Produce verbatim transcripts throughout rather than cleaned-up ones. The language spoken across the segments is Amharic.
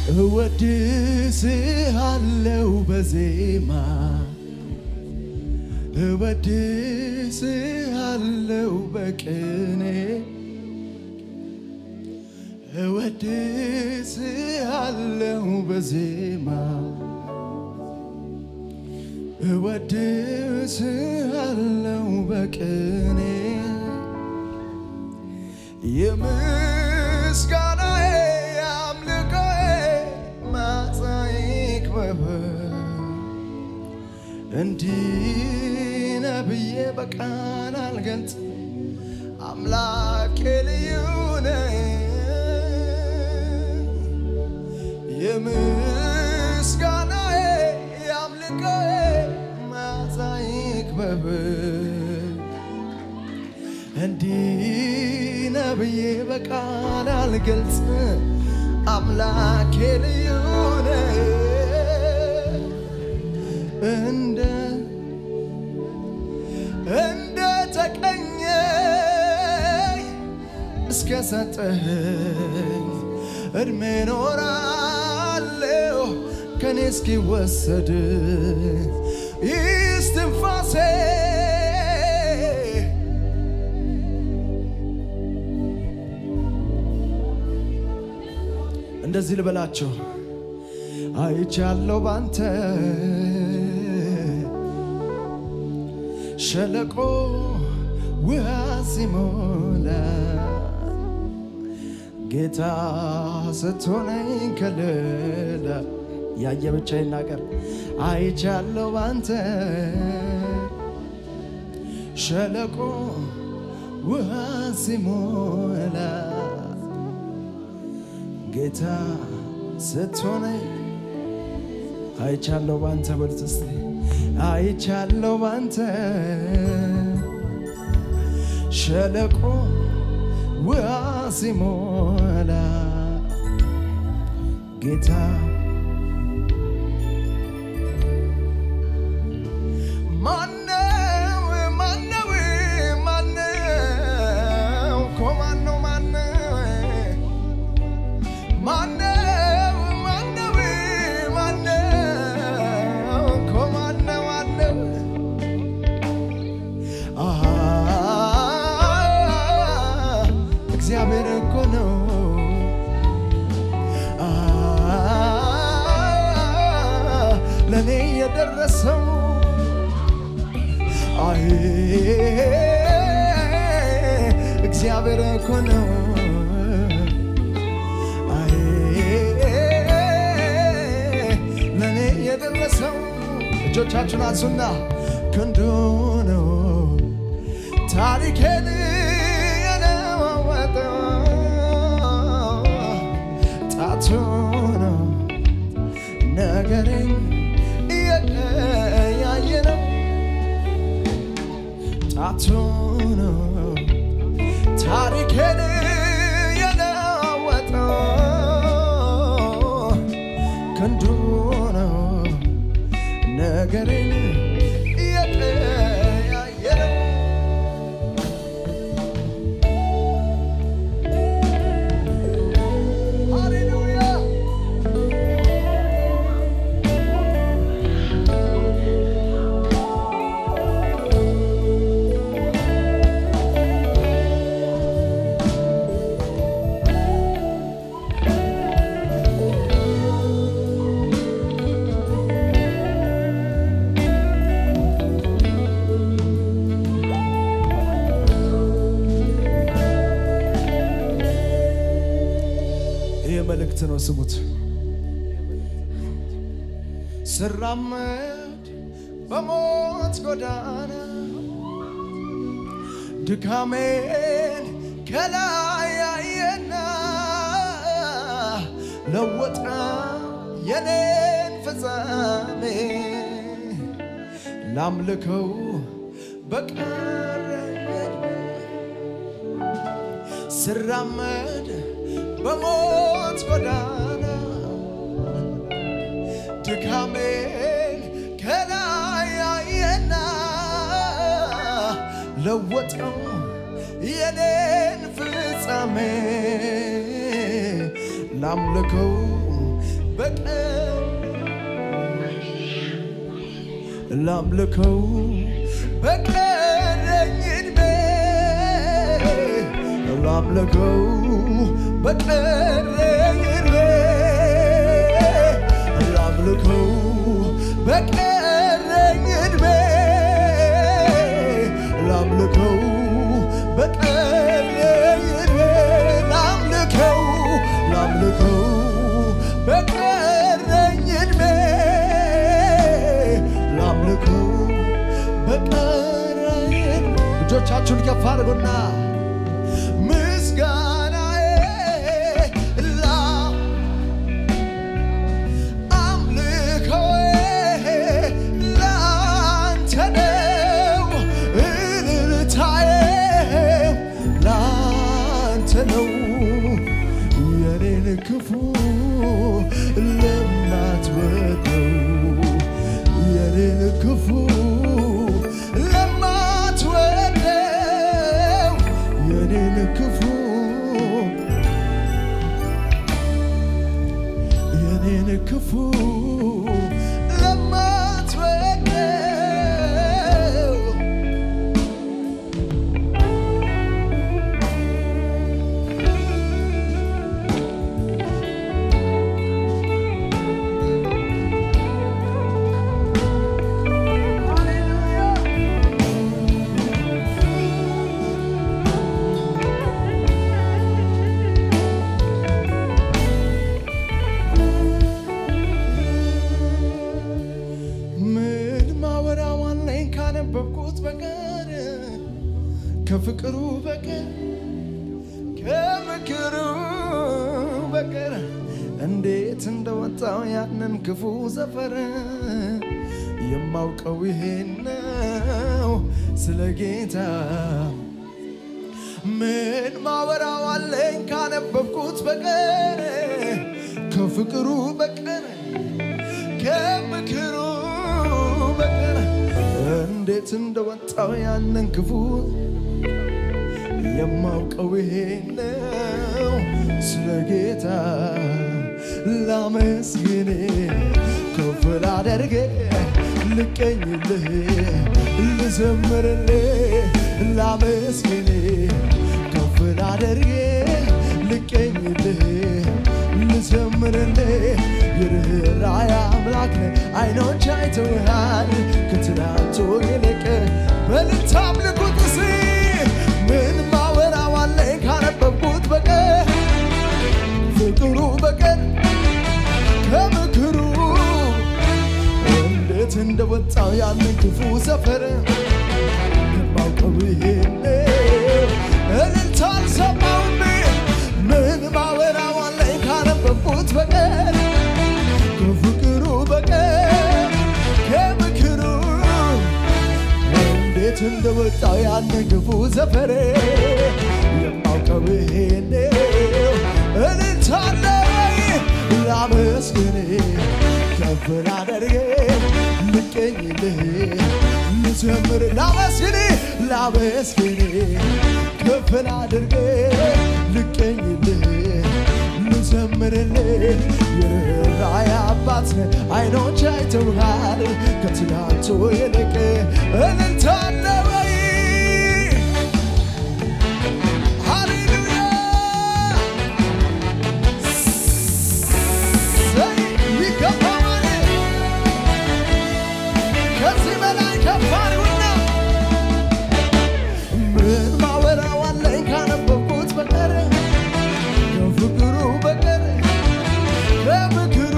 እወድስሃለሁ በዜማ እወድስሃለሁ በቅኔ እወድስሃለሁ በዜማ እወድስሃለሁ በቅኔ የምስጋናዬ አምልኮዬ ማዛይክ እንዲህ ነብዬ በቃል አልገልጽ አምላኬ ልዩ ነህ የምስጋናዬ አምልኮዬ ማዛይክ እንዲህ ነብዬ በቃል አልገልጽ አምላኬ ልዩ ነህ እንደ እንደ ተቀኘ እስከ ሰጠኝ እድሜ ኖራለሁ ከኔ እስኪወሰድ ይስትንፋሴ እንደዚህ ልበላችሁ አይቻለሁ ባንተ ሸለቆ ውሃ ሲሞላ ጌታ ስትሆነኝ ከለላ ያየ ብቻ ይናገር አይቻለሁ ባንተ ሸለቆ ውሃ ሲሞላ ጌታ ስትሆነኝ አይቻለሁ ባንተ በርትስ አይቻለሁ ባንተ ሸለቆ ውሃ ሲሞላ ጌታ ማነው ማነው ማነው ኮማነው ማነው ማነው ማነው ማነው ኮማነው ማነው አሃ እግዚአብሔር እኮ ነው ለኔ የደረሰው አይ እግዚአብሔር እኮ ነው አይ ለኔ የደረሰው እጆቻችሁን አንሱና ክንዱ ነው ታሪኬን የለወጠው ጣቱ ነው ነገሬን የቀያየረው ጣቱ ነው ታሪኬን የለወጠው ክንዱ ነው ነገሬን የቀያየረው መልእክት ነው ስሙት ስራመድ በሞት ጎዳና ድካሜን ከላይ ያየና ለወጣ የኔን ፍጻሜ ላምልከው በቀረኝ ስራመድ በሞት ጎዳና ድካሜን ከላይ ያየና ለወጠው የኔን ፍጻሜ ላምልከው ላምልከው በቀረኝ ዕድሜ ላምልከው በቀረኝ ዕድሜ ላምልከው በቀረኝ ዕድሜ ላምልከው በቀረኝ ዕድሜ ላምልከው ላምልከው በቀረኝ ዕድሜ ላምልከው በቀረኝ እጆቻችሁን ከፍ አድርጉና ምስጋናዬ አምልኮዬ ላንተ ነው እልልታዬ ላንተ ነው የኔን ክፉ ለማትወደው የኔን ክፉ ለማትወደው የኔን ክፉ የኔን ክፉ ለማትወደው ከፍቅሩ በቀር ከምክሩ በቀር እንዴት እንደወጣው ያንን ክፉ ሰፈር የማውቀው ይሄን ነው ስለ ጌታ ምን ማወራው አለኝ ካነበብኩት በቀር ከፍቅሩ በቀር ከምክሩ በቀር እንዴት እንደወጣው ያንን ክፉ የማውቀው ይሄን ነው ስለ ጌታ ላመስግን ከፍ ላደርግ ልቀኝልህ ልዘምርልህ ላመስግን ከፍ ላደርግ ልቀኝልህ ልዘምርልህ የርኅራኄ አምላክ ነህ አይኖች አይተውሃል ከትናንቱ ይልቅ በልልታ አምልኩት እስኪ ምን ማወራው አለኝ ካነበብኩት በቀር ፍቅሩ በቀር ከምክሩ እንዴት እንደወጣው ያንን ክፉ ሰፈር የማውቀው ይሄን እልልታ አልሰማሁም ምን ማወራው አለኝ ካነበብኩት በቀር ከፍቅሩ በቀር ከምክሩ እንዴት እንደወጣው ያንን ክፉ ሰፈር የማውቀው ይሄን እልልታ አለኝ ላመስግን ከፍ ላደርግ ልቀኝልህ ልዘምር ላመስግን ላመስግን ከፍ ላደርግ ልቀኝልህ ልዘምርልህ የርኅራኄ አባት ነህ አይኖች አይተውሃል ከትናንቱ ይልቅ እልልታ አለኝ ሃሌሉያ ይገባዋል ከዚህ በላይ ከፍ አድርጉና ምን ማወራው አለኝ ካነበብኩት በቀር ከፍቅሩ በቀር ከምክሩ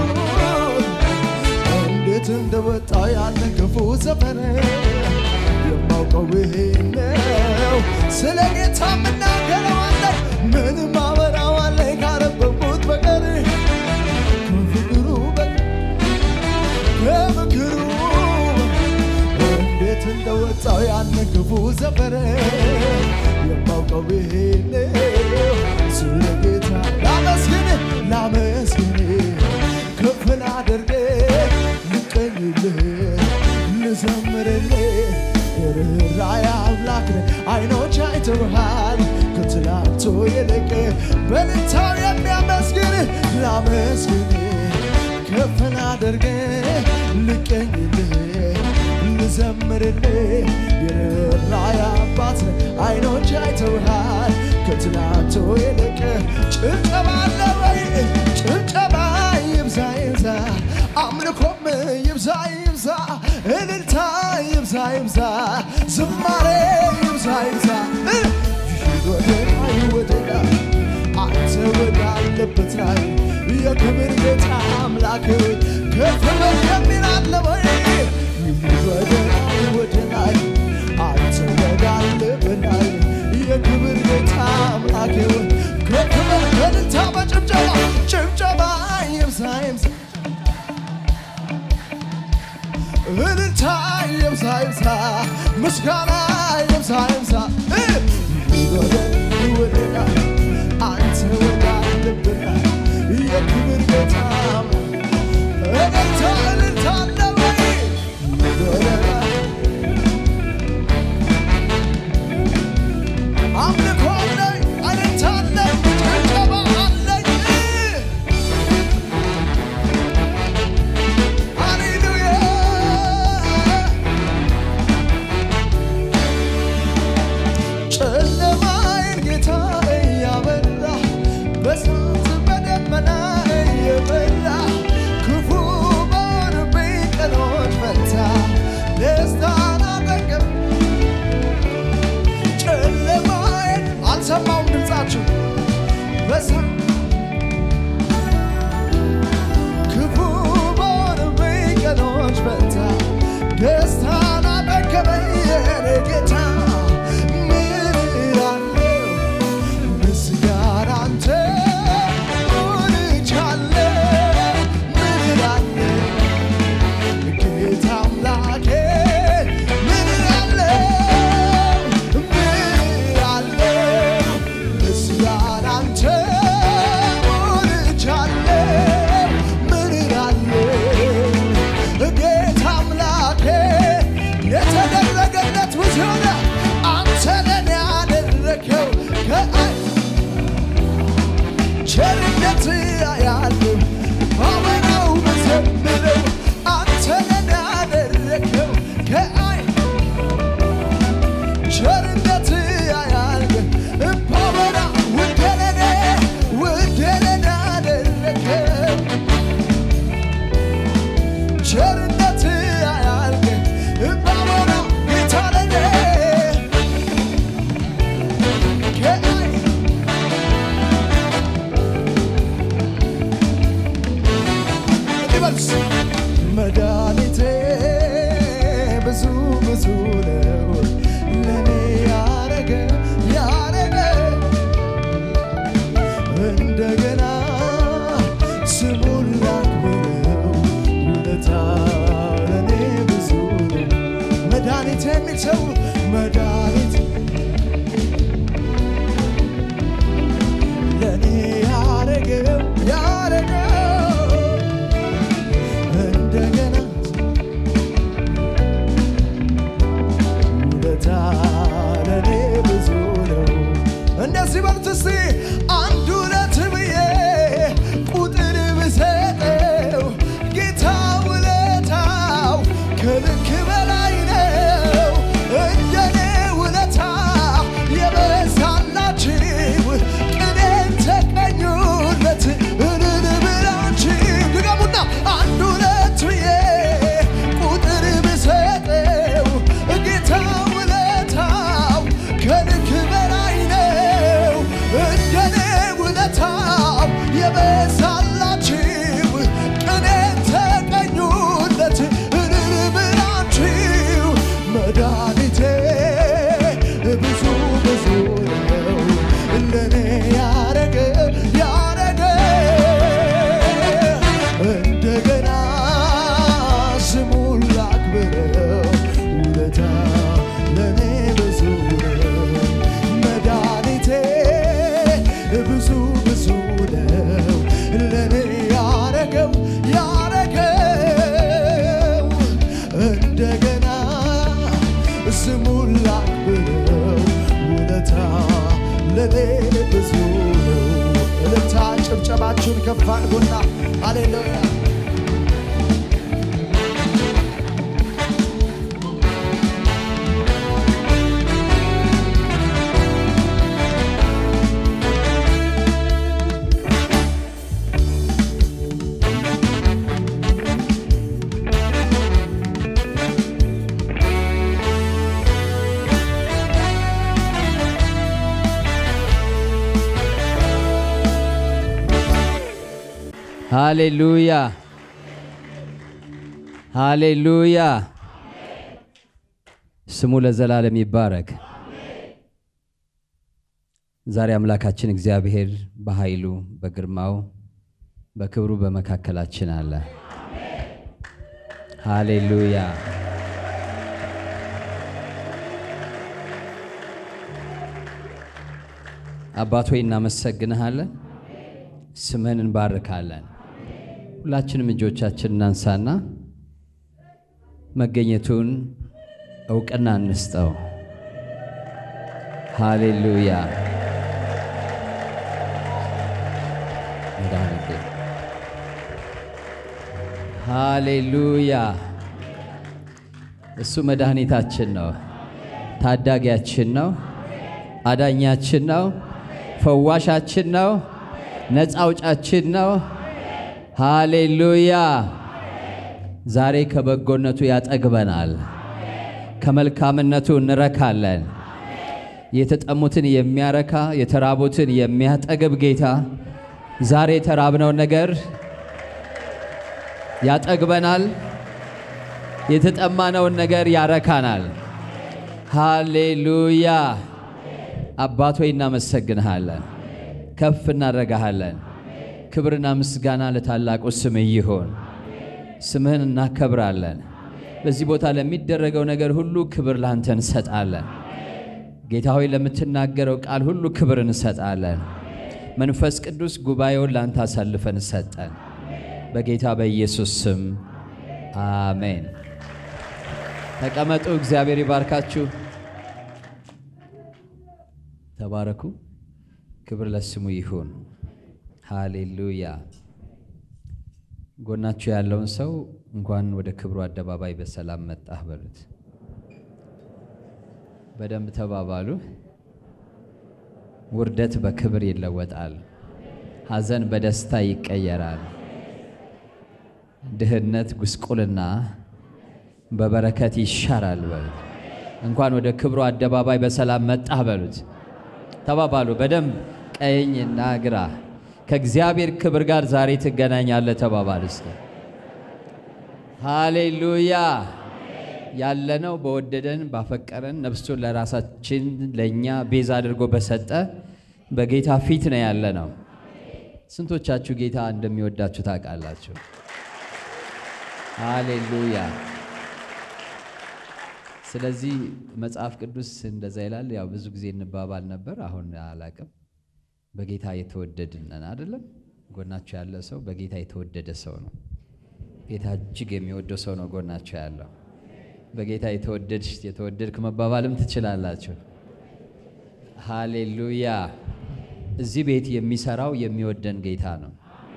እንዴት እንደወጣው ያንን ክፉ ሰፈር የማውቀው ይሄን ነው ስለ ጌታ የምናገረው አለኝ ምን ማወራው አለኝ ካነበብኩት በቀር ከፍቅሩ በቀር ከምክሩ እንዴት እንደወጣው ያንን ክፉ ሰፈር የማውቀው ይሄን ነው ስለ ጌታ ላመስግን ላመስግን ከፍ ላደርግ ልቀኝልህ ልዘምርልህ የርኅራኄ አምላክ ነህ አይኖች አይተውሃል ከትናንቱ ይልቅ በልልታው የሚያመስግን ላመስግን ከፍ ላደርግ ልቀኝልህ ልዘምርልህ የራያ አባት አይኖች አይተውሃል ከትናንቱ ይልቅ ጭብጨባ አለ ወይ ጭብጨባ ይብዛ ይብዛ አምልኮም ይብዛ ይብዛ እልልታ ይብዛ ይብዛ ዝማሬ ይብዛ ይብዛ ወደላይ ወደላይ አንተ ወዳለበት ላይ የክብር ጌታ አምላክ ከፍ በል የሚል አለ ወይ ወደላይ ወደላይ አንተ ወዳለበት ላይ የክብር ጌታ አምላክ ከፍ በል እልልታ በጭብጨባ ጭብጨባ ይብዛ ይብዛ እልልታ ይብዛ ይብዛ ምስጋና ይብዛ ይብዛ ወደላይ አንተ ወዳለበት ላይ የክብር ጌታ እልልታ እልልታ አለ ወይ ወደላይ አምልኮ አለኝ እልልታ አለኝ ጭብጨባ አለኝ ሃሌሉያ ጨለማዬን ጌታ እያበራ በእሳት በደመና እየበላ ክፉ በሆኑብኝ ቀኖች ፈታ ደስታን አጠገብ ጨለማዬን አልሰማውም ድምፃችሁ በእሳት ክፉ በሆኑብኝ ቀኖች ፈታ ደስታን አጠገበኝ የኔ ጌታ ቸርነት ያያለው ባወራው በዘምረው አንተ ለኔ ያደረከው ከአይ ቸርነት ያያለው ባወራ ወደለኔ ወደለኔ ያደረከው ቸርነት ያያለው ባወራ ጌታ ለኔ ከአይ መድኃኒቴ ብዙ ብዙ ነው ለኔ ያረገ ያረገ እንደገና ስሙን ላክብረው ውለታ ለኔ ብዙ ነው መድኃኒቴ የሚል ሰው መድኃኒቴ ለኔ ያረገው ያረገው እንደገና ውለታ ለኔ ብዙ ነው እንደዚህ በሉት እስቲ አንድ ሁለት ብዬ ቁጥር ብሰጠው ጌታ ውለታው ከልክ በላይ ነው እንደኔ ውለታ የበዛላችሁ ቅኔን ተቀኙለት እልል ብላችሁ ድገሙና አንድ ሁለት ብዬ ቁጥር ብሰጠው ጌታ ውለታው ከልክ በላይ ነው እንደኔ ውለታው የበዛላችሁ ቅኔን ተቀኙለት እልል ብላችሁ መድኃኒቴ ብዙ ብዙ ነው ለኔ ያረገ ያረገ እንደገና ስሙን ላክብረው ውለታ ለኔ ብዙ ነው መድኃኒቴ ብዙ ብዙ ነው ለኔ ያረገው ያረገው እንደገና ስሙን ላክብረው ውለታ ለኔ ብዙ ነው እልልታ ጭብጨባችሁን ከፍ አድርጉና ሃሌሉያ ሃሌሉያ ሃሌሉያ ስሙ ለዘላለም ይባረክ። ዛሬ አምላካችን እግዚአብሔር በኃይሉ በግርማው በክብሩ በመካከላችን አለ። ሃሌሉያ አባት ሆይ እናመሰግንሃለን፣ ስምህን እንባርካለን። ሁላችንም እጆቻችንን እናንሳና መገኘቱን እውቅና እንስጠው። ሃሌሉያ ሃሌሉያ እሱ መድኃኒታችን ነው፣ ታዳጊያችን ነው፣ አዳኛችን ነው፣ ፈዋሻችን ነው፣ ነፃ አውጫችን ነው። ሃሌሉያ ዛሬ ከበጎነቱ ያጠግበናል፣ ከመልካምነቱ እንረካለን። የተጠሙትን የሚያረካ የተራቡትን የሚያጠግብ ጌታ ዛሬ የተራብነውን ነገር ያጠግበናል፣ የተጠማነውን ነገር ያረካናል። ሃሌሉያ አባት ሆይ እናመሰግንሃለን፣ ከፍ እናደርግሃለን። ክብርና ምስጋና ለታላቁ ስምህ ይሁን። ስምህን እናከብራለን። በዚህ ቦታ ለሚደረገው ነገር ሁሉ ክብር ላንተ እንሰጣለን። ጌታ ሆይ ለምትናገረው ቃል ሁሉ ክብር እንሰጣለን። መንፈስ ቅዱስ ጉባኤውን ላንተ አሳልፈን ሰጠን። በጌታ በኢየሱስ ስም አሜን። ተቀመጡ። እግዚአብሔር ይባርካችሁ። ተባረኩ። ክብር ለስሙ ይሁን። ሃሌሉያ ጎናችሁ ያለውን ሰው እንኳን ወደ ክብሩ አደባባይ በሰላም መጣህ በሉት። በደንብ ተባባሉ። ውርደት በክብር ይለወጣል፣ ሐዘን በደስታ ይቀየራል፣ ድህነት ጉስቁልና በበረከት ይሻራል በሉት። እንኳን ወደ ክብሩ አደባባይ በሰላም መጣህ በሉት። ተባባሉ በደንብ ቀኝና ግራ። ከእግዚአብሔር ክብር ጋር ዛሬ ትገናኛለህ። ተባባሉ እስኪ። ሃሌሉያ ያለነው በወደደን ባፈቀረን ነፍሱን ለራሳችን ለኛ ቤዛ አድርጎ በሰጠ በጌታ ፊት ነው ያለነው። ስንቶቻችሁ ጌታ እንደሚወዳችሁ ታውቃላችሁ? ሃሌሉያ። ስለዚህ መጽሐፍ ቅዱስ እንደዛ ይላል። ያው ብዙ ጊዜ እንባባል ነበር፣ አሁን አላቅም። በጌታ የተወደድን ነን አይደለም? ጎናችሁ ያለ ሰው በጌታ የተወደደ ሰው ነው። ጌታ እጅግ የሚወደው ሰው ነው ጎናችሁ ያለው። በጌታ የተወደድሽ የተወደድክ መባባልም ትችላላችሁ። ሃሌሉያ። እዚህ ቤት የሚሰራው የሚወደን ጌታ ነው።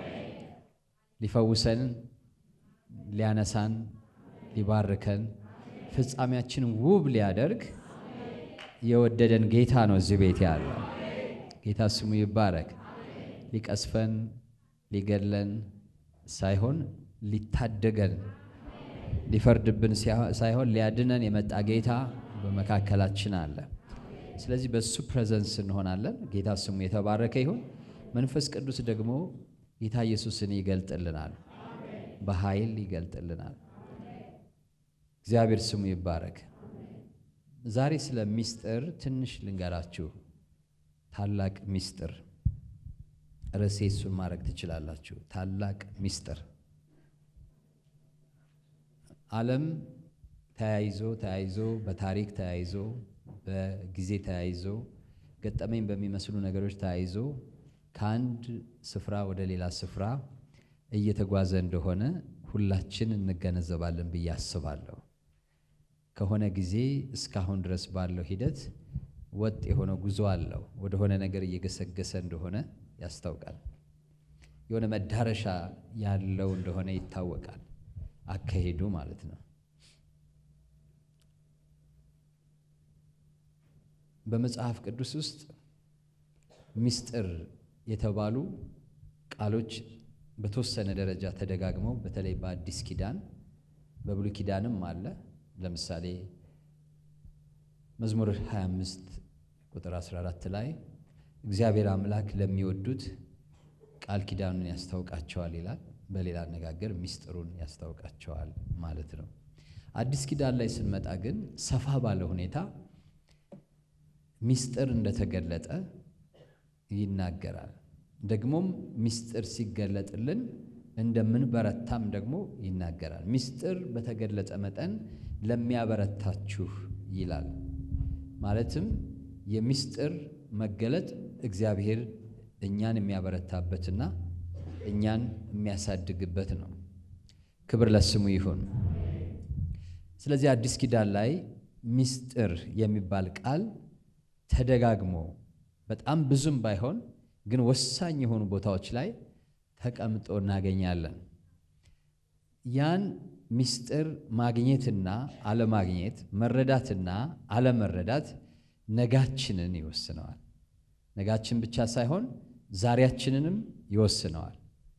ሊፈውሰን፣ ሊያነሳን፣ ሊባርከን፣ ፍጻሜያችን ውብ ሊያደርግ የወደደን ጌታ ነው እዚህ ቤት ያለው። ጌታ ስሙ ይባረክ። ሊቀስፈን ሊገለን ሳይሆን ሊታደገን፣ ሊፈርድብን ሳይሆን ሊያድነን የመጣ ጌታ በመካከላችን አለ። ስለዚህ በሱ ፕሬዘንስ እንሆናለን። ጌታ ስሙ የተባረከ ይሁን። መንፈስ ቅዱስ ደግሞ ጌታ ኢየሱስን ይገልጥልናል፣ በኃይል ይገልጥልናል። እግዚአብሔር ስሙ ይባረክ። ዛሬ ስለ ሚስጥር ትንሽ ልንገራችሁ። ታላቅ ሚስጥር ርዕሴ እሱን ማድረግ ትችላላችሁ። ታላቅ ሚስጥር። ዓለም ተያይዞ ተያይዞ በታሪክ ተያይዞ በጊዜ ተያይዞ ገጠመኝ በሚመስሉ ነገሮች ተያይዞ ከአንድ ስፍራ ወደ ሌላ ስፍራ እየተጓዘ እንደሆነ ሁላችን እንገነዘባለን ብዬ አስባለሁ። ከሆነ ጊዜ እስካሁን ድረስ ባለው ሂደት ወጥ የሆነ ጉዞ አለው። ወደ ሆነ ነገር እየገሰገሰ እንደሆነ ያስታውቃል። የሆነ መዳረሻ ያለው እንደሆነ ይታወቃል። አካሄዱ ማለት ነው። በመጽሐፍ ቅዱስ ውስጥ ሚስጥር የተባሉ ቃሎች በተወሰነ ደረጃ ተደጋግመው በተለይ በአዲስ ኪዳን በብሉይ ኪዳንም አለ። ለምሳሌ መዝሙር ሃያ አምስት ቁጥር አስራ አራት ላይ እግዚአብሔር አምላክ ለሚወዱት ቃል ኪዳኑን ያስታውቃቸዋል ይላል። በሌላ አነጋገር ሚስጥሩን ያስታውቃቸዋል ማለት ነው። አዲስ ኪዳን ላይ ስንመጣ ግን ሰፋ ባለ ሁኔታ ሚስጥር እንደተገለጠ ይናገራል። ደግሞም ሚስጥር ሲገለጥልን እንደምንበረታም ደግሞ ይናገራል። ሚስጥር በተገለጠ መጠን ለሚያበረታችሁ ይላል። ማለትም የሚስጥር መገለጥ እግዚአብሔር እኛን የሚያበረታበትና እኛን የሚያሳድግበት ነው። ክብር ለስሙ ይሁን። ስለዚህ አዲስ ኪዳን ላይ ሚስጥር የሚባል ቃል ተደጋግሞ በጣም ብዙም ባይሆን ግን ወሳኝ የሆኑ ቦታዎች ላይ ተቀምጦ እናገኛለን። ያን ሚስጥር ማግኘትና አለማግኘት፣ መረዳትና አለመረዳት ነጋችንን ይወስነዋል። ነጋችን ብቻ ሳይሆን ዛሬያችንንም ይወስነዋል።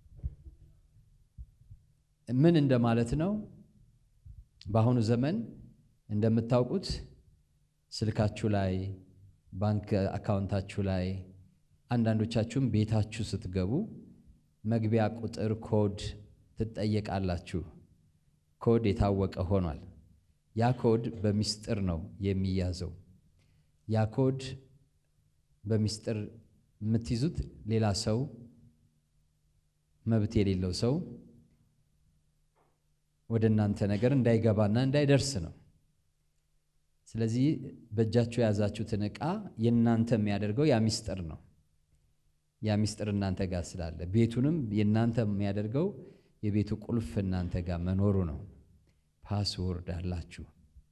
ምን እንደማለት ነው? በአሁኑ ዘመን እንደምታውቁት ስልካችሁ ላይ፣ ባንክ አካውንታችሁ ላይ፣ አንዳንዶቻችሁም ቤታችሁ ስትገቡ መግቢያ ቁጥር ኮድ ትጠየቃላችሁ። ኮድ የታወቀ ሆኗል። ያ ኮድ በሚስጥር ነው የሚያዘው። ያ ኮድ በሚስጥር የምትይዙት ሌላ ሰው፣ መብት የሌለው ሰው ወደ እናንተ ነገር እንዳይገባና እንዳይደርስ ነው። ስለዚህ በእጃችሁ የያዛችሁትን ዕቃ የእናንተ የሚያደርገው ያ ሚስጥር ነው። ያ ሚስጥር እናንተ ጋር ስላለ ቤቱንም የእናንተ የሚያደርገው የቤቱ ቁልፍ እናንተ ጋር መኖሩ ነው። ፓስወርድ አላችሁ።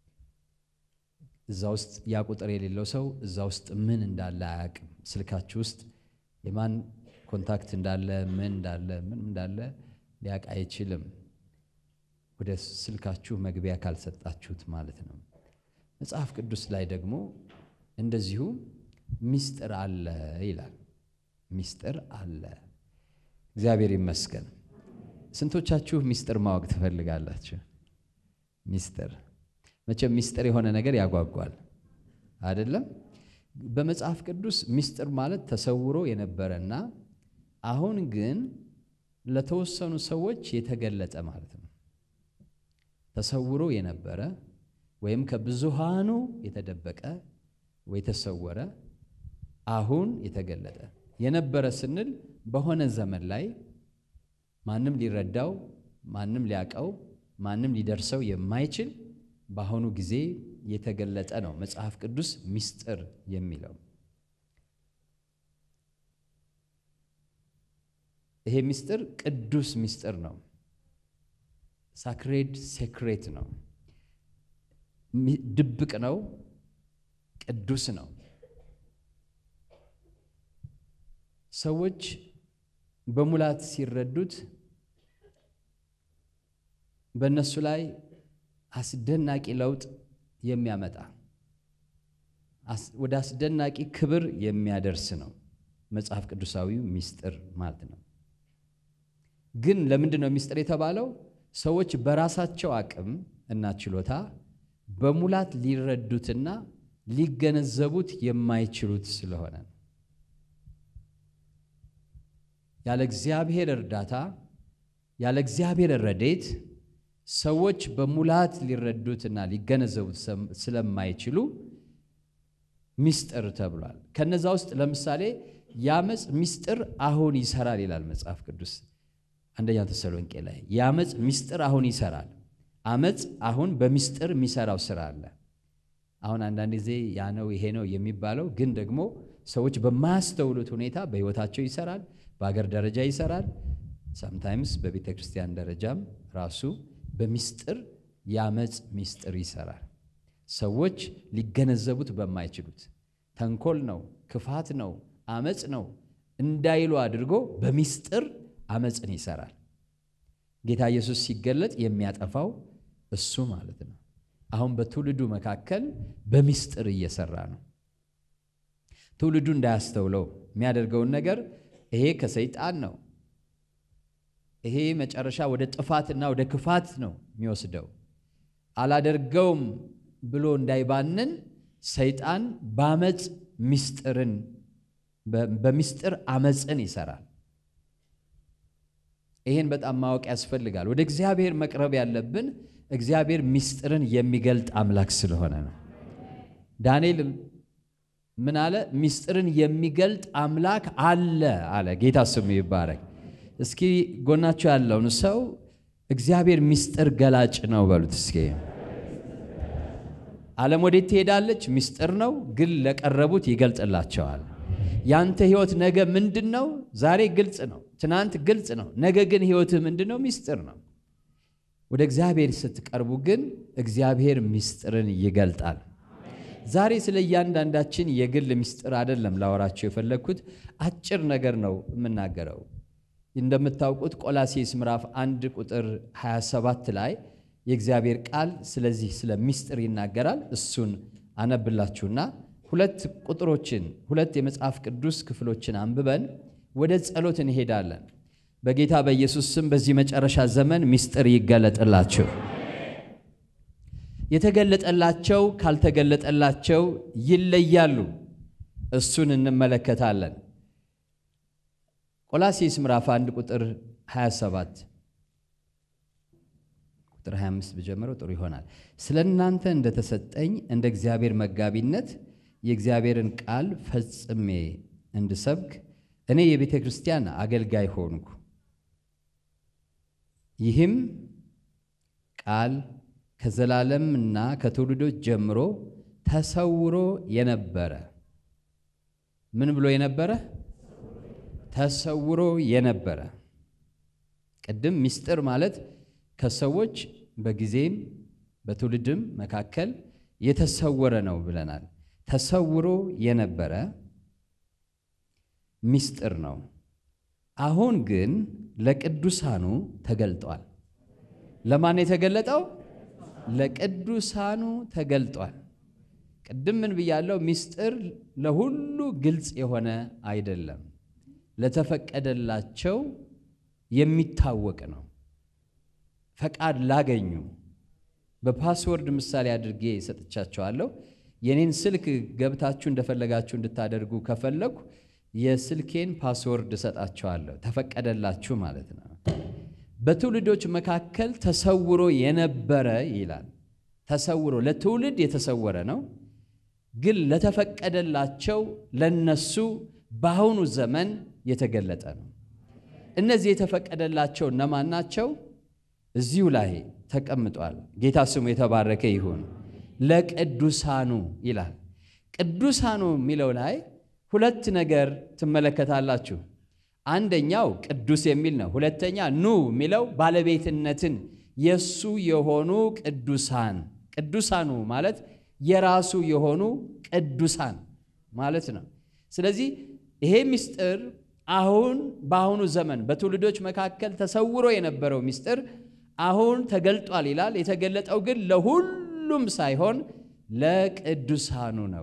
እዛ ውስጥ ያ ቁጥር የሌለው ሰው እዛ ውስጥ ምን እንዳለ አያውቅም። ስልካችሁ ውስጥ የማን ኮንታክት እንዳለ ምን እንዳለ ምን እንዳለ ሊያውቅ አይችልም፣ ወደ ስልካችሁ መግቢያ ካልሰጣችሁት ማለት ነው። መጽሐፍ ቅዱስ ላይ ደግሞ እንደዚሁ ሚስጥር አለ ይላል። ሚስጥር አለ። እግዚአብሔር ይመስገን። ስንቶቻችሁ ሚስጥር ማወቅ ትፈልጋላችሁ? ሚስጥር መቼም ሚስጥር የሆነ ነገር ያጓጓል አይደለም? በመጽሐፍ ቅዱስ ሚስጥር ማለት ተሰውሮ የነበረና አሁን ግን ለተወሰኑ ሰዎች የተገለጠ ማለት ነው። ተሰውሮ የነበረ ወይም ከብዙሃኑ የተደበቀ ወይ ተሰወረ፣ አሁን የተገለጠ። የነበረ ስንል በሆነ ዘመን ላይ ማንም ሊረዳው፣ ማንም ሊያቀው፣ ማንም ሊደርሰው የማይችል በአሁኑ ጊዜ የተገለጠ ነው መጽሐፍ ቅዱስ ሚስጥር የሚለው። ይሄ ሚስጥር ቅዱስ ሚስጥር ነው። ሳክሬድ ሴክሬት ነው። ድብቅ ነው፣ ቅዱስ ነው። ሰዎች በሙላት ሲረዱት በእነሱ ላይ አስደናቂ ለውጥ የሚያመጣ ወደ አስደናቂ ክብር የሚያደርስ ነው መጽሐፍ ቅዱሳዊው ሚስጥር ማለት ነው። ግን ለምንድን ነው ሚስጥር የተባለው? ሰዎች በራሳቸው አቅም እና ችሎታ በሙላት ሊረዱትና ሊገነዘቡት የማይችሉት ስለሆነ ነው። ያለ እግዚአብሔር እርዳታ፣ ያለ እግዚአብሔር ረድኤት ሰዎች በሙላት ሊረዱትና ሊገነዘቡት ስለማይችሉ ሚስጥር ተብሏል። ከነዛ ውስጥ ለምሳሌ ያመጽ ሚስጥር አሁን ይሰራል ይላል መጽሐፍ ቅዱስ አንደኛ ተሰሎንቄ ላይ። ያመጽ ሚስጥር አሁን ይሰራል። አመጽ አሁን በሚስጥር የሚሰራው ስራ አለ። አሁን አንዳንድ ጊዜ ያ ነው ይሄ ነው የሚባለው ግን ደግሞ ሰዎች በማያስተውሉት ሁኔታ በህይወታቸው ይሰራል፣ በአገር ደረጃ ይሰራል፣ sometimes በቤተ ክርስቲያን ደረጃም ራሱ በሚስጥር ያመጽ ሚስጥር ይሰራል። ሰዎች ሊገነዘቡት በማይችሉት ተንኮል ነው፣ ክፋት ነው፣ አመጽ ነው እንዳይሉ አድርጎ በሚስጥር አመጽን ይሰራል። ጌታ ኢየሱስ ሲገለጥ የሚያጠፋው እሱ ማለት ነው። አሁን በትውልዱ መካከል በሚስጥር እየሰራ ነው። ትውልዱ እንዳያስተውለው የሚያደርገውን ነገር ይሄ ከሰይጣን ነው፣ ይሄ መጨረሻ ወደ ጥፋትና ወደ ክፋት ነው የሚወስደው፣ አላደርገውም ብሎ እንዳይባንን ሰይጣን በአመጽ ሚስጥርን በሚስጥር አመጽን ይሰራል። ይሄን በጣም ማወቅ ያስፈልጋል። ወደ እግዚአብሔር መቅረብ ያለብን እግዚአብሔር ምስጢርን የሚገልጥ አምላክ ስለሆነ ነው። ዳንኤል ምን አለ? ምስጢርን የሚገልጥ አምላክ አለ አለ። ጌታ ስሙ ይባረክ። እስኪ ጎናችሁ ያለውን ሰው እግዚአብሔር ምስጢር ገላጭ ነው በሉት እስኪ። ዓለም ወዴት ትሄዳለች? ምስጢር ነው፣ ግን ለቀረቡት ይገልጥላቸዋል። ያንተ ህይወት ነገ ምንድነው? ዛሬ ግልጽ ነው፣ ትናንት ግልጽ ነው። ነገ ግን ህይወትህ ምንድነው? ምስጢር ነው። ወደ እግዚአብሔር ስትቀርቡ ግን እግዚአብሔር ምስጢርን ይገልጣል። ዛሬ ስለ እያንዳንዳችን የግል ምስጢር አይደለም ላወራችሁ የፈለኩት፣ አጭር ነገር ነው የምናገረው። እንደምታውቁት ቆላስይስ ምዕራፍ አንድ ቁጥር ሃያ ሰባት ላይ የእግዚአብሔር ቃል ስለዚህ ስለ ምስጢር ይናገራል። እሱን አነብላችሁና ሁለት ቁጥሮችን ሁለት የመጽሐፍ ቅዱስ ክፍሎችን አንብበን ወደ ጸሎት እንሄዳለን። በጌታ በኢየሱስ ስም በዚህ መጨረሻ ዘመን ምስጢር ይገለጥላችሁ። የተገለጠላቸው ካልተገለጠላቸው ይለያሉ። እሱን እንመለከታለን። ቆላስይስ ምዕራፍ አንድ ቁጥር ሃያ ሰባት ቁጥር ሃያ አምስት በጀመረው ጥሩ ይሆናል። ስለናንተ እንደተሰጠኝ እንደ እግዚአብሔር መጋቢነት የእግዚአብሔርን ቃል ፈጽሜ እንድሰብክ እኔ የቤተ ክርስቲያን አገልጋይ ሆንኩ። ይህም ቃል ከዘላለምና ከትውልዶች ጀምሮ ተሰውሮ የነበረ ምን ብሎ የነበረ ተሰውሮ የነበረ። ቅድም ምስጢር ማለት ከሰዎች በጊዜም በትውልድም መካከል የተሰወረ ነው ብለናል። ተሰውሮ የነበረ ምስጢር ነው። አሁን ግን ለቅዱሳኑ ተገልጧል። ለማን የተገለጠው? ለቅዱሳኑ ተገልጧል። ቅድም ምን ብያለሁ? ምስጢር ለሁሉ ግልጽ የሆነ አይደለም፣ ለተፈቀደላቸው የሚታወቅ ነው። ፈቃድ ላገኙ በፓስወርድ ምሳሌ አድርጌ ሰጥቻቸዋለሁ። የኔን ስልክ ገብታችሁ እንደፈለጋችሁ እንድታደርጉ ከፈለኩ የስልኬን ፓስወርድ ሰጣቸዋለሁ። ተፈቀደላችሁ ማለት ነው። በትውልዶች መካከል ተሰውሮ የነበረ ይላል። ተሰውሮ ለትውልድ የተሰወረ ነው፣ ግን ለተፈቀደላቸው ለነሱ በአሁኑ ዘመን የተገለጠ ነው። እነዚህ የተፈቀደላቸው እነማን ናቸው? እዚሁ ላይ ተቀምጧል። ጌታ ስሙ የተባረከ ይሁን። ለቅዱሳኑ ይላል። ቅዱሳኑ የሚለው ላይ ሁለት ነገር ትመለከታላችሁ። አንደኛው ቅዱስ የሚል ነው። ሁለተኛ ኑ የሚለው ባለቤትነትን የሱ የሆኑ ቅዱሳን። ቅዱሳኑ ማለት የራሱ የሆኑ ቅዱሳን ማለት ነው። ስለዚህ ይሄ ምስጢር አሁን በአሁኑ ዘመን በትውልዶች መካከል ተሰውሮ የነበረው ምስጢር አሁን ተገልጧል ይላል። የተገለጠው ግን ለሁሉም ሳይሆን ለቅዱሳኑ ነው።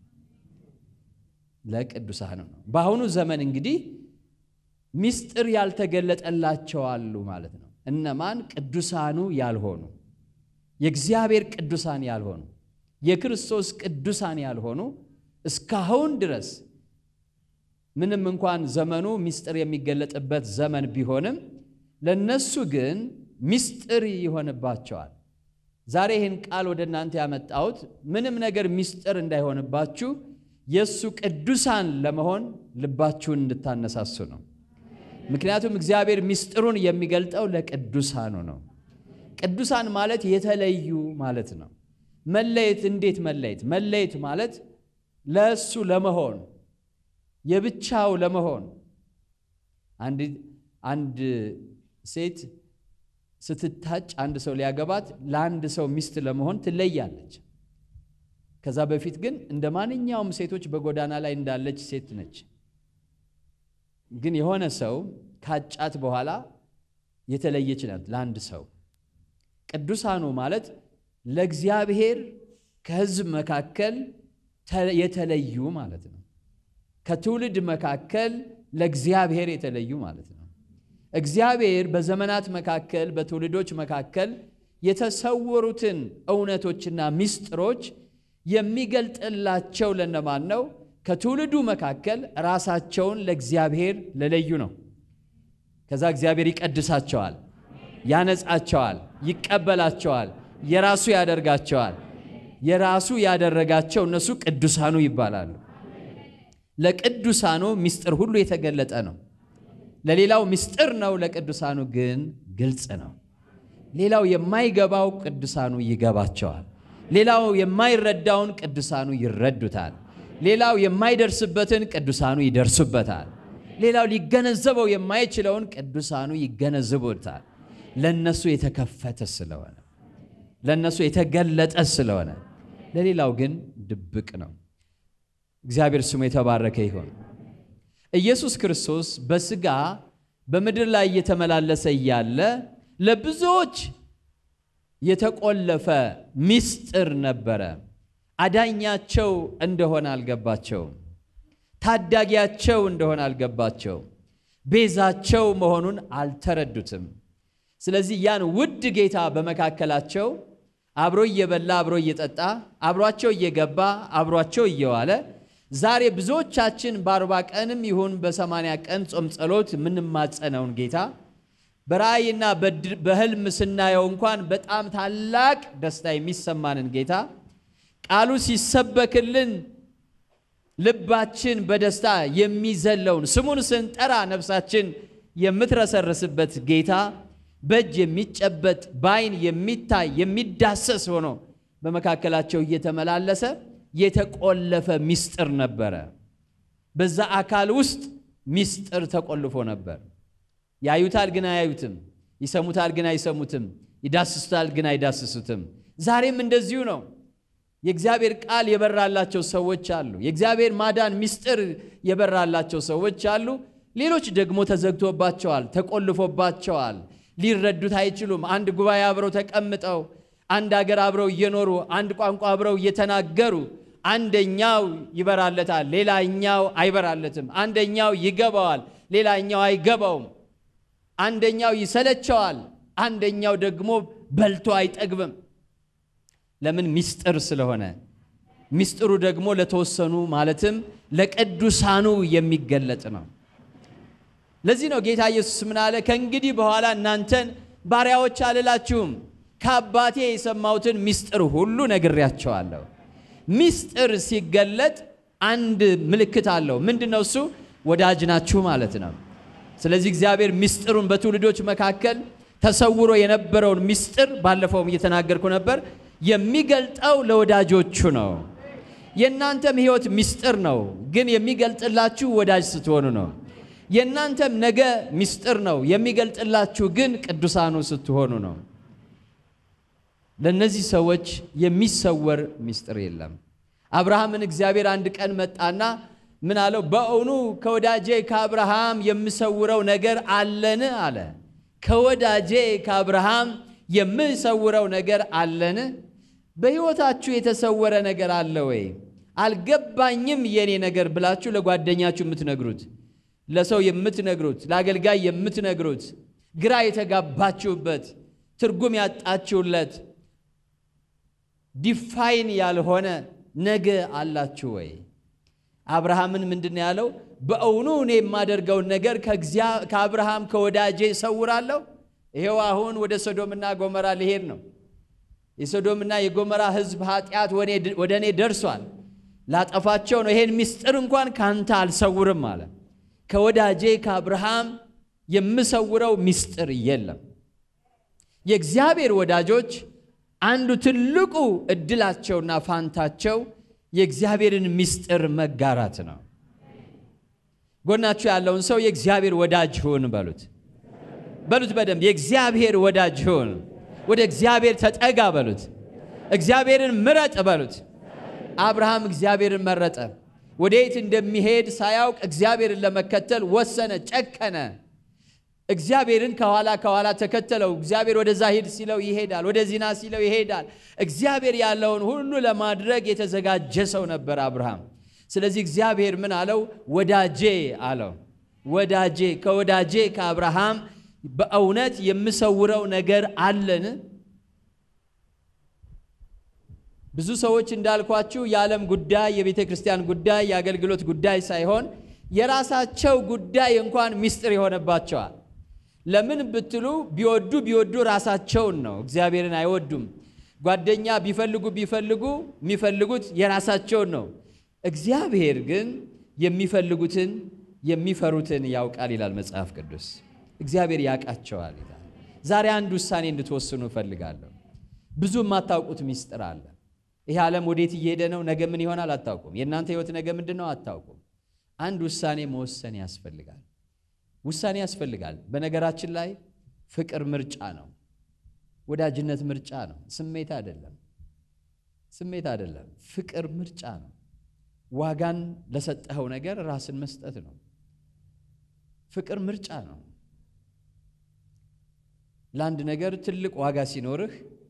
ለቅዱሳኑ ነው። በአሁኑ ዘመን እንግዲህ ምስጢር ያልተገለጠላቸው አሉ ማለት ነው። እነማን? ቅዱሳኑ ያልሆኑ፣ የእግዚአብሔር ቅዱሳን ያልሆኑ፣ የክርስቶስ ቅዱሳን ያልሆኑ እስካሁን ድረስ ምንም እንኳን ዘመኑ ምስጢር የሚገለጥበት ዘመን ቢሆንም ለነሱ ግን ምስጢር ይሆንባቸዋል። ዛሬ ይህን ቃል ወደ እናንተ ያመጣሁት ምንም ነገር ምስጢር እንዳይሆንባችሁ የሱ ቅዱሳን ለመሆን ልባችሁን እንድታነሳሱ ነው። ምክንያቱም እግዚአብሔር ምስጢሩን የሚገልጠው ለቅዱሳኑ ነው። ቅዱሳን ማለት የተለዩ ማለት ነው። መለየት እንዴት መለየት? መለየት ማለት ለሱ ለመሆን የብቻው ለመሆን። አንድ አንድ ሴት ስትታጭ አንድ ሰው ሊያገባት ለአንድ ሰው ሚስት ለመሆን ትለያለች። ከዛ በፊት ግን እንደ ማንኛውም ሴቶች በጎዳና ላይ እንዳለች ሴት ነች። ግን የሆነ ሰው ካጫት በኋላ የተለየች ናት ለአንድ ሰው። ቅዱሳኑ ማለት ለእግዚአብሔር ከሕዝብ መካከል የተለዩ ማለት ነው። ከትውልድ መካከል ለእግዚአብሔር የተለዩ ማለት ነው። እግዚአብሔር በዘመናት መካከል በትውልዶች መካከል የተሰወሩትን እውነቶችና ምስጢሮች የሚገልጥላቸው ለነማን ነው? ከትውልዱ መካከል ራሳቸውን ለእግዚአብሔር ለለዩ ነው። ከዛ እግዚአብሔር ይቀድሳቸዋል፣ ያነጻቸዋል፣ ይቀበላቸዋል፣ የራሱ ያደርጋቸዋል። የራሱ ያደረጋቸው እነሱ ቅዱሳኑ ይባላሉ። ለቅዱሳኑ ምስጢር ሁሉ የተገለጠ ነው። ለሌላው ምስጢር ነው፣ ለቅዱሳኑ ግን ግልጽ ነው። ሌላው የማይገባው ቅዱሳኑ ይገባቸዋል። ሌላው የማይረዳውን ቅዱሳኑ ይረዱታል። ሌላው የማይደርስበትን ቅዱሳኑ ይደርሱበታል። ሌላው ሊገነዘበው የማይችለውን ቅዱሳኑ ይገነዘቡታል። ለነሱ የተከፈተ ስለሆነ፣ ለነሱ የተገለጠ ስለሆነ፣ ለሌላው ግን ድብቅ ነው። እግዚአብሔር ስሙ የተባረከ ይሁን። ኢየሱስ ክርስቶስ በስጋ በምድር ላይ እየተመላለሰ እያለ ለብዙዎች የተቆለፈ ምስጢር ነበረ። አዳኛቸው እንደሆነ አልገባቸውም። ታዳጊያቸው እንደሆነ አልገባቸውም። ቤዛቸው መሆኑን አልተረዱትም። ስለዚህ ያን ውድ ጌታ በመካከላቸው አብሮ እየበላ አብሮ እየጠጣ አብሯቸው እየገባ አብሯቸው እየዋለ ዛሬ ብዙዎቻችን በአርባ ቀንም ይሁን በሰማንያ ቀን ጾም ጸሎት የምንማጸነውን ጌታ በራእይና በህልም ስናየው እንኳን በጣም ታላቅ ደስታ የሚሰማንን ጌታ ቃሉ ሲሰበክልን ልባችን በደስታ የሚዘለውን ስሙን ስንጠራ ነፍሳችን የምትረሰርስበት ጌታ በእጅ የሚጨበጥ በዓይን የሚታይ የሚዳሰስ ሆኖ በመካከላቸው እየተመላለሰ የተቆለፈ ምስጢር ነበረ። በዛ አካል ውስጥ ምስጢር ተቆልፎ ነበር። ያዩታል ግን አያዩትም፣ ይሰሙታል ግን አይሰሙትም፣ ይዳስሱታል ግን አይዳስሱትም። ዛሬም እንደዚሁ ነው። የእግዚአብሔር ቃል የበራላቸው ሰዎች አሉ። የእግዚአብሔር ማዳን ምስጢር የበራላቸው ሰዎች አሉ። ሌሎች ደግሞ ተዘግቶባቸዋል፣ ተቆልፎባቸዋል። ሊረዱት አይችሉም። አንድ ጉባኤ አብረው ተቀምጠው አንድ ሀገር አብረው እየኖሩ አንድ ቋንቋ አብረው እየተናገሩ አንደኛው ይበራለታል፣ ሌላኛው አይበራለትም። አንደኛው ይገባዋል፣ ሌላኛው አይገባውም። አንደኛው ይሰለቸዋል፣ አንደኛው ደግሞ በልቶ አይጠግብም። ለምን? ምስጢር ስለሆነ። ምስጢሩ ደግሞ ለተወሰኑ ማለትም ለቅዱሳኑ የሚገለጥ ነው። ለዚህ ነው ጌታ ኢየሱስ ምን አለ? ከእንግዲህ በኋላ እናንተን ባሪያዎች አልላችሁም፣ ከአባቴ የሰማሁትን ምስጢር ሁሉ ነግሬያቸዋለሁ። ምስጢር ሲገለጥ አንድ ምልክት አለው። ምንድነው እሱ? ወዳጅ ናችሁ ማለት ነው። ስለዚህ እግዚአብሔር ምስጢሩን በትውልዶች መካከል ተሰውሮ የነበረውን ምስጢር ባለፈውም እየተናገርኩ ነበር፣ የሚገልጠው ለወዳጆቹ ነው። የእናንተም ሕይወት ምስጢር ነው፣ ግን የሚገልጥላችሁ ወዳጅ ስትሆኑ ነው። የእናንተም ነገ ምስጢር ነው፣ የሚገልጥላችሁ ግን ቅዱሳኑ ስትሆኑ ነው። ለነዚህ ሰዎች የሚሰወር ምስጢር የለም። አብርሃምን እግዚአብሔር አንድ ቀን መጣና ምን አለው? በእውኑ ከወዳጄ ከአብርሃም የምሰውረው ነገር አለን አለ። ከወዳጄ ከአብርሃም የምሰውረው ነገር አለን? በሕይወታችሁ የተሰወረ ነገር አለ ወይ? አልገባኝም የኔ ነገር ብላችሁ ለጓደኛችሁ የምትነግሩት፣ ለሰው የምትነግሩት፣ ለአገልጋይ የምትነግሩት፣ ግራ የተጋባችሁበት፣ ትርጉም ያጣችሁለት፣ ዲፋይን ያልሆነ ነገ አላችሁ ወይ? አብርሃምን ምንድነው ያለው? በእውኑ እኔ የማደርገውን ነገር ከአብርሃም ከወዳጄ ሰውራለሁ? ይሄው አሁን ወደ ሶዶምና ጎመራ ሊሄድ ነው። የሶዶምና የጎመራ ሕዝብ ኃጢአት ወደ እኔ ደርሷል፣ ላጠፋቸው ነው። ይሄን ምስጢር እንኳን ካንተ አልሰውርም አለ። ከወዳጄ ከአብርሃም የምሰውረው ምስጢር የለም። የእግዚአብሔር ወዳጆች አንዱ ትልቁ እድላቸውና ፋንታቸው የእግዚአብሔርን ምስጢር መጋራት ነው። ጎናችሁ ያለውን ሰው የእግዚአብሔር ወዳጅ ሁን በሉት። በሉት በደንብ የእግዚአብሔር ወዳጅ ሁን። ወደ እግዚአብሔር ተጠጋ በሉት። እግዚአብሔርን ምረጥ በሉት። አብርሃም እግዚአብሔርን መረጠ። ወዴት እንደሚሄድ ሳያውቅ እግዚአብሔርን ለመከተል ወሰነ፣ ጨከነ። እግዚአብሔርን ከኋላ ከኋላ ተከተለው። እግዚአብሔር ወደዛ ሂድ ሲለው ይሄዳል፣ ወደዚህ ና ሲለው ይሄዳል። እግዚአብሔር ያለውን ሁሉ ለማድረግ የተዘጋጀ ሰው ነበር አብርሃም። ስለዚህ እግዚአብሔር ምን አለው? ወዳጄ አለው። ወዳጄ ከወዳጄ ከአብርሃም በእውነት የምሰውረው ነገር አለን? ብዙ ሰዎች እንዳልኳችሁ የዓለም ጉዳይ፣ የቤተ ክርስቲያን ጉዳይ፣ የአገልግሎት ጉዳይ ሳይሆን የራሳቸው ጉዳይ እንኳን ምስጢር ይሆንባቸዋል። ለምን ብትሉ ቢወዱ ቢወዱ ራሳቸውን ነው፣ እግዚአብሔርን አይወዱም። ጓደኛ ቢፈልጉ ቢፈልጉ የሚፈልጉት የራሳቸውን ነው። እግዚአብሔር ግን የሚፈልጉትን የሚፈሩትን ያውቃል ይላል መጽሐፍ ቅዱስ። እግዚአብሔር ያውቃቸዋል ይላል። ዛሬ አንድ ውሳኔ እንድትወስኑ እፈልጋለሁ። ብዙ የማታውቁት ሚስጥር አለ። ይሄ ዓለም ወዴት እየሄደ ነው? ነገ ምን ይሆናል አታውቁም። የእናንተ ህይወት ነገ ምንድነው አታውቁም። አንድ ውሳኔ መወሰን ያስፈልጋል። ውሳኔ ያስፈልጋል። በነገራችን ላይ ፍቅር ምርጫ ነው። ወዳጅነት ምርጫ ነው፣ ስሜት አይደለም። ስሜት አይደለም፣ ፍቅር ምርጫ ነው። ዋጋን ለሰጠኸው ነገር ራስን መስጠት ነው። ፍቅር ምርጫ ነው። ለአንድ ነገር ትልቅ ዋጋ ሲኖርህ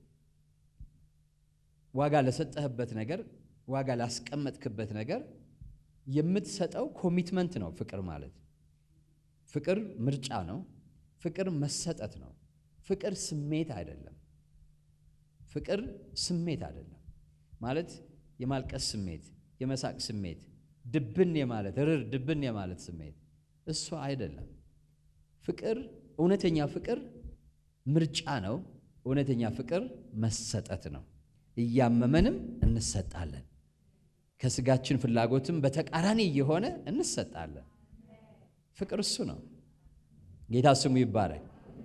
ዋጋ ለሰጠህበት ነገር፣ ዋጋ ላስቀመጥክበት ነገር የምትሰጠው ኮሚትመንት ነው ፍቅር ማለት። ፍቅር ምርጫ ነው። ፍቅር መሰጠት ነው። ፍቅር ስሜት አይደለም። ፍቅር ስሜት አይደለም ማለት የማልቀስ ስሜት፣ የመሳቅ ስሜት፣ ድብን የማለት ርር ድብን የማለት ስሜት እሱ አይደለም። ፍቅር እውነተኛ ፍቅር ምርጫ ነው። እውነተኛ ፍቅር መሰጠት ነው። እያመመንም እንሰጣለን። ከስጋችን ፍላጎትም በተቃራኒ እየሆነ እንሰጣለን። ፍቅር እሱ ነው። ጌታ ስሙ ይባረክ።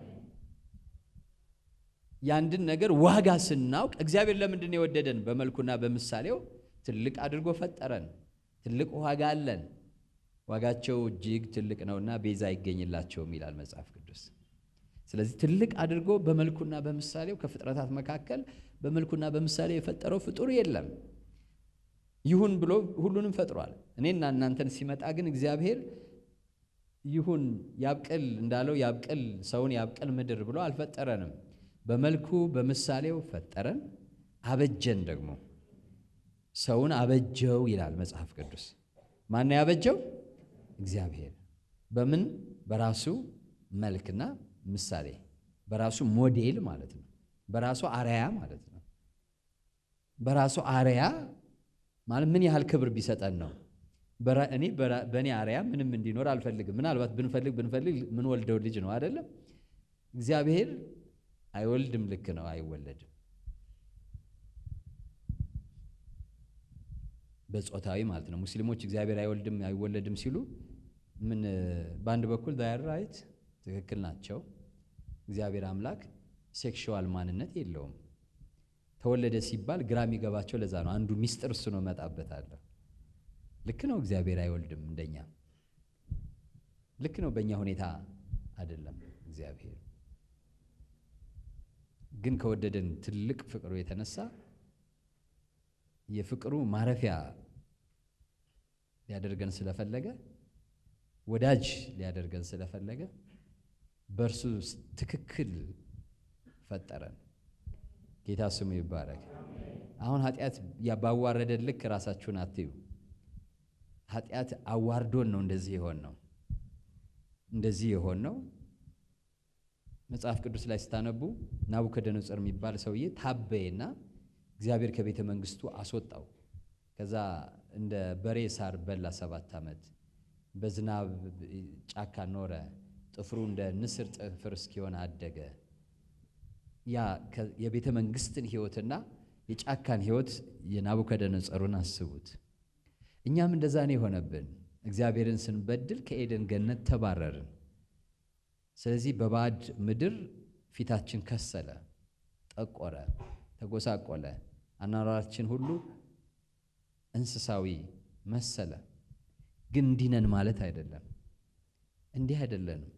ያንድን ነገር ዋጋ ስናውቅ እግዚአብሔር ለምንድን ነው የወደደን? በመልኩና በምሳሌው ትልቅ አድርጎ ፈጠረን። ትልቅ ዋጋ አለን። ዋጋቸው እጅግ ትልቅ ነውና ቤዛ ይገኝላቸውም ይላል መጽሐፍ ቅዱስ። ስለዚህ ትልቅ አድርጎ በመልኩና በምሳሌው ከፍጥረታት መካከል በመልኩና በምሳሌው የፈጠረው ፍጡር የለም። ይሁን ብሎ ሁሉንም ፈጥሯል። እኔና እናንተን ሲመጣ ግን እግዚአብሔር ይሁን ያብቅል እንዳለው ያብቅል ሰውን ያብቅል ምድር ብሎ አልፈጠረንም። በመልኩ በምሳሌው ፈጠረን፣ አበጀን። ደግሞ ሰውን አበጀው ይላል መጽሐፍ ቅዱስ። ማን ያበጀው? እግዚአብሔር። በምን? በራሱ መልክና ምሳሌ፣ በራሱ ሞዴል ማለት ነው። በራሱ አርአያ ማለት ነው። በራሱ አርአያ ማለት ምን ያህል ክብር ቢሰጠን ነው? እኔ በእኔ አርአያ ምንም እንዲኖር አልፈልግም። ምናልባት ብንፈልግ ብንፈልግ ምን ወልደው ልጅ ነው አይደለም? እግዚአብሔር አይወልድም። ልክ ነው፣ አይወለድም። በጾታዊ ማለት ነው። ሙስሊሞች እግዚአብሔር አይወልድም አይወለድም ሲሉ ምን በአንድ በኩል ዳይር ራይት ትክክል ናቸው። እግዚአብሔር አምላክ ሴክሹዋል ማንነት የለውም። ተወለደ ሲባል ግራ የሚገባቸው ለዛ ነው። አንዱ ሚስጥር እሱ ነው፣ መጣበታለሁ። ልክ ነው፣ እግዚአብሔር አይወልድም እንደኛ። ልክ ነው፣ በእኛ ሁኔታ አይደለም። እግዚአብሔር ግን ከወደደን ትልቅ ፍቅሩ የተነሳ የፍቅሩ ማረፊያ ሊያደርገን ስለፈለገ፣ ወዳጅ ሊያደርገን ስለፈለገ በእርሱ ትክክል ፈጠረን። ጌታ ስሙ ይባረክ። አሁን ኃጢአት ያባዋረደን ልክ ራሳችሁን አትዩ። ኃጢአት አዋርዶን ነው እንደዚህ የሆን ነው እንደዚህ የሆን ነው። መጽሐፍ ቅዱስ ላይ ስታነቡ ናቡከደነጾር የሚባል ሰውዬ ታበየና እግዚአብሔር ከቤተ መንግስቱ አስወጣው። ከዛ እንደ በሬ ሳር በላ ሰባት ዓመት በዝናብ ጫካ ኖረ። ጥፍሩ እንደ ንስር ጥፍር እስኪሆን አደገ። ያ የቤተ መንግስትን ህይወትና የጫካን ህይወት የናቡከደነጾርን አስቡት። እኛም እንደዛ ነው የሆነብን። እግዚአብሔርን ስንበድል ከኤደን ገነት ተባረርን። ስለዚህ በባዕድ ምድር ፊታችን ከሰለ፣ ጠቆረ፣ ተጎሳቆለ። አናራችን ሁሉ እንስሳዊ መሰለ። ግን እንዲህ ነን ማለት አይደለም። እንዲህ አይደለንም።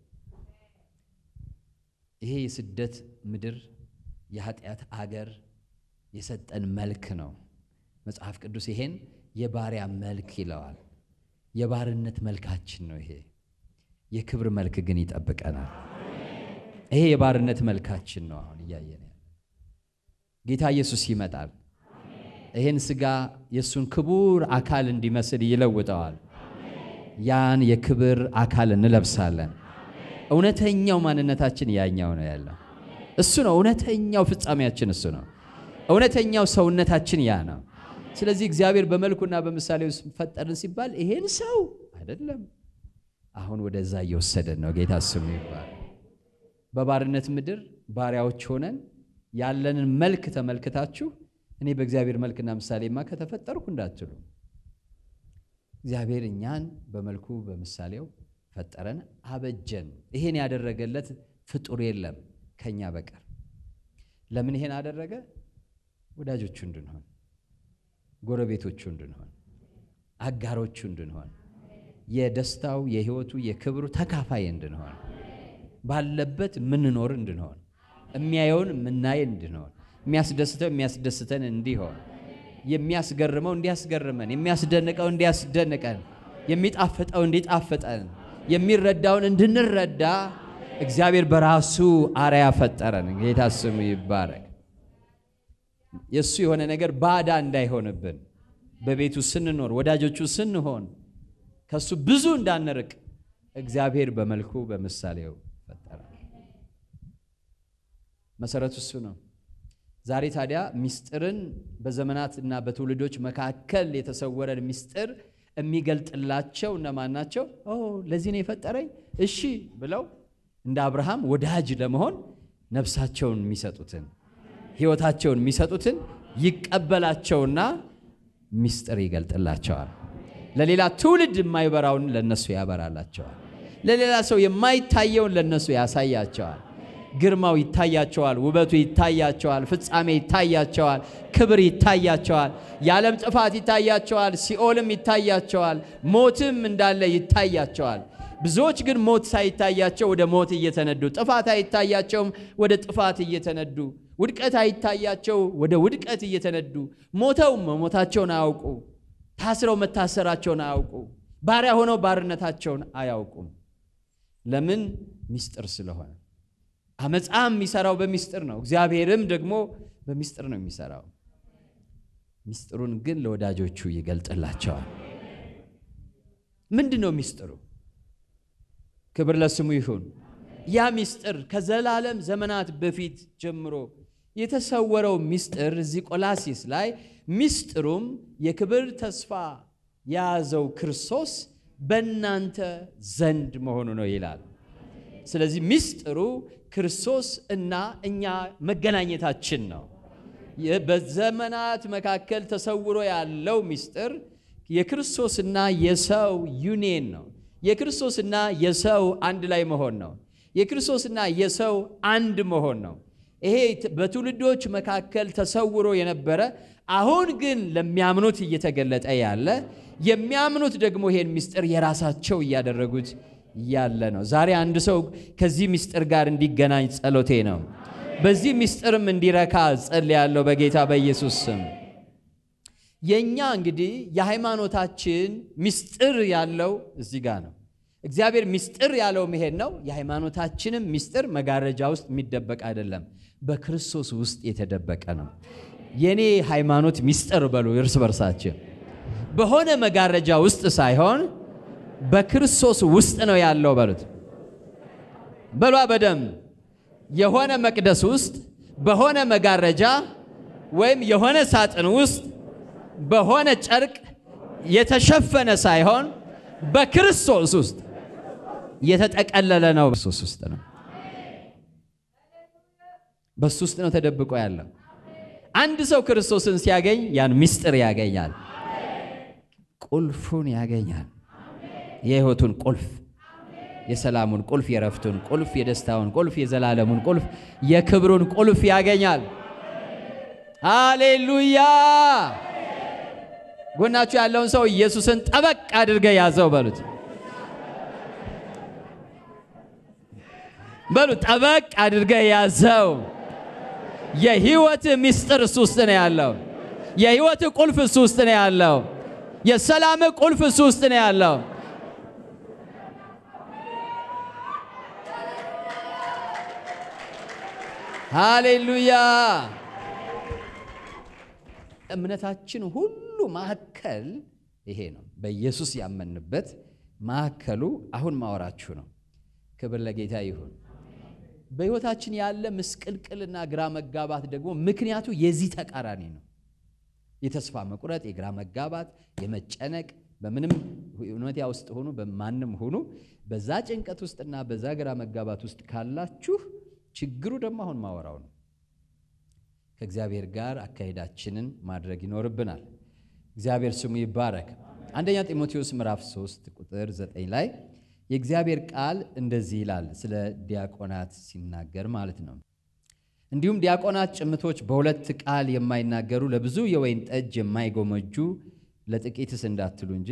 ይሄ የስደት ምድር የኃጢአት አገር የሰጠን መልክ ነው። መጽሐፍ ቅዱስ ይሄን የባሪያ መልክ ይለዋል። የባርነት መልካችን ነው ይሄ። የክብር መልክ ግን ይጠብቀናል። ይሄ የባርነት መልካችን ነው አሁን እያየን ያለ። ጌታ ኢየሱስ ይመጣል። ይሄን ስጋ የሱን ክቡር አካል እንዲመስል ይለውጠዋል። ያን የክብር አካል እንለብሳለን። እውነተኛው ማንነታችን ያኛው ነው ያለው። እሱ ነው እውነተኛው ፍጻሜያችን፣ እሱ ነው እውነተኛው ሰውነታችን ያ ነው። ስለዚህ እግዚአብሔር በመልኩና በምሳሌው ፈጠርን ሲባል ይሄን ሰው አይደለም፣ አሁን ወደዛ እየወሰደን ነው። ጌታ ስሙ ይባረክ። በባርነት ምድር ባሪያዎች ሆነን ያለንን መልክ ተመልክታችሁ እኔ በእግዚአብሔር መልክና ምሳሌማ ከተፈጠርኩ እንዳትሉ እግዚአብሔር እኛን በመልኩ በምሳሌው ፈጠረን አበጀን። ይሄን ያደረገለት ፍጡር የለም ከኛ በቀር። ለምን ይሄን አደረገ? ወዳጆቹ እንድንሆን፣ ጎረቤቶቹ እንድንሆን፣ አጋሮቹ እንድንሆን፣ የደስታው የህይወቱ የክብሩ ተካፋይ እንድንሆን፣ ባለበት ምንኖር እንድንሆን፣ የሚያየውን ምናይ እንድንሆን፣ የሚያስደስተው የሚያስደስተን እንዲሆን፣ የሚያስገርመው እንዲያስገርመን፣ የሚያስደንቀው እንዲያስደንቀን፣ የሚጣፍጠው እንዲጣፍጠን፣ የሚረዳውን እንድንረዳ እግዚአብሔር በራሱ አርአያ ፈጠረን። ጌታ ስሙ ይባረክ። የሱ የሆነ ነገር ባዳ እንዳይሆንብን በቤቱ ስንኖር ወዳጆቹ ስንሆን ከሱ ብዙ እንዳንርቅ እግዚአብሔር በመልኩ በምሳሌው ፈጠረን። መሰረቱ እሱ ነው። ዛሬ ታዲያ ሚስጥርን በዘመናትና በትውልዶች መካከል የተሰወረን ሚስጥር የሚገልጥላቸው እነማን ናቸው? ኦ ለዚህ ነው የፈጠረኝ እሺ ብለው እንደ አብርሃም ወዳጅ ለመሆን ነፍሳቸውን የሚሰጡትን ሕይወታቸውን የሚሰጡትን ይቀበላቸውና ሚስጥር ይገልጥላቸዋል። ለሌላ ትውልድ የማይበራውን ለነሱ ያበራላቸዋል። ለሌላ ሰው የማይታየውን ለነሱ ያሳያቸዋል። ግርማው ይታያቸዋል፣ ውበቱ ይታያቸዋል፣ ፍጻሜ ይታያቸዋል፣ ክብር ይታያቸዋል፣ የዓለም ጥፋት ይታያቸዋል፣ ሲኦልም ይታያቸዋል፣ ሞትም እንዳለ ይታያቸዋል። ብዙዎች ግን ሞት ሳይታያቸው ወደ ሞት እየተነዱ፣ ጥፋት አይታያቸውም ወደ ጥፋት እየተነዱ፣ ውድቀት አይታያቸው ወደ ውድቀት እየተነዱ፣ ሞተው መሞታቸውን አያውቁ፣ ታስረው መታሰራቸውን አያውቁ፣ ባሪያ ሆነው ባርነታቸውን አያውቁም። ለምን? ሚስጥር ስለሆነ። አመጻም የሚሰራው በሚስጥር ነው። እግዚአብሔርም ደግሞ በሚስጥር ነው የሚሰራው። ሚስጥሩን ግን ለወዳጆቹ ይገልጥላቸዋል። ምንድነው ሚስጥሩ? ክብር ለስሙ ይሁን። ያ ሚስጥር ከዘላለም ዘመናት በፊት ጀምሮ የተሰወረው ሚስጥር እዚህ ቆላሲስ ላይ ሚስጥሩም የክብር ተስፋ የያዘው ክርስቶስ በእናንተ ዘንድ መሆኑ ነው ይላል። ስለዚህ ሚስጥሩ ክርስቶስ እና እኛ መገናኘታችን ነው። በዘመናት መካከል ተሰውሮ ያለው ሚስጥር የክርስቶስና የሰው ዩኒየን ነው። የክርስቶስና የሰው አንድ ላይ መሆን ነው። የክርስቶስና የሰው አንድ መሆን ነው። ይሄ በትውልዶች መካከል ተሰውሮ የነበረ አሁን ግን ለሚያምኑት እየተገለጠ ያለ የሚያምኑት ደግሞ ይሄን ሚስጥር የራሳቸው እያደረጉት ያለ ነው። ዛሬ አንድ ሰው ከዚህ ሚስጥር ጋር እንዲገናኝ ጸሎቴ ነው። በዚህ ሚስጥርም እንዲረካ ጸልያለሁ በጌታ በኢየሱስ ስም። የኛ እንግዲህ የሃይማኖታችን ሚስጥር ያለው እዚህ ጋር ነው። እግዚአብሔር ሚስጥር ያለው መሄድ ነው። የሃይማኖታችንም ሚስጥር መጋረጃ ውስጥ የሚደበቅ አይደለም፣ በክርስቶስ ውስጥ የተደበቀ ነው። የኔ ሃይማኖት ሚስጥር በሉ እርስ በርሳችን። በሆነ መጋረጃ ውስጥ ሳይሆን በክርስቶስ ውስጥ ነው ያለው በሉት። በሏ በደም የሆነ መቅደስ ውስጥ በሆነ መጋረጃ ወይም የሆነ ሳጥን ውስጥ በሆነ ጨርቅ የተሸፈነ ሳይሆን በክርስቶስ ውስጥ የተጠቀለለ ነው። በክርስቶስ ውስጥ ነው። በሱ ውስጥ ነው ተደብቆ ያለው። አንድ ሰው ክርስቶስን ሲያገኝ ያን ምስጢር ያገኛል። ቁልፉን ያገኛል። የሕይወቱን ቁልፍ፣ የሰላሙን ቁልፍ፣ የረፍቱን ቁልፍ፣ የደስታውን ቁልፍ፣ የዘላለሙን ቁልፍ፣ የክብሩን ቁልፍ ያገኛል። ሃሌሉያ! ጎናችሁ ያለውን ሰው ኢየሱስን ጠበቅ አድርገ ያዘው በሉት። በሉት ጠበቅ አድርገ ያዘው። የሕይወት ምስጢር እሱ ውስጥ ነው ያለው። የሕይወት ቁልፍ እሱ ውስጥ ነው ያለው። የሰላም ቁልፍ እሱ ውስጥ ነው ያለው። ሃሌሉያ! እምነታችን ሁሉ ማዕከል ይሄ ነው። በኢየሱስ ያመንበት ማዕከሉ አሁን ማወራችሁ ነው። ክብር ለጌታ ይሁን። በሕይወታችን ያለ ምስቅልቅልና ግራ መጋባት ደግሞ ምክንያቱ የዚህ ተቃራኒ ነው። የተስፋ መቁረጥ፣ የግራ መጋባት፣ የመጨነቅ በምንም ሁኔታ ውስጥ ሆኑ በማንም ሆኑ በዛ ጭንቀት ውስጥና በዛ ግራ መጋባት ውስጥ ካላችሁ ችግሩ ደግሞ አሁን ማወራው ነው። ከእግዚአብሔር ጋር አካሄዳችንን ማድረግ ይኖርብናል። እግዚአብሔር ስሙ ይባረክ። አንደኛ ጢሞቴዎስ ምዕራፍ ሶስት ቁጥር ዘጠኝ ላይ የእግዚአብሔር ቃል እንደዚህ ይላል፣ ስለ ዲያቆናት ሲናገር ማለት ነው። እንዲሁም ዲያቆናት ጭምቶች፣ በሁለት ቃል የማይናገሩ፣ ለብዙ የወይን ጠጅ የማይጎመጁ፣ ለጥቂትስ እንዳትሉ እንጂ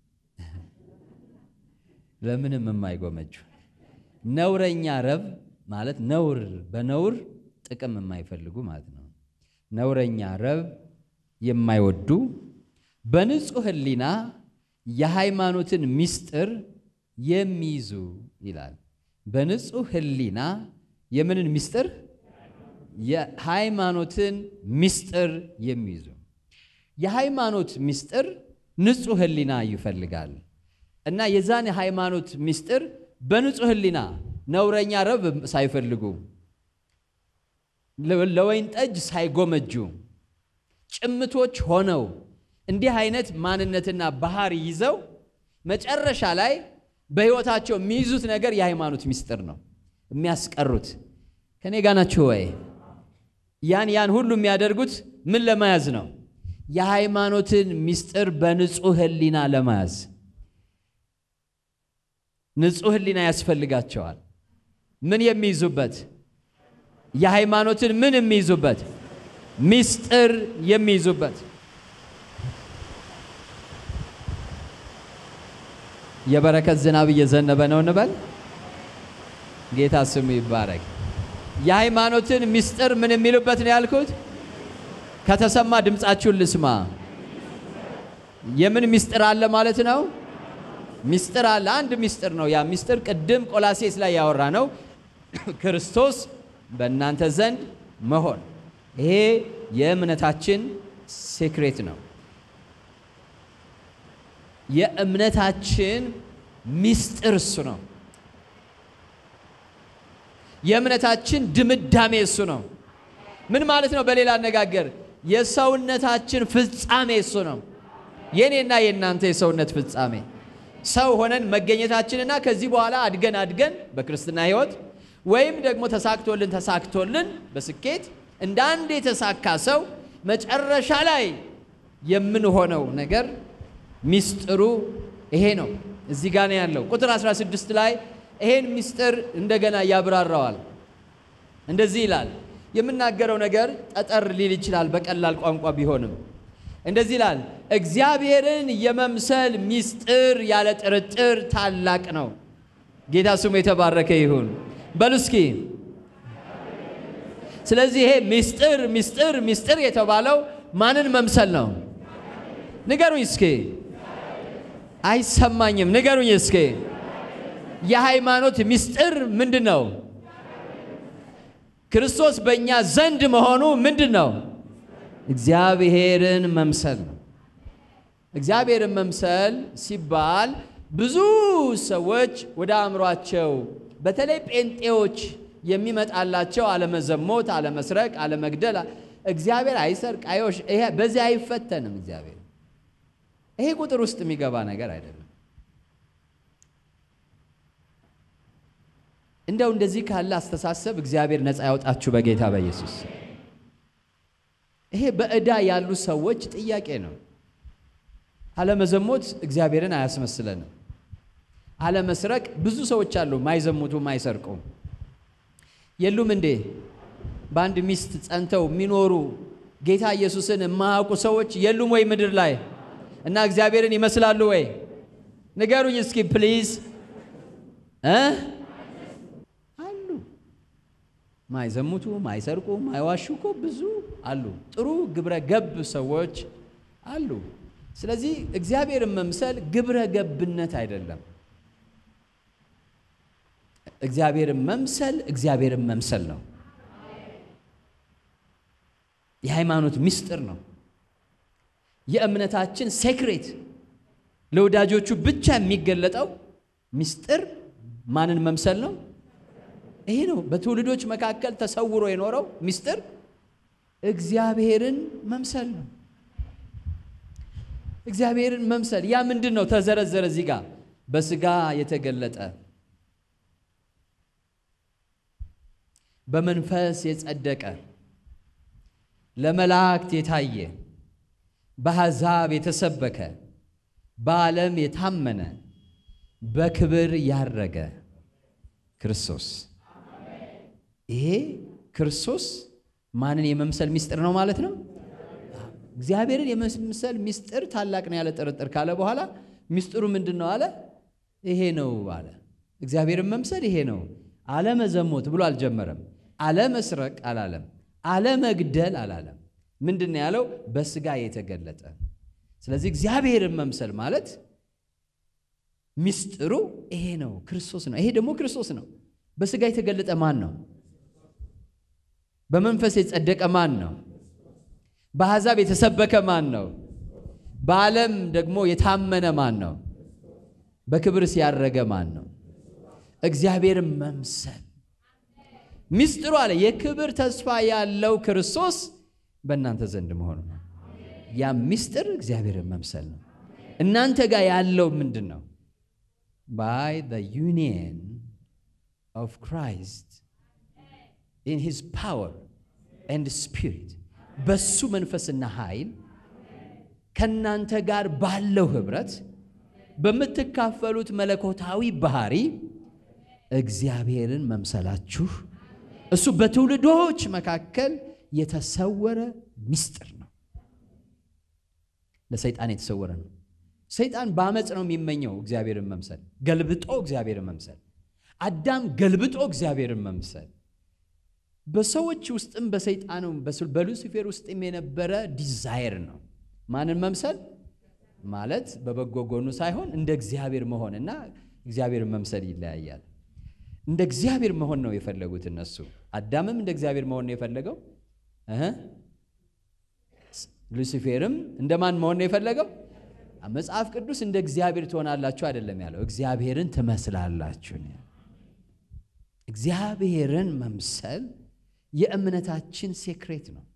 ለምንም የማይጎመጁ፣ ነውረኛ ረብ ማለት ነውር በነውር ጥቅም የማይፈልጉ ማለት ነው። ነውረኛ ረብ የማይወዱ፣ በንጹህ ሕሊና የሃይማኖትን ምስጢር የሚይዙ ይላል። በንጹህ ሕሊና የምንን ምስጢር? የሃይማኖትን ምስጢር የሚይዙ። የሃይማኖት ምስጢር ንጹህ ሕሊና ይፈልጋል እና የዛን የሃይማኖት ምስጢር በንጹህ ሕሊና ነውረኛ ረብ ሳይፈልጉ፣ ለወይን ጠጅ ሳይጎመጁ፣ ጭምቶች ሆነው እንዲህ አይነት ማንነትና ባህሪ ይዘው መጨረሻ ላይ በሕይወታቸው የሚይዙት ነገር የሃይማኖት ምስጢር ነው የሚያስቀሩት። ከኔ ጋር ናችሁ ወይ? ያን ያን ሁሉ የሚያደርጉት ምን ለመያዝ ነው? የሃይማኖትን ምስጢር በንጹህ ሕሊና ለመያዝ። ንጹህ ሕሊና ያስፈልጋቸዋል። ምን የሚይዙበት? የሃይማኖትን ምን የሚይዙበት? ምስጢር የሚይዙበት። የበረከት ዝናብ እየዘነበ ነው እንበል። ጌታ ስሙ ይባረክ። የሃይማኖትን ምስጢር ምን የሚሉበት ነው ያልኩት? ከተሰማ ድምጻችሁን ልስማ። የምን ምስጢር አለ ማለት ነው? ምስጢር አለ። አንድ ምስጢር ነው። ያ ምስጢር ቅድም ቆላሴስ ላይ ያወራ ነው፣ ክርስቶስ በእናንተ ዘንድ መሆን። ይሄ የእምነታችን ሴክሬት ነው። የእምነታችን ምስጢር እሱ ነው። የእምነታችን ድምዳሜ እሱ ነው። ምን ማለት ነው? በሌላ አነጋገር የሰውነታችን ፍጻሜ እሱ ነው። የኔና የእናንተ የሰውነት ፍጻሜ ሰው ሆነን መገኘታችንና ከዚህ በኋላ አድገን አድገን በክርስትና ሕይወት ወይም ደግሞ ተሳክቶልን ተሳክቶልን በስኬት እንደ አንድ የተሳካ ሰው መጨረሻ ላይ የምንሆነው ነገር ምስጢሩ ይሄ ነው። እዚህ ጋር ነው ያለው። ቁጥር አስራ ስድስት ላይ ይሄን ምስጢር እንደገና ያብራራዋል። እንደዚህ ይላል። የምናገረው ነገር ጠጠር ሊል ይችላል በቀላል ቋንቋ ቢሆንም እንደዚህ ይላል። እግዚአብሔርን የመምሰል ምስጢር ያለ ጥርጥር ታላቅ ነው። ጌታ ስሙ የተባረከ ይሁን በሉ እስኪ። ስለዚህ ይሄ ምስጢር ምስጢር ምስጢር የተባለው ማንን መምሰል ነው? ንገሩኝ እስኪ። አይሰማኝም። ንገሩኝ እስኪ። የሃይማኖት ምስጢር ምንድነው? ክርስቶስ በእኛ ዘንድ መሆኑ ምንድነው? እግዚአብሔርን መምሰል ነው። እግዚአብሔርን መምሰል ሲባል ብዙ ሰዎች ወደ አእምሯቸው በተለይ ጴንጤዎች የሚመጣላቸው አለመዘሞት፣ አለመስረቅ፣ አለመግደል፣ እግዚአብሔር አይሰርቅ አይወሽ፣ ይሄ በዚህ አይፈተንም። እግዚአብሔር ይሄ ቁጥር ውስጥ የሚገባ ነገር አይደለም። እንደው እንደዚህ ካለ አስተሳሰብ እግዚአብሔር ነፃ ያውጣችሁ በጌታ በኢየሱስ። ይሄ በእዳ ያሉ ሰዎች ጥያቄ ነው። አለመዘሞት እግዚአብሔርን አያስመስለንም። አለመስረቅ ብዙ ሰዎች አሉ ማይዘሙቱ ማይሰርቁ የሉም እንዴ? በአንድ ሚስት ጸንተው የሚኖሩ ጌታ ኢየሱስን የማያውቁ ሰዎች የሉም ወይ ምድር ላይ? እና እግዚአብሔርን ይመስላሉ ወይ? ንገሩኝ እስኪ ፕሊዝ እ አሉ ማይዘሙቱ ማይሰርቁ ማይዋሹ እኮ ብዙ አሉ። ጥሩ ግብረ ገብ ሰዎች አሉ። ስለዚህ እግዚአብሔርን መምሰል ግብረ ገብነት አይደለም። እግዚአብሔርን መምሰል እግዚአብሔርን መምሰል ነው። የሃይማኖት ምስጢር ነው። የእምነታችን ሴክሬት ለወዳጆቹ ብቻ የሚገለጠው ምስጢር ማንን መምሰል ነው? ይሄ ነው። በትውልዶች መካከል ተሰውሮ የኖረው ምስጢር እግዚአብሔርን መምሰል ነው። እግዚአብሔርን መምሰል ያ ምንድን ነው? ተዘረዘረ እዚህ ጋር በስጋ የተገለጠ በመንፈስ የጸደቀ ለመላእክት የታየ በአሕዛብ የተሰበከ በዓለም የታመነ በክብር ያረገ ክርስቶስ። ይሄ ክርስቶስ ማንን የመምሰል ምስጢር ነው ማለት ነው? እግዚአብሔርን የመምሰል ምስጢር ታላቅ ነው ያለ ጥርጥር ካለ በኋላ ምስጢሩ ምንድነው አለ? ይሄ ነው አለ። እግዚአብሔርን መምሰል ይሄ ነው። አለመዘሞት ብሎ አልጀመረም። አለመስረቅ አላለም። አለመግደል አላለም። ምንድነው ያለው? በስጋ የተገለጠ። ስለዚህ እግዚአብሔርን መምሰል ማለት ምስጢሩ ይሄ ነው፣ ክርስቶስ ነው። ይሄ ደግሞ ክርስቶስ ነው። በስጋ የተገለጠ ማን ነው? በመንፈስ የጸደቀ ማን ነው? በአሕዛብ የተሰበከ ማን ነው? በዓለም ደግሞ የታመነ ማን ነው? በክብር ሲያረገ ማን ነው? እግዚአብሔርን መምሰል ምስጢሩ አለ። የክብር ተስፋ ያለው ክርስቶስ በእናንተ ዘንድ መሆኑ ነው። ያ ምስጢር እግዚአብሔርን መምሰል ነው። እናንተ ጋር ያለው ምንድን ነው? by the union of Christ in his power and spirit በሱ መንፈስና ኃይል ከናንተ ጋር ባለው ህብረት በምትካፈሉት መለኮታዊ ባህሪ እግዚአብሔርን መምሰላችሁ እሱ በትውልዶች መካከል የተሰወረ ምስጢር ነው። ለሰይጣን የተሰወረ ነው። ሰይጣን በአመጽ ነው የሚመኘው እግዚአብሔርን መምሰል፣ ገልብጦ እግዚአብሔርን መምሰል። አዳም ገልብጦ እግዚአብሔርን መምሰል በሰዎች ውስጥም በሰይጣንም በሉሲፌር ውስጥም የነበረ ዲዛይር ነው። ማንን መምሰል ማለት በበጎ ጎኑ ሳይሆን እንደ እግዚአብሔር መሆንና እግዚአብሔርን መምሰል ይለያያል። እንደ እግዚአብሔር መሆን ነው የፈለጉት እነሱ። አዳምም እንደ እግዚአብሔር መሆን ነው የፈለገው እህ ሉሲፌርም እንደማን መሆን ነው የፈለገው? መጽሐፍ ቅዱስ እንደ እግዚአብሔር ትሆናላችሁ አይደለም ያለው፣ እግዚአብሔርን ትመስላላችሁ ነው። እግዚአብሔርን መምሰል የእምነታችን ሴክሬት ነው።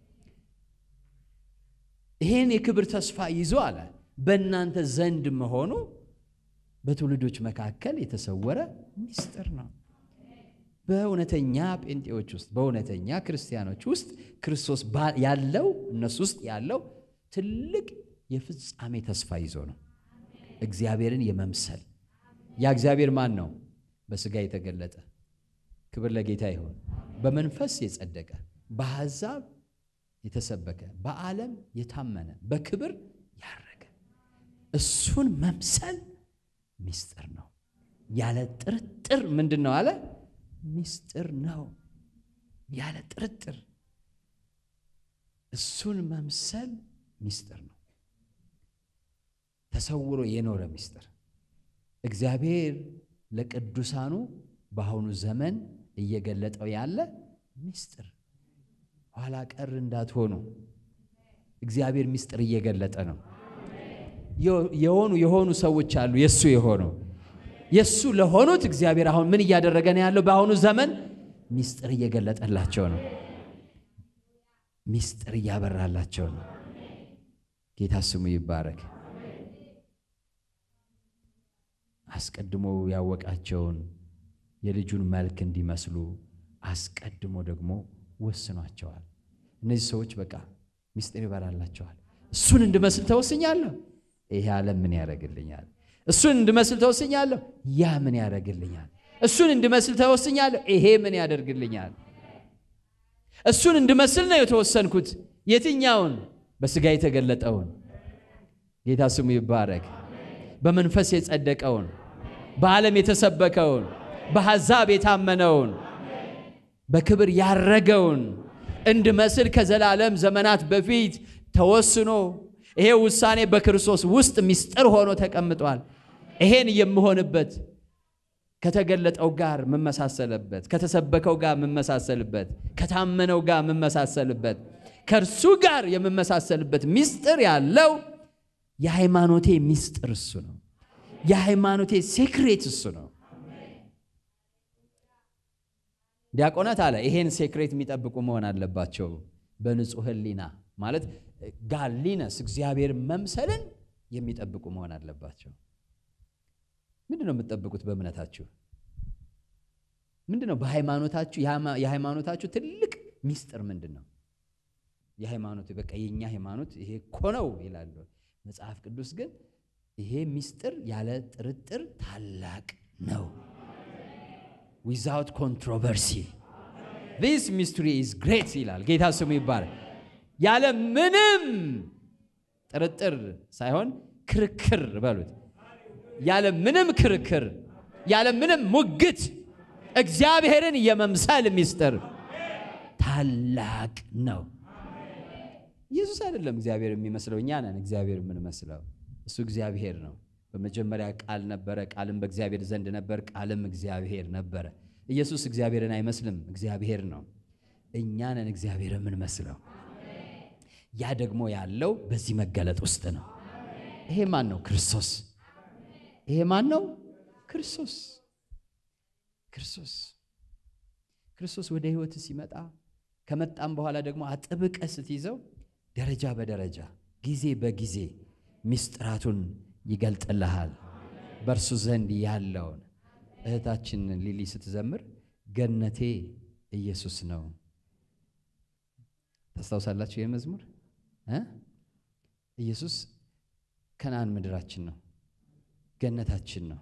ይሄን የክብር ተስፋ ይዞ አለ በእናንተ ዘንድ መሆኑ በትውልዶች መካከል የተሰወረ ምስጢር ነው። በእውነተኛ ጴንጤዎች ውስጥ በእውነተኛ ክርስቲያኖች ውስጥ ክርስቶስ ያለው እነሱ ውስጥ ያለው ትልቅ የፍጻሜ ተስፋ ይዞ ነው እግዚአብሔርን የመምሰል። ያ እግዚአብሔር ማን ነው? በስጋ የተገለጠ። ክብር ለጌታ ይሁን። በመንፈስ የጸደቀ በአሕዛብ የተሰበከ በዓለም የታመነ በክብር ያረገ እሱን መምሰል ምስጢር ነው። ያለ ጥርጥር ምንድነው አለ? ምስጢር ነው። ያለ ጥርጥር እሱን መምሰል ምስጢር ነው። ተሰውሮ የኖረ ምስጢር እግዚአብሔር ለቅዱሳኑ በአሁኑ ዘመን እየገለጠው ያለ ምስጢር። ኋላ ቀር እንዳትሆኑ እግዚአብሔር ምስጢር እየገለጠ ነው። የሆኑ የሆኑ ሰዎች አሉ የሱ የሆኑ የሱ ለሆኑት እግዚአብሔር አሁን ምን እያደረገ ነው ያለው? በአሁኑ ዘመን ምስጢር እየገለጠላቸው ነው። ምስጢር እያበራላቸው ነው። ጌታ ስሙ ይባረክ። አስቀድሞ ያወቃቸውን የልጁን መልክ እንዲመስሉ አስቀድሞ ደግሞ ወስኗቸዋል። እነዚህ ሰዎች በቃ ምስጢር ይበራላቸዋል። እሱን እንድመስል ተወስኛለሁ፣ ይሄ ዓለም ምን ያደርግልኛል? እሱን እንድመስል ተወስኛለሁ፣ ያ ምን ያደርግልኛል? እሱን እንድመስል ተወስኛለሁ፣ ይሄ ምን ያደርግልኛል? እሱን እንድመስል ነው የተወሰንኩት። የትኛውን? በስጋ የተገለጠውን። ጌታ ስሙ ይባረክ። በመንፈስ የጸደቀውን፣ በዓለም የተሰበከውን፣ በአሕዛብ የታመነውን፣ በክብር ያረገውን እንድመስል ከዘላለም ዘመናት በፊት ተወስኖ ይሄ ውሳኔ በክርስቶስ ውስጥ ምስጢር ሆኖ ተቀምጧል። ይሄን የምሆንበት ከተገለጠው ጋር መመሳሰልበት፣ ከተሰበከው ጋር መመሳሰልበት፣ ከታመነው ጋር መመሳሰልበት፣ ከእርሱ ጋር የመመሳሰልበት ምስጢር ያለው የሃይማኖቴ ምስጢር እሱ ነው። የሃይማኖቴ ሴክሬት እሱ ነው። ዲያቆናት አለ ይሄን ሴክሬት የሚጠብቁ መሆን አለባቸው። በንጹህ ሕሊና ማለት ጋሊነስ እግዚአብሔር መምሰልን የሚጠብቁ መሆን አለባቸው። ምንድነው የምትጠብቁት በእምነታችሁ? ምንድነው በሃይማኖታችሁ የሃይማኖታችሁ ትልቅ ሚስጥር ምንድነው? የሃይማኖት በቃ የኛ ሃይማኖት ይሄ እኮ ነው ይላል መጽሐፍ ቅዱስ። ግን ይሄ ሚስጥር ያለ ጥርጥር ታላቅ ነው። without controversy this mystery is great ይላል ጌታ ስሙ ይባረክ። ያለ ምንም ጥርጥር ሳይሆን ክርክር በሉት፣ ያለ ምንም ክርክር ያለ ምንም ሙግት እግዚአብሔርን የመምሰል ሚስጥር ታላቅ ነው። ኢየሱስ አይደለም እግዚአብሔር የሚመስለው፣ እኛ ነን እግዚአብሔር የምንመስለው። እሱ እግዚአብሔር ነው። በመጀመሪያ ቃል ነበረ፣ ቃልም በእግዚአብሔር ዘንድ ነበር፣ ቃልም እግዚአብሔር ነበረ። ኢየሱስ እግዚአብሔርን አይመስልም፣ እግዚአብሔር ነው። እኛ ነን እግዚአብሔር የምንመስለው። ያ ደግሞ ያለው በዚህ መገለጥ ውስጥ ነው። ይሄ ማን ነው? ክርስቶስ። ይሄ ማን ነው? ክርስቶስ። ክርስቶስ ክርስቶስ ወደ ህይወት ሲመጣ ከመጣም በኋላ ደግሞ አጥብቀ ስትይዘው ደረጃ በደረጃ ጊዜ በጊዜ ሚስጥራቱን ይገልጥልሃል። በእርሱ ዘንድ ያለውን እህታችን ሊሊ ስትዘምር ገነቴ ኢየሱስ ነው። ታስታውሳላችሁ ይሄ መዝሙር እ ኢየሱስ ከነዓን ምድራችን ነው፣ ገነታችን ነው።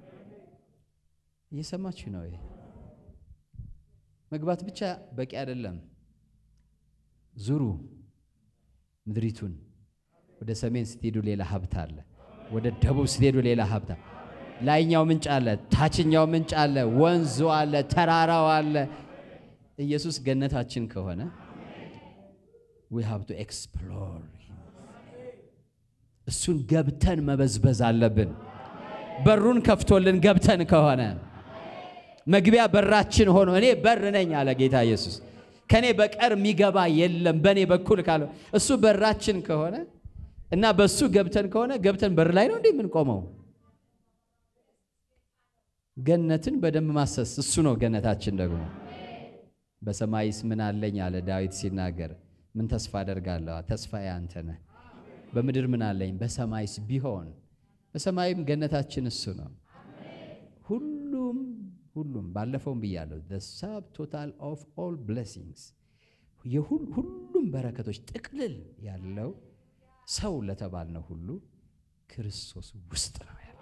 እየሰማችሁ ነው? ይሄ መግባት ብቻ በቂ አይደለም። ዙሩ ምድሪቱን። ወደ ሰሜን ስትሄዱ ሌላ ሀብት አለ፣ ወደ ደቡብ ስትሄዱ ሌላ ሀብት አለ። ላይኛው ምንጭ አለ፣ ታችኛው ምንጭ አለ፣ ወንዙ አለ፣ ተራራው አለ። ኢየሱስ ገነታችን ከሆነ we have to explore him። እሱን ገብተን መበዝበዝ አለብን። በሩን ከፍቶልን ገብተን ከሆነ መግቢያ በራችን ሆኖ እኔ በር ነኝ አለ ጌታ ኢየሱስ። ከኔ በቀር የሚገባ የለም በኔ በኩል ካለው እሱ በራችን ከሆነ እና በሱ ገብተን ከሆነ ገብተን በር ላይ ነው እንዴ ምን ቆመው? ገነትን በደም ማሰስ እሱ ነው ገነታችን። ደግሞ በሰማይስ ምን አለኝ አለ ዳዊት ሲናገር፣ ምን ተስፋ አደርጋለሁ? ተስፋዬ አንተ ነህ። በምድር ምን አለኝ? በሰማይስ ቢሆን በሰማይም ገነታችን እሱ ነው። ሁሉም ሁሉም ባለፈውም ብያለሁ the sub total of all blessings የሁሉም በረከቶች ጥቅልል ያለው ሰው ለተባልነው ሁሉ ክርስቶስ ውስጥ ነው ያለው።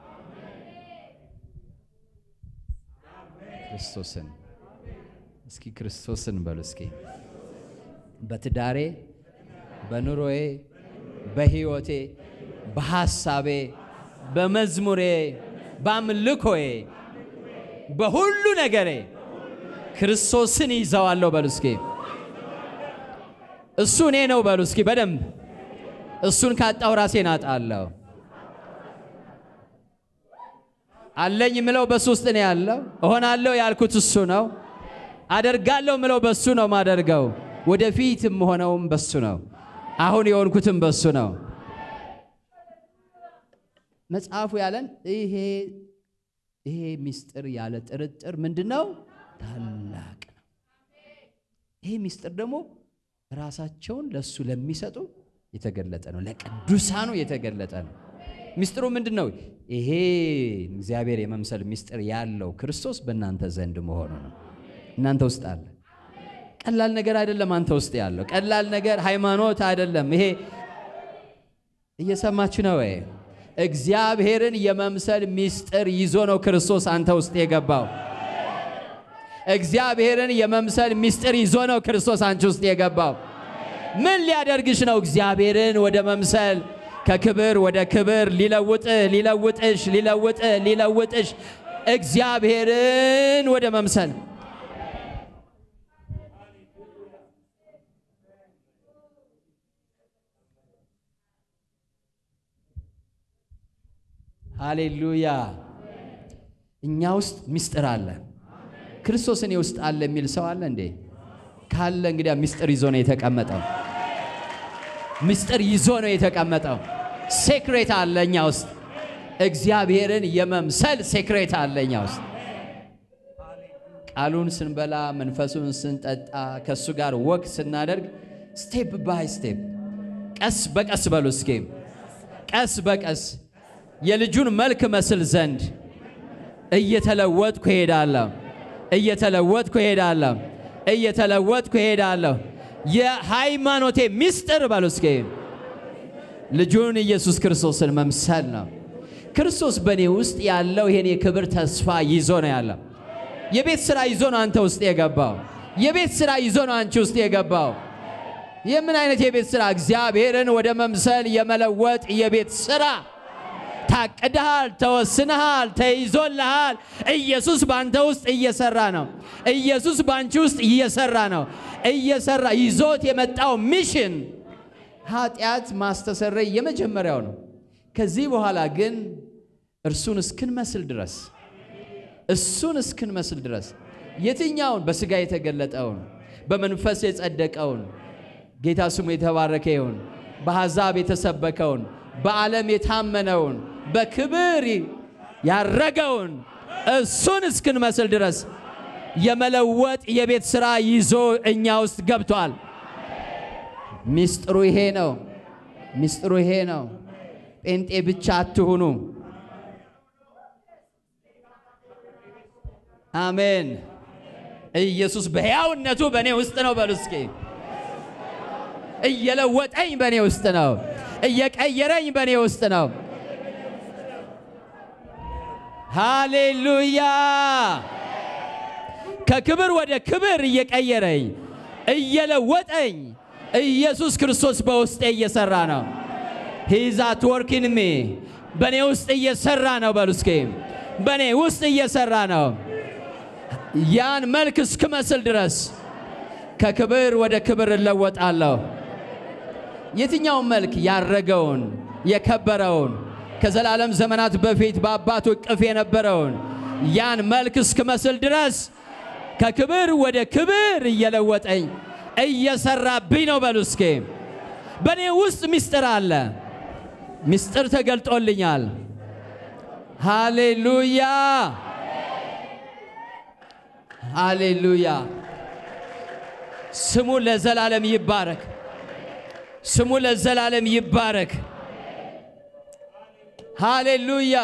ክርስቶስን እስኪ ክርስቶስን በሉ እስኪ በትዳሬ፣ በኑሮዬ፣ በህይወቴ፣ በሐሳቤ፣ በመዝሙሬ፣ በአምልኮዬ፣ በሁሉ ነገሬ ክርስቶስን ይዘዋለሁ በሉ እስኪ። እሱ እኔ ነው በሉ እስኪ በደንብ። እሱን ካጣው ራሴን አጣለሁ። አለኝ ምለው በሱ ውስጥ ነው ያለው። እሆናለሁ ያልኩት እሱ ነው። አደርጋለሁ ምለው በሱ ነው ማደርገው። ወደፊትም ሆነውም በሱ ነው። አሁን የሆንኩትም በሱ ነው። መጽሐፉ ያለን ይሄ ይሄ ሚስጥር ያለ ጥርጥር ምንድነው? ታላቅ ነው። ይሄ ሚስጥር ደግሞ ራሳቸውን ለሱ ለሚሰጡ የተገለጠ ነው። ለቅዱሳኑ የተገለጠ ነው። ሚስጥሩ ምንድነው? ይሄ እግዚአብሔር የመምሰል ሚስጥር ያለው ክርስቶስ በእናንተ ዘንድ መሆኑ ነው። እናንተ ውስጥ አለ። ቀላል ነገር አይደለም። አንተ ውስጥ ያለው ቀላል ነገር ሃይማኖት አይደለም። ይሄ እየሰማችሁ ነው ወይ? እግዚአብሔርን የመምሰል ሚስጥር ይዞ ነው ክርስቶስ አንተ ውስጥ የገባው። እግዚአብሔርን የመምሰል ሚስጥር ይዞ ነው ክርስቶስ አንቺ ውስጥ የገባው። ምን ሊያደርግሽ ነው? እግዚአብሔርን ወደ መምሰል ከክብር ወደ ክብር ሊለውጥህ ሊለውጥሽ ሊለውጥህ ሊለውጥሽ እግዚአብሔርን ወደ መምሰል ሃሌሉያ። እኛ ውስጥ ሚስጥር አለ። ክርስቶስ እኔ ውስጥ አለ የሚል ሰው አለ እንዴ? ካለ እንግዲያ ሚስጥር ይዞ ነው የተቀመጠው። ሚስጥር ይዞ ነው የተቀመጠው። ሴክሬት አለ እኛ ውስጥ። እግዚአብሔርን የመምሰል ሴክሬት አለ እኛ ውስጥ። ቃሉን ስንበላ፣ መንፈሱን ስንጠጣ፣ ከሱ ጋር ወክ ስናደርግ ስቴፕ ባይ ስቴፕ ቀስ በቀስ በሉ እስኪ ቀስ በቀስ የልጁን መልክ መስል ዘንድ እየተለወጥኩ ሄዳለሁ እየተለወጥኩ ሄዳለሁ እየተለወጥኩ ሄዳለሁ የሃይማኖቴ ምስጢር በሉ እስኪ ልጁን ኢየሱስ ክርስቶስን መምሰል ነው ክርስቶስ በኔ ውስጥ ያለው ይሄን የክብር ተስፋ ይዞ ነው ያለው የቤት ሥራ ይዞ ነው አንተ ውስጥ የገባው የቤት ሥራ ይዞ ነው አንቺ ውስጥ የገባው የምን አይነት የቤት ሥራ እግዚአብሔርን ወደ መምሰል የመለወጥ የቤት ሥራ ታቅደሃል ተወስነሃል ተይዞልሃል ኢየሱስ ባንተ ውስጥ እየሰራ ነው ኢየሱስ ባንቺ ውስጥ እየሰራ ነው እየሰራ ይዞት የመጣው ሚሽን ኃጢአት ማስተሰረይ የመጀመሪያው ነው ከዚህ በኋላ ግን እርሱን እስክንመስል ድረስ እሱን እስክንመስል ድረስ የትኛውን በስጋ የተገለጠውን በመንፈስ የጸደቀውን ጌታ ስሙ የተባረከ ይሁን በአሕዛብ የተሰበከውን በዓለም የታመነውን በክብር ያረገውን እሱን እስክንመስል ድረስ የመለወጥ የቤት ሥራ ይዞ እኛ ውስጥ ገብቷል ምስጢሩ ይሄ ነው ምስጢሩ ይሄ ነው ጴንጤ ብቻ አትሁኑ አሜን ኢየሱስ በሕያውነቱ በእኔ ውስጥ ነው በሉ እስኪ እየለወጠኝ በእኔ ውስጥ ነው እየቀየረኝ በእኔ ውስጥ ነው ሃሌሉያ ከክብር ወደ ክብር እየቀየረኝ እየለወጠኝ ኢየሱስ ክርስቶስ በውስጤ እየሰራ ነው he is at work in me በእኔ ውስጥ እየሰራ ነው በሉ እስኪ በእኔ ውስጥ እየሰራ ነው ያን መልክ እስክመስል ድረስ ከክብር ወደ ክብር እለወጣለሁ የትኛው መልክ ያረገውን የከበረውን ከዘላለም ዘመናት በፊት በአባቱ እቅፍ የነበረውን ያን መልክ እስክመስል ድረስ ከክብር ወደ ክብር እየለወጠኝ እየሰራብኝ ነው በሉ እስኪ በእኔ ውስጥ ምስጢር አለ ምስጢር ተገልጦልኛል ሃሌሉያ ሃሌሉያ ስሙ ለዘላለም ይባረክ ስሙ ለዘላለም ይባረክ ሃሌሉያ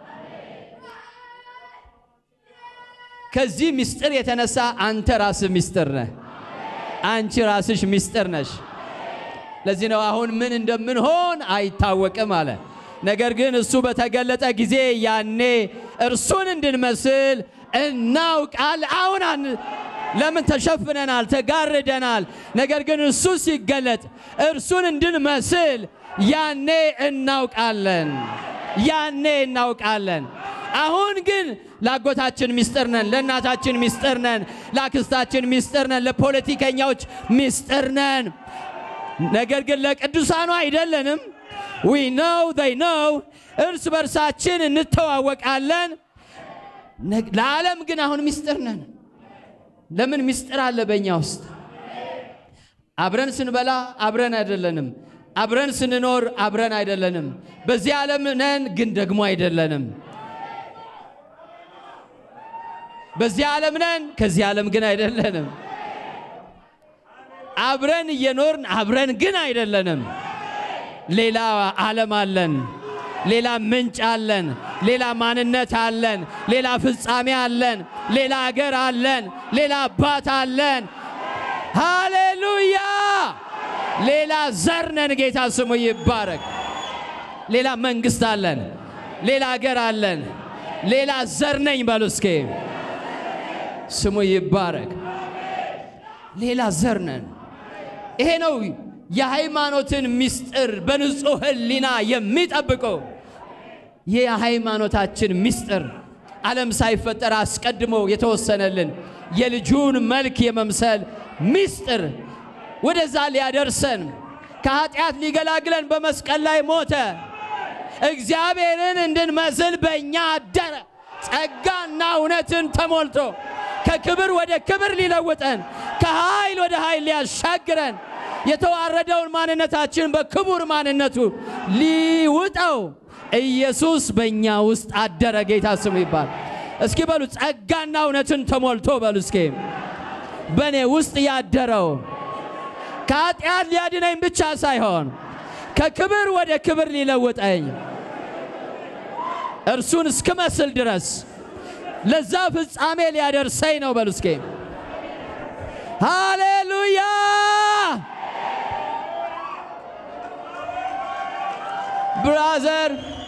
ከዚህ ምስጢር የተነሳ አንተ ራስህ ምስጢር ነህ አንቺ ራስሽ ምስጢር ነሽ ለዚህ ነው አሁን ምን እንደምንሆን አይታወቅም አለ ነገር ግን እሱ በተገለጠ ጊዜ ያኔ እርሱን እንድንመስል እናውቃል አሁን ለምን ተሸፍነናል ተጋርደናል ነገር ግን እሱ ሲገለጥ እርሱን እንድንመስል ያኔ እናውቃለን ያኔ እናውቃለን አሁን ግን ላጎታችን ምስጢር ነን ለእናታችን ምስጢር ነን ለአክስታችን ምስጢር ነን ለፖለቲከኞች ምስጢር ነን ነገር ግን ለቅዱሳኑ አይደለንም we know they know እርስ በርሳችን እንተዋወቃለን ለዓለም ግን አሁን ምስጢር ነን ለምን ምስጢር አለ በእኛ ውስጥ አብረን ስንበላ አብረን አይደለንም አብረን ስንኖር አብረን አይደለንም በዚህ ዓለም ነን ግን ደግሞ አይደለንም በዚህ ዓለም ነን ከዚህ ዓለም ግን አይደለንም አብረን እየኖርን አብረን ግን አይደለንም ሌላ ዓለም አለን ሌላ ምንጭ አለን ሌላ ማንነት አለን ሌላ ፍጻሜ አለን ሌላ ሀገር አለን ሌላ አባት አለን ሃሌሉያ ሌላ ዘር ነን ጌታ ስሙ ይባረክ ሌላ መንግስት አለን ሌላ ሀገር አለን ሌላ ዘር ነኝ በሉ እስኪ ስሙ ይባረክ ሌላ ዘር ነን ይሄ ነው የሃይማኖትን ምስጢር በንጹህ ሕሊና የሚጠብቀው የሃይማኖታችን ምስጢር ዓለም ሳይፈጠር አስቀድሞ የተወሰነልን የልጁን መልክ የመምሰል ምስጢር ወደዛ ሊያደርሰን ከኃጢአት ሊገላግለን በመስቀል ላይ ሞተ እግዚአብሔርን እንድንመስል በእኛ አደረ ጸጋና እውነትን ተሞልቶ ከክብር ወደ ክብር ሊለውጠን ከኃይል ወደ ኃይል ሊያሻግረን የተዋረደውን ማንነታችን በክቡር ማንነቱ ሊውጠው ኢየሱስ በእኛ ውስጥ አደረ ጌታ ስሙ ይባል እስኪ በሉ ጸጋና እውነትን ተሞልቶ በሉ እስኪ በእኔ ውስጥ ያደረው ከኃጢአት ሊያድነኝ ብቻ ሳይሆን ከክብር ወደ ክብር ሊለውጠኝ እርሱን እስክመስል ድረስ ለዛ ፍጻሜ ሊያደርሰኝ ነው በሉ እስኪ ሃሌሉያ ብራዘር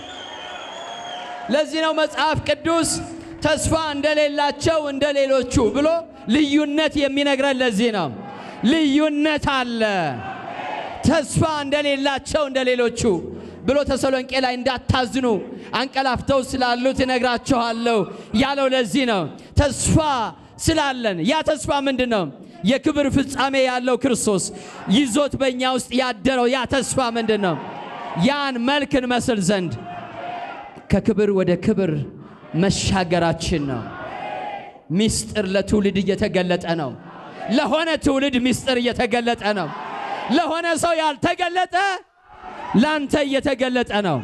ለዚህ ነው መጽሐፍ ቅዱስ ተስፋ እንደሌላቸው እንደሌሎቹ ብሎ ልዩነት የሚነግረን ለዚህ ነው ልዩነት አለ ተስፋ እንደሌላቸው እንደሌሎቹ ብሎ ተሰሎንቄ ላይ እንዳታዝኑ አንቀላፍተው ስላሉት እነግራችኋለሁ ያለው ለዚህ ነው ተስፋ ስላለን ያ ተስፋ ምንድነው የክብር ፍጻሜ ያለው ክርስቶስ ይዞት በእኛ ውስጥ ያደረው ያ ተስፋ ምንድነው ያን መልክን መስል ዘንድ ከክብር ወደ ክብር መሻገራችን ነው ሚስጥር ለትውልድ እየተገለጠ ነው ለሆነ ትውልድ ሚስጥር እየተገለጠ ነው ለሆነ ሰው ያልተገለጠ ላንተ እየተገለጠ ነው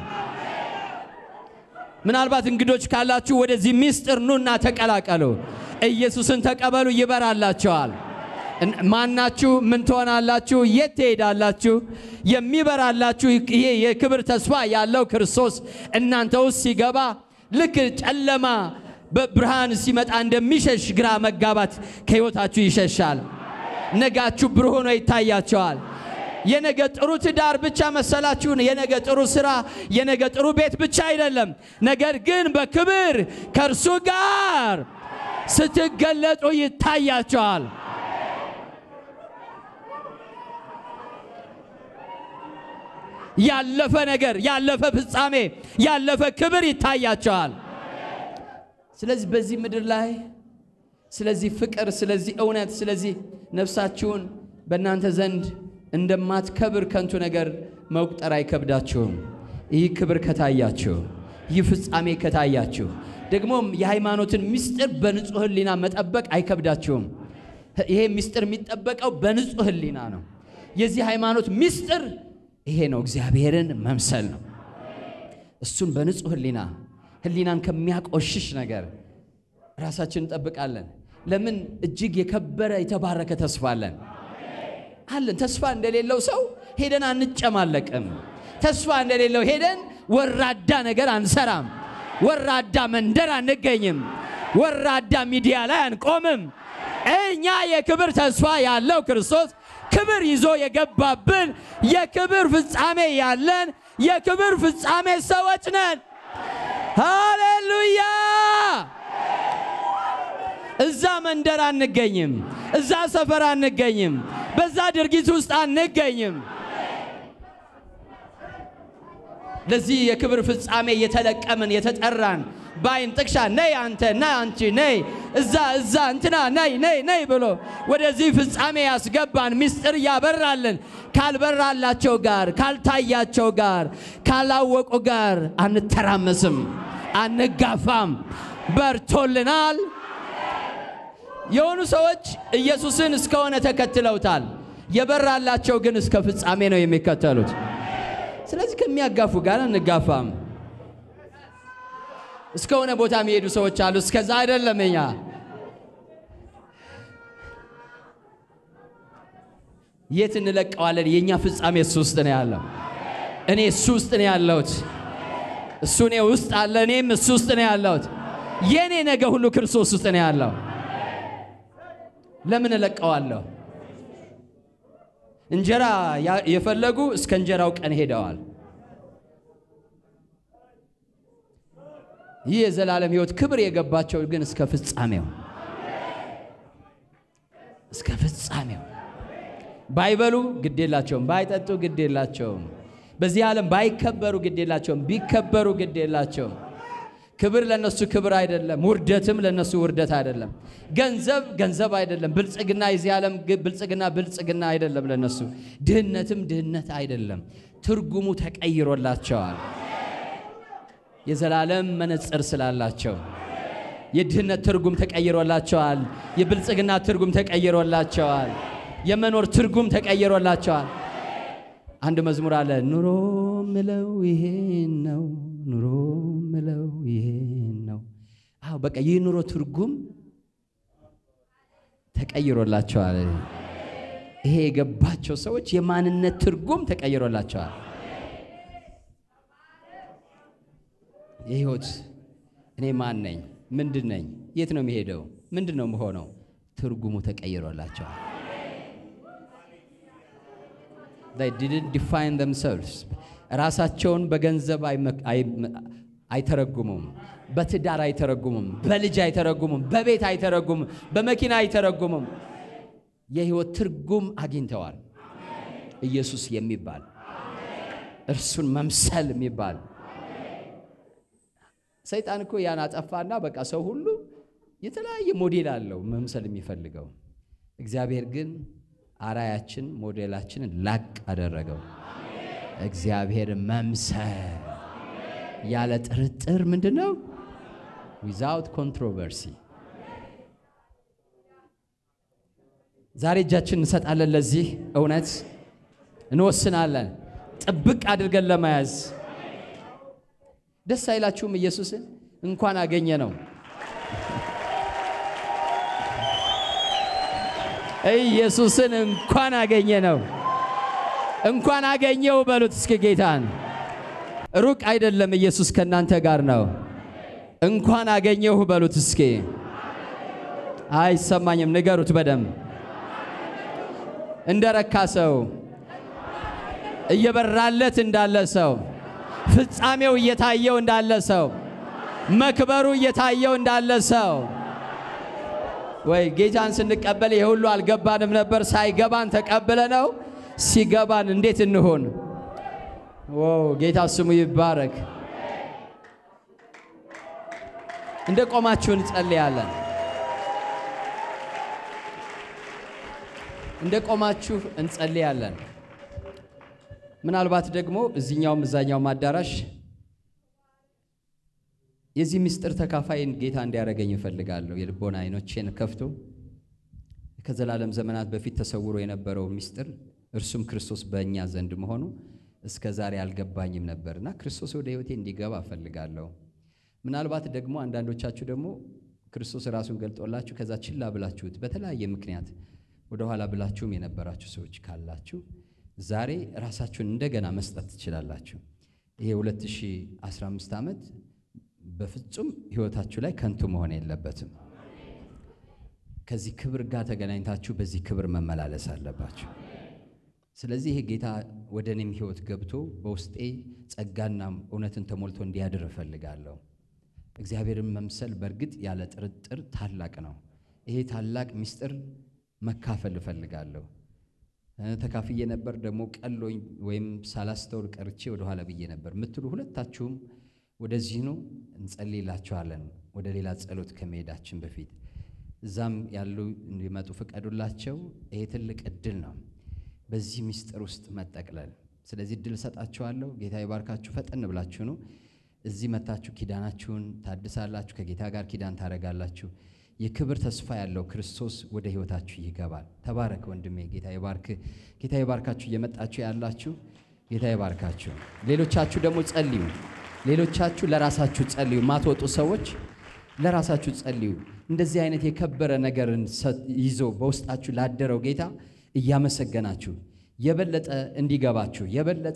ምናልባት እንግዶች ካላችሁ ወደዚህ ሚስጥር ኑና ተቀላቀሉ ኢየሱስን ተቀበሉ ይበራላችኋል ማናችሁ ምን ትሆናላችሁ የት ትሄዳላችሁ የሚበራላችሁ ይሄ የክብር ተስፋ ያለው ክርስቶስ እናንተ ውስጥ ሲገባ ልክ ጨለማ በብርሃን ሲመጣ እንደሚሸሽ ግራ መጋባት ከህይወታችሁ ይሸሻል ነጋችሁ ብሩህ ሆኖ ይታያችኋል የነገ ጥሩ ትዳር ብቻ መሰላችሁ የነገ ጥሩ ስራ የነገ ጥሩ ቤት ብቻ አይደለም ነገር ግን በክብር ከርሱ ጋር ስትገለጡ ይታያችኋል ያለፈ ነገር ያለፈ ፍጻሜ ያለፈ ክብር ይታያችኋል ስለዚህ በዚህ ምድር ላይ ስለዚህ ፍቅር ስለዚህ እውነት ስለዚህ ነፍሳችሁን በእናንተ ዘንድ እንደማትከብር ከንቱ ነገር መቁጠር አይከብዳችሁም ይህ ክብር ከታያችሁ ይህ ፍጻሜ ከታያችሁ ደግሞም የሃይማኖትን ምስጢር በንጹህ ህሊና መጠበቅ አይከብዳችሁም ይሄ ምስጢር የሚጠበቀው በንጹህ ህሊና ነው የዚህ ሃይማኖት ምስጢር ይሄ ነው እግዚአብሔርን መምሰል ነው እሱን በንጹህ ህሊና ህሊናን ከሚያቆሽሽ ነገር ራሳችንን እንጠብቃለን ለምን እጅግ የከበረ የተባረከ ተስፋ አለን አለን ተስፋ እንደሌለው ሰው ሄደን አንጨማለቅም ተስፋ እንደሌለው ሄደን ወራዳ ነገር አንሰራም ወራዳ መንደር አንገኝም ወራዳ ሚዲያ ላይ አንቆምም እኛ የክብር ተስፋ ያለው ክርስቶስ ክብር ይዞ የገባብን የክብር ፍጻሜ ያለን የክብር ፍጻሜ ሰዎች ነን ሃሌሉያ እዛ መንደር አንገኝም እዛ ሰፈር አንገኝም በዛ ድርጊት ውስጥ አንገኝም ለዚህ የክብር ፍጻሜ የተለቀምን የተጠራን ባይን ጥቅሻ ነይ አንተ ና አንቺ ነይ እዛ እዛ እንትና ነይ ነይ ነይ ብሎ ወደዚህ ፍጻሜ ያስገባን ሚስጥር ያበራልን ካልበራላቸው ጋር ካልታያቸው ጋር ካላወቁ ጋር አንተራመስም አንጋፋም በርቶልናል የሆኑ ሰዎች ኢየሱስን እስከሆነ ተከትለውታል የበራላቸው ግን እስከ ፍጻሜ ነው የሚከተሉት ስለዚህ ከሚያጋፉ ጋር አንጋፋም እስከሆነ ቦታ የሚሄዱ ሰዎች አሉ እስከዛ አይደለም እኛ የት እንለቀዋለን የኛ ፍጻሜ እሱ ውስጥ ነው ያለው እኔ እሱ ውስጥ ነው ያለሁት እሱ እኔ ውስጥ አለ እኔም እሱ ውስጥ ነው ያለሁት የኔ ነገ ሁሉ ክርስቶስ ውስጥ ነው ያለው ለምን እለቀዋለሁ እንጀራ የፈለጉ እስከ እንጀራው ቀን ሄደዋል ይህ የዘላለም ሕይወት ክብር የገባቸው ግን እስከ ፍጻሜው እስከ ፍጻሜው ባይበሉ ግዴላቸውም ባይጠጡ ግዴላቸውም በዚህ ዓለም ባይከበሩ ግዴላቸውም ቢከበሩ ግዴላቸውም ክብር ለነሱ ክብር አይደለም ውርደትም ለነሱ ውርደት አይደለም ገንዘብ ገንዘብ አይደለም ብልጽግና የዚህ ዓለም ብልጽግና ብልጽግና አይደለም ለነሱ ድህነትም ድህነት አይደለም ትርጉሙ ተቀይሮላቸዋል የዘላለም መነጽር ስላላቸው የድህነት ትርጉም ተቀይሮላቸዋል የብልጽግና ትርጉም ተቀይሮላቸዋል የመኖር ትርጉም ተቀይሮላቸዋል አንድ መዝሙር አለ ኑሮ ምለው ይሄን ነው ኑሮ ምለው ይሄን ነው አው በቃ የኑሮ ትርጉም ተቀይሮላቸዋል ይሄ የገባቸው ሰዎች የማንነት ትርጉም ተቀይሮላቸዋል የህይወት እኔ ማን ነኝ ምንድን ነኝ? የት ነው የሚሄደው? ምንድን ነው የምሆነው? ትርጉሙ ተቀይሮላቸዋል። they didn't define themselves ራሳቸውን በገንዘብ አይተረጉሙም፣ በትዳር አይተረጉሙም፣ በልጅ አይተረጉሙም፣ በቤት አይተረጉሙም፣ በመኪና አይተረጉሙም። የህይወት ትርጉም አግኝተዋል። ኢየሱስ የሚባል እርሱን መምሰል የሚባል ሰይጣን እኮ ያን አጠፋና በቃ ሰው ሁሉ የተለያየ ሞዴል አለው መምሰል የሚፈልገው። እግዚአብሔር ግን አራያችን ሞዴላችንን ላቅ አደረገው። እግዚአብሔር መምሰል ያለ ጥርጥር ምንድነው? without controversy። ዛሬ እጃችን እንሰጣለን፣ ለዚህ እውነት እንወስናለን፣ ጥብቅ አድርገን ለመያዝ። ደስ አይላችሁም? ኢየሱስን እንኳን አገኘ ነው። ኢየሱስን እንኳን አገኘ ነው። እንኳን አገኘው በሉት እስኪ ጌታን። ሩቅ አይደለም፣ ኢየሱስ ከናንተ ጋር ነው። እንኳን አገኘው በሉት እስኪ። አይሰማኝም? ንገሩት በደም እንደረካ ሰው፣ እየበራለት እንዳለ ሰው፣ ፍጻሜው እየታየው እንዳለ ሰው፣ መክበሩ እየታየው እንዳለ ሰው። ወይ ጌታን ስንቀበል ይሁሉ አልገባንም ነበር። ሳይገባን ተቀበለ ነው። ሲገባን እንዴት እንሆን? ዋው ጌታ ስሙ ይባረክ። እንደ ቆማችሁ እንጸልያለን። እንደ ቆማችሁ እንጸልያለን። ምናልባት ደግሞ እዚህኛው እዛኛው አዳራሽ የዚህ ምስጢር ተካፋይን ጌታ እንዲያረጋኝ እፈልጋለሁ። የልቦና አይኖቼን ከፍቶ ከዘላለም ዘመናት በፊት ተሰውሮ የነበረው ምስጢር እርሱም ክርስቶስ በእኛ ዘንድ መሆኑ እስከ ዛሬ አልገባኝም ነበርና ክርስቶስ ወደ ህይወቴ እንዲገባ እፈልጋለሁ። ምናልባት ደግሞ አንዳንዶቻችሁ ደግሞ ክርስቶስ ራሱን ገልጦላችሁ ከዛ ችላ ብላችሁት በተለያየ ምክንያት ወደ ኋላ ብላችሁም የነበራችሁ ሰዎች ካላችሁ ዛሬ ራሳችሁን እንደገና መስጠት ትችላላችሁ። ይሄ ሁለት ሺህ አስራ አምስት ዓመት በፍጹም ህይወታችሁ ላይ ከንቱ መሆን የለበትም። ከዚህ ክብር ጋር ተገናኝታችሁ በዚህ ክብር መመላለስ አለባችሁ። ስለዚህ ይሄ ጌታ ወደኔም ህይወት ገብቶ በውስጤ ጸጋና እውነትን ተሞልቶ እንዲያድር እፈልጋለሁ። እግዚአብሔርን መምሰል በርግጥ ያለ ጥርጥር ታላቅ ነው። ይሄ ታላቅ ምስጢር መካፈል እፈልጋለሁ። ተካፍዬ ነበር ደግሞ ቀሎኝ ወይም ሳላስተውል ቀርቼ ወደ ኋላ ብዬ ነበር ምትሉ ሁለታችሁም ወደዚህ ነው እንጸልይላችኋለን። ወደ ሌላ ጸሎት ከመሄዳችን በፊት እዛም ያሉ እንዲመጡ ፍቀዱላቸው። ይሄ ትልቅ እድል ነው በዚህ ምስጢር ውስጥ መጠቅለል። ስለዚህ እድል ሰጣችኋለሁ። ጌታ ይባርካችሁ። ፈጠን ብላችሁ ነው እዚህ መታችሁ ኪዳናችሁን ታድሳላችሁ፣ ከጌታ ጋር ኪዳን ታረጋላችሁ። የክብር ተስፋ ያለው ክርስቶስ ወደ ህይወታችሁ ይገባል። ተባረክ ወንድሜ፣ ጌታ ይባርክ። ጌታ ይባርካችሁ። እየመጣችሁ ያላችሁ ጌታ ይባርካችሁ። ሌሎቻችሁ ደግሞ ጸልዩ። ሌሎቻችሁ ለራሳችሁ ጸልዩ። ማትወጡ ሰዎች ለራሳችሁ ጸልዩ። እንደዚህ አይነት የከበረ ነገርን ይዞ በውስጣችሁ ላደረው ጌታ እያመሰገናችሁ የበለጠ እንዲገባችሁ የበለጠ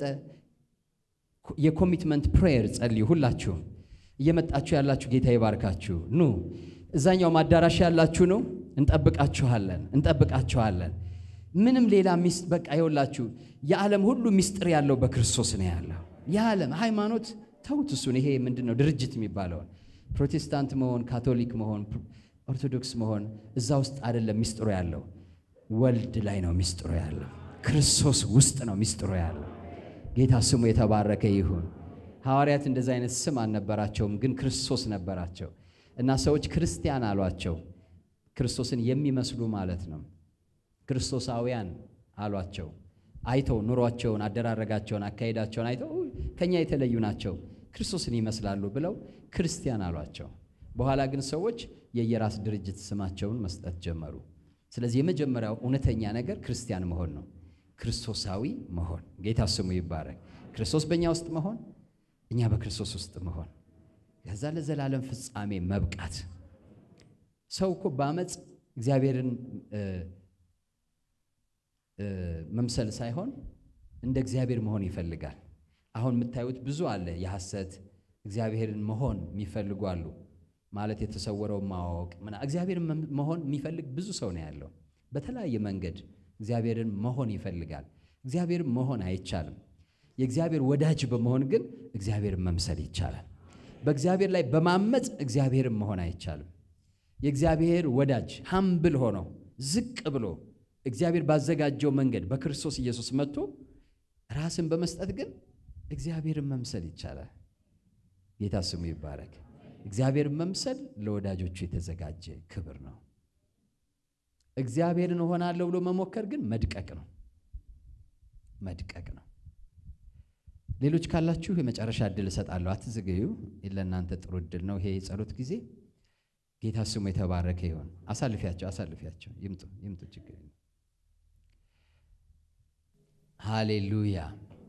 የኮሚትመንት ፕሬየር ጸልዩ። ሁላችሁ እየመጣችሁ ያላችሁ ጌታ ይባርካችሁ። ኑ እዛኛው ማዳራሽ ያላችሁ ነው እንጠብቃችኋለን፣ እንጠብቃችኋለን። ምንም ሌላ ሚስት በቃ ይወላችሁ የዓለም ሁሉ ሚስጥር ያለው በክርስቶስ ነው ያለው። የዓለም ሃይማኖት ተውት። እሱን ይሄ ምንድነው ድርጅት የሚባለው ፕሮቴስታንት መሆን፣ ካቶሊክ መሆን፣ ኦርቶዶክስ መሆን እዛ ውስጥ አይደለም ሚስጥሩ ያለው። ወልድ ላይ ነው ሚስጥሩ ያለው። ክርስቶስ ውስጥ ነው ሚስጥሩ ያለው። ጌታ ስሙ የተባረከ ይሁን። ሐዋርያት እንደዛ አይነት ስም አልነበራቸውም፣ ግን ክርስቶስ ነበራቸው እና ሰዎች ክርስቲያን አሏቸው። ክርስቶስን የሚመስሉ ማለት ነው። ክርስቶሳውያን አሏቸው። አይተው ኑሯቸውን፣ አደራረጋቸውን፣ አካሄዳቸውን አይተው ከኛ የተለዩ ናቸው፣ ክርስቶስን ይመስላሉ ብለው ክርስቲያን አሏቸው። በኋላ ግን ሰዎች የየራስ ድርጅት ስማቸውን መስጠት ጀመሩ። ስለዚህ የመጀመሪያው እውነተኛ ነገር ክርስቲያን መሆን ነው፣ ክርስቶሳዊ መሆን። ጌታ ስሙ ይባረክ። ክርስቶስ በእኛ ውስጥ መሆን፣ እኛ በክርስቶስ ውስጥ መሆን፣ ከዛ ለዘላለም ፍጻሜ መብቃት። ሰው እኮ በአመጽ እግዚአብሔርን መምሰል ሳይሆን እንደ እግዚአብሔር መሆን ይፈልጋል። አሁን የምታዩት ብዙ አለ የሐሰት እግዚአብሔርን መሆን የሚፈልጉ አሉ። ማለት የተሰወረው ማወቅ ምና እግዚአብሔር መሆን የሚፈልግ ብዙ ሰው ነው ያለው። በተለያየ መንገድ እግዚአብሔርን መሆን ይፈልጋል። እግዚአብሔር መሆን አይቻልም። የእግዚአብሔር ወዳጅ በመሆን ግን እግዚአብሔርን መምሰል ይቻላል። በእግዚአብሔር ላይ በማመጽ እግዚአብሔርን መሆን አይቻልም። የእግዚአብሔር ወዳጅ ሀምብል ሆኖ ዝቅ ብሎ እግዚአብሔር ባዘጋጀው መንገድ በክርስቶስ ኢየሱስ መጥቶ ራስን በመስጠት ግን እግዚአብሔርን መምሰል ይቻላል። ጌታ ስሙ ይባረክ። እግዚአብሔርን መምሰል ለወዳጆቹ የተዘጋጀ ክብር ነው። እግዚአብሔርን እሆናለሁ ብሎ መሞከር ግን መድቀቅ ነው፣ መድቀቅ ነው። ሌሎች ካላችሁ የመጨረሻ እድል እሰጣለሁ፣ አትዘገዩ። ለእናንተ ጥሩ እድል ነው ይሄ የጸሎት ጊዜ። ጌታ ስሙ የተባረከ ይሁን። አሳልፊያቸው፣ አሳልፊያቸው፣ ይምጡ፣ ይምጡ፣ ችግር የለም። ሃሌሉያ።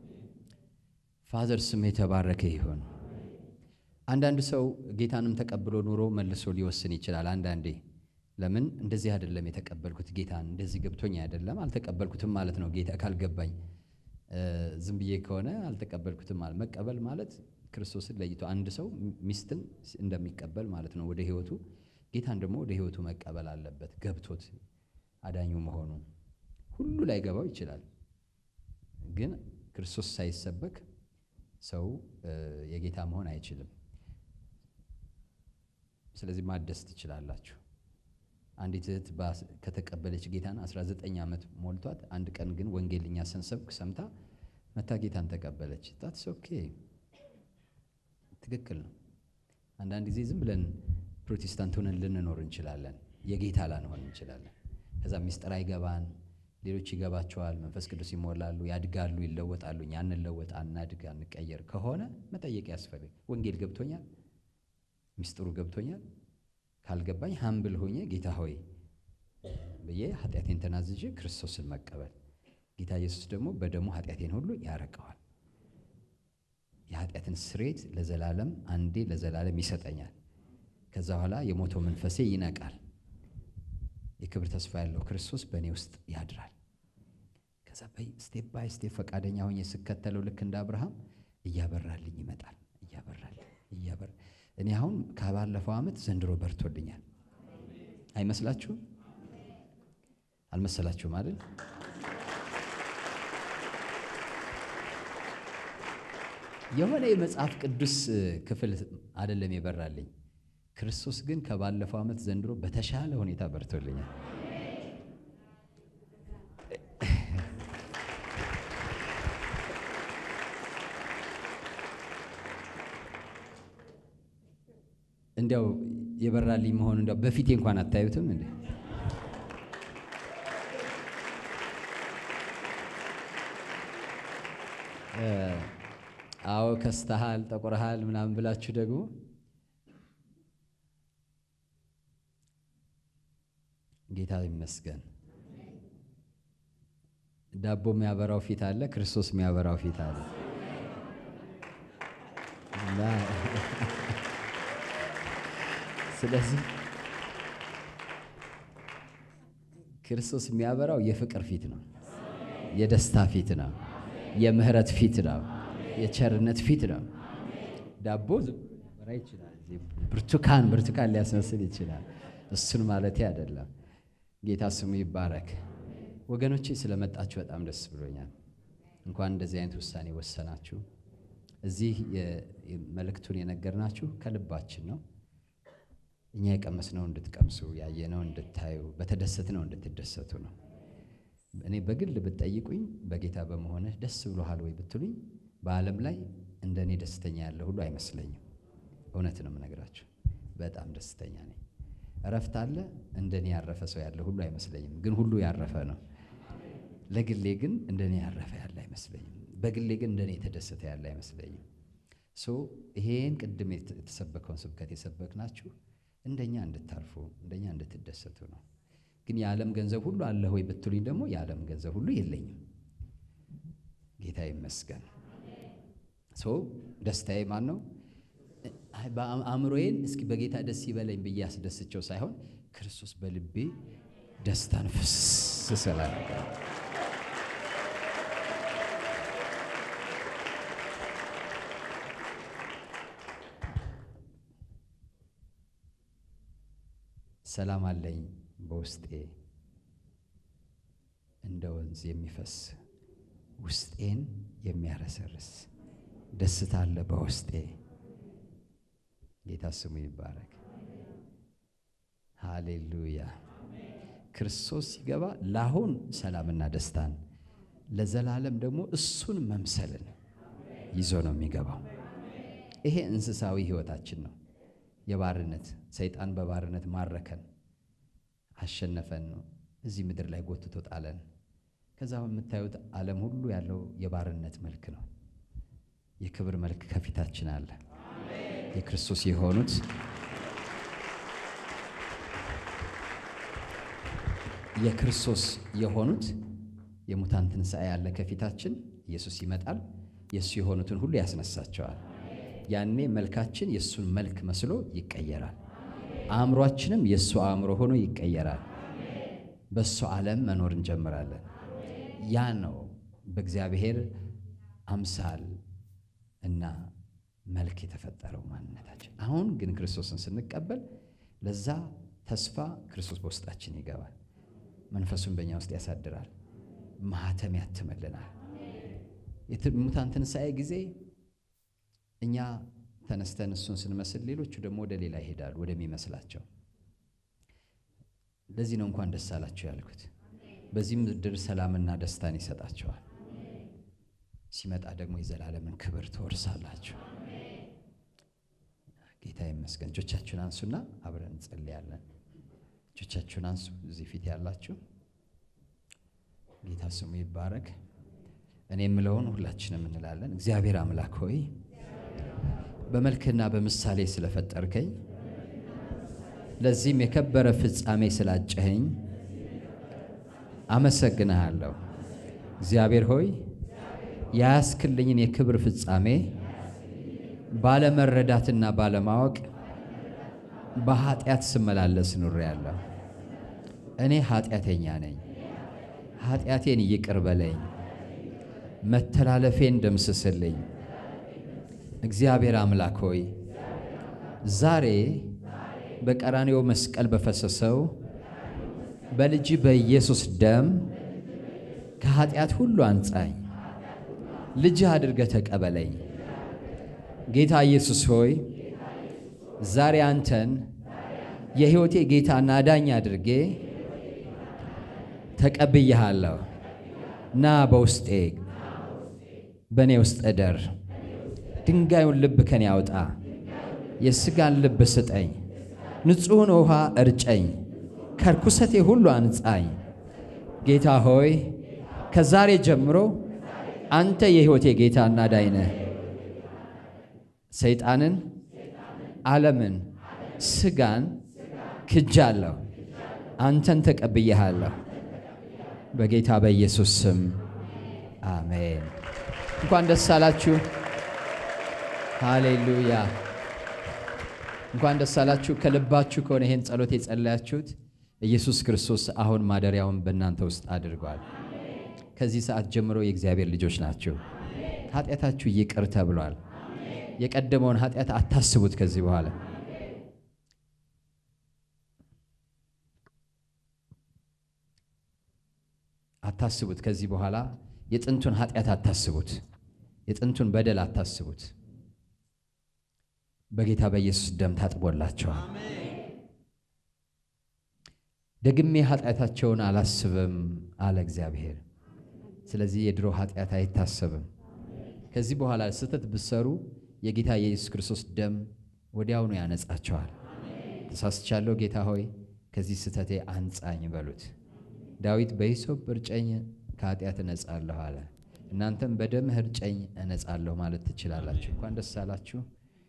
ፋዘር ስሙ የተባረከ ይሁን። አንዳንድ ሰው ጌታንም ተቀብሎ ኑሮ መልሶ ሊወስን ይችላል። አንዳንዴ ለምን እንደዚህ አይደለም የተቀበልኩት ጌታን እንደዚህ ገብቶኝ አይደለም አልተቀበልኩትም ማለት ነው። ጌታ ካልገባኝ ዝም ብዬ ከሆነ አልተቀበልኩትም ማለት መቀበል ማለት ክርስቶስን ለይቶ አንድ ሰው ሚስትን እንደሚቀበል ማለት ነው ወደ ህይወቱ። ጌታን ደግሞ ወደ ህይወቱ መቀበል አለበት ገብቶት አዳኙ መሆኑ። ሁሉ ላይ ገባው ይችላል፣ ግን ክርስቶስ ሳይሰበክ ሰው የጌታ መሆን አይችልም። ስለዚህ ማደስ ትችላላችሁ። አንዲት እህት ከተቀበለች ጌታን አስራ ዘጠኝ ዓመት ሞልቷት አንድ ቀን ግን ወንጌልኛ ሰንሰብክ ሰምታ መታ ጌታን ተቀበለች። ታትስ ኦኬ፣ ትክክል ነው። አንዳንድ ጊዜ ዝም ብለን ፕሮቴስታንት ሆነን ልንኖር እንችላለን፣ የጌታ ላንሆን እንችላለን። ከዛ ሚስጥር አይገባን፣ ሌሎች ይገባቸዋል፣ መንፈስ ቅዱስ ይሞላሉ፣ ያድጋሉ፣ ይለወጣሉ። እኛ አንለወጥ፣ አናድግ፣ አንቀየር ከሆነ መጠየቅ ያስፈልግ። ወንጌል ገብቶኛል፣ ሚስጥሩ ገብቶኛል፣ ካልገባኝ ሀምብል ሆኜ ጌታ ሆይ ብዬ ኃጢአቴን ተናዝዤ ክርስቶስን መቀበል። ጌታ ኢየሱስ ደግሞ በደሙ ኃጢአቴን ሁሉ ያረቀዋል። የኃጢአትን ስርየት ለዘላለም አንዴ ለዘላለም ይሰጠኛል። ከዛ በኋላ የሞተው መንፈሴ ይነቃል። የክብር ተስፋ ያለው ክርስቶስ በእኔ ውስጥ ያድራል። ከዛ በይ ስቴፕ ባይ ስቴፕ ፈቃደኛ ሆኜ ስከተለው ልክ እንደ አብርሃም እያበራልኝ ይመጣል። እያበራልኝ እያበራ እኔ አሁን ከባለፈው ዓመት ዘንድሮ በርቶልኛል። አይመስላችሁም? አልመሰላችሁም አይደል? የሆነ የመጽሐፍ ቅዱስ ክፍል አይደለም የበራልኝ። ክርስቶስ ግን ከባለፈው ዓመት ዘንድሮ በተሻለ ሁኔታ በርቶልኛል። እንዲያው የበራልኝ መሆኑ እንዲያው በፊቴ እንኳን አታዩትም እንዴ? አዎ ከስተሃል፣ ጠቁረሃል ምናምን ብላችሁ ደግሞ ጌታ ይመስገን። ዳቦ የሚያበራው ፊት አለ፣ ክርስቶስ የሚያበራው ፊት አለ። እና ስለዚህ ክርስቶስ የሚያበራው የፍቅር ፊት ነው፣ የደስታ ፊት ነው፣ የምህረት ፊት ነው፣ የቸርነት ፊት ነው። ዳቦ ሊያበራ ይችላል፣ ብርቱካን ብርቱካን ሊያስመስል ይችላል። እሱን ማለቴ አይደለም። ጌታ ስሙ ይባረክ። ወገኖቼ ስለመጣችሁ በጣም ደስ ብሎኛል። እንኳን እንደዚህ አይነት ውሳኔ ወሰናችሁ። እዚህ መልእክቱን የነገርናችሁ ከልባችን ነው። እኛ የቀመስነው እንድትቀምሱ፣ ያየነው እንድታዩ፣ በተደሰትነው እንድትደሰቱ ነው። እኔ በግል ብትጠይቁኝ በጌታ በመሆንህ ደስ ብሎሃል ወይ ብትሉኝ በዓለም ላይ እንደኔ ደስተኛ ያለ ሁሉ አይመስለኝም። እውነት ነው የምነግራችሁ፣ በጣም ደስተኛ ነኝ። እረፍት አለ እንደኔ ያረፈ ሰው ያለ ሁሉ አይመስለኝም፣ ግን ሁሉ ያረፈ ነው። ለግሌ ግን እንደኔ ያረፈ ያለ አይመስለኝም። በግሌ ግን እንደኔ የተደሰተ ያለ አይመስለኝም። ሶ ይሄን ቅድም የተሰበከውን ስብከት የሰበክናችሁ እንደኛ እንድታርፉ እንደኛ እንድትደሰቱ ነው። ግን የዓለም ገንዘብ ሁሉ አለ ሆይ ብትሉኝ ደግሞ የዓለም ገንዘብ ሁሉ የለኝም። ጌታ ይመስገን። ሶ ደስታዬ ማን ነው? በአእምሮዬን እስኪ በጌታ ደስ ይበለኝ ብዬ አስደስቸው ሳይሆን ክርስቶስ በልቤ ደስታን ፍስስ ስላደረገ ሰላም አለኝ በውስጤ እንደ ወንዝ የሚፈስ ውስጤን የሚያረሰርስ ደስታ አለ በውስጤ። ጌታ ስሙ ይባረክ። ሃሌሉያ። ክርስቶስ ሲገባ ለአሁን ሰላምና ደስታን ለዘላለም ደግሞ እሱን መምሰልን ይዞ ነው የሚገባው። ይሄ እንስሳዊ ህይወታችን ነው። የባርነት ሰይጣን በባርነት ማረከን፣ አሸነፈን ነው እዚህ ምድር ላይ ጎትቶ ጣለን። ከዛ የምታዩት ዓለም ሁሉ ያለው የባርነት መልክ ነው። የክብር መልክ ከፊታችን አለ። የክርስቶስ የሆኑት የክርስቶስ የሆኑት የሙታን ትንሣኤ ያለ ከፊታችን። ኢየሱስ ይመጣል፣ የሱ የሆኑትን ሁሉ ያስነሳቸዋል። ያኔ መልካችን የሱን መልክ መስሎ ይቀየራል። አእምሮአችንም የሱ አእምሮ ሆኖ ይቀየራል። በሱ ዓለም መኖር እንጀምራለን። ያ ነው በእግዚአብሔር አምሳል እና መልክ የተፈጠረው ማንነታችን። አሁን ግን ክርስቶስን ስንቀበል ለዛ ተስፋ ክርስቶስ በውስጣችን ይገባል። መንፈሱን በእኛ ውስጥ ያሳድራል። ማህተም ያትምልናል። የሙታን ትንሣኤ ጊዜ እኛ ተነስተን እሱን ስንመስል ሌሎቹ ደግሞ ወደ ሌላ ይሄዳሉ ወደሚመስላቸው። ለዚህ ነው እንኳን ደስ አላችሁ ያልኩት። በዚህ ምድር ሰላምና ደስታን ይሰጣቸዋል። ሲመጣ ደግሞ የዘላለምን ክብር ትወርሳላችሁ። ጌታ ይመስገን። እጆቻችሁን አንሱና አብረን እንጸልያለን። እጆቻችሁን አንሱ። እዚህ ፊት ያላችሁ ጌታ ስሙ ይባረክ። እኔ የምለውን ሁላችንም እንላለን። እግዚአብሔር አምላክ ሆይ በመልክና በምሳሌ ስለፈጠርከኝ ለዚህም የከበረ ፍጻሜ ስላጨኸኝ አመሰግንሃለሁ። እግዚአብሔር ሆይ ያስክልኝን የክብር ፍጻሜ ባለመረዳትና ባለማወቅ በኃጢአት ስመላለስ ኑሬአለሁ። እኔ ኃጢአተኛ ነኝ። ኃጢአቴን ይቅር በለኝ፣ መተላለፌን ደምስስልኝ። እግዚአብሔር አምላክ ሆይ ዛሬ በቀራንዮ መስቀል በፈሰሰው በልጅ በኢየሱስ ደም ከኃጢአት ሁሉ አንጻኝ፣ ልጅ አድርገህ ተቀበለኝ። ጌታ ኢየሱስ ሆይ ዛሬ አንተን የሕይወቴ ጌታና አዳኝ አድርጌ ተቀብዬሃለሁ። ና በውስጤ በእኔ ውስጥ እደር። ድንጋዩን ልብ ከኔ ያውጣ፣ የሥጋን ልብ ስጠኝ። ንጹሕን ውሃ እርጨኝ፣ ከርኩሰቴ ሁሉ አንጻኝ። ጌታ ሆይ ከዛሬ ጀምሮ አንተ የሕይወቴ ጌታና አዳኝ ነህ። ሰይጣንን፣ ዓለምን፣ ሥጋን ክጃለሁ፣ አንተን ተቀብዬሃለሁ። በጌታ በኢየሱስ ስም አሜን። እንኳን ደስ አላችሁ። ሃሌሉያ። እንኳን ደስ አላችሁ። ከልባችሁ ከሆነ ይሄን ጸሎት የጸለያችሁት ኢየሱስ ክርስቶስ አሁን ማደሪያውን በእናንተ ውስጥ አድርጓል። ከዚህ ሰዓት ጀምሮ የእግዚአብሔር ልጆች ናችሁ። ኃጢአታችሁ ይቅር ተብሏል። የቀደመውን ኃጢአት አታስቡት ከዚህ በኋላ። አታስቡት ከዚህ በኋላ የጥንቱን ኃጢአት አታስቡት። የጥንቱን በደል አታስቡት። በጌታ በኢየሱስ ደም ታጥቦላችኋል። ደግሜ ኃጢአታቸውን አላስብም አለ እግዚአብሔር። ስለዚህ የድሮ ኃጢአት አይታሰብም። ከዚህ በኋላ ስህተት ብትሰሩ የጌታ የኢየሱስ ክርስቶስ ደም ወዲያውኑ ያነጻቸዋል። ተሳስቻለሁ ጌታ ሆይ ከዚህ ስህተቴ አንጻኝ በሉት። ዳዊት በሂሶጵ እርጨኝ ከኃጢአት እነጻለሁ አለ። እናንተም በደምህ እርጨኝ እነጻለሁ ማለት ትችላላችሁ። እንኳን ደስ አላችሁ።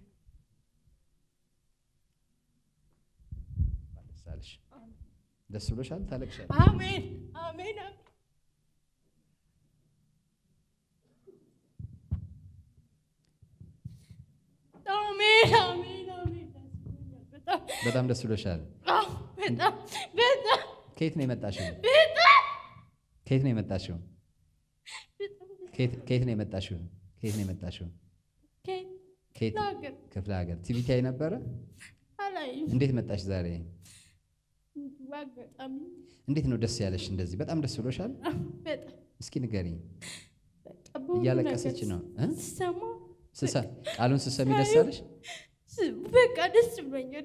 ደስ ብሎሻል? ታለቅሻለሽ? አሜን አሜን አሜን አሜን አሜን። በጣም ደስ ብሎሻል? በጣም በጣም። ከየት ነው የመጣሽው? ከየት ነው የመጣሽው? ከየት ነው የመጣሽው? ከየት ነው የመጣሽው? ከየት? ክፍለ ሀገር። ቲቪ ታይ ነበረ? አላየሁም። እንዴት መጣሽ ዛሬ? በአጋጣሚ እንዴት ነው ደስ ያለሽ? እንደዚህ በጣም ደስ ብሎሻል? በጣም እስኪ ንገሪኝ። በቃ በሁሉ እያለቀሰች ነገር ነው እ ስሰማ ስሳ ቃሉን ስሰሚ ደስ አለሽ? ስ- በቃ ደስ ብሎኛል።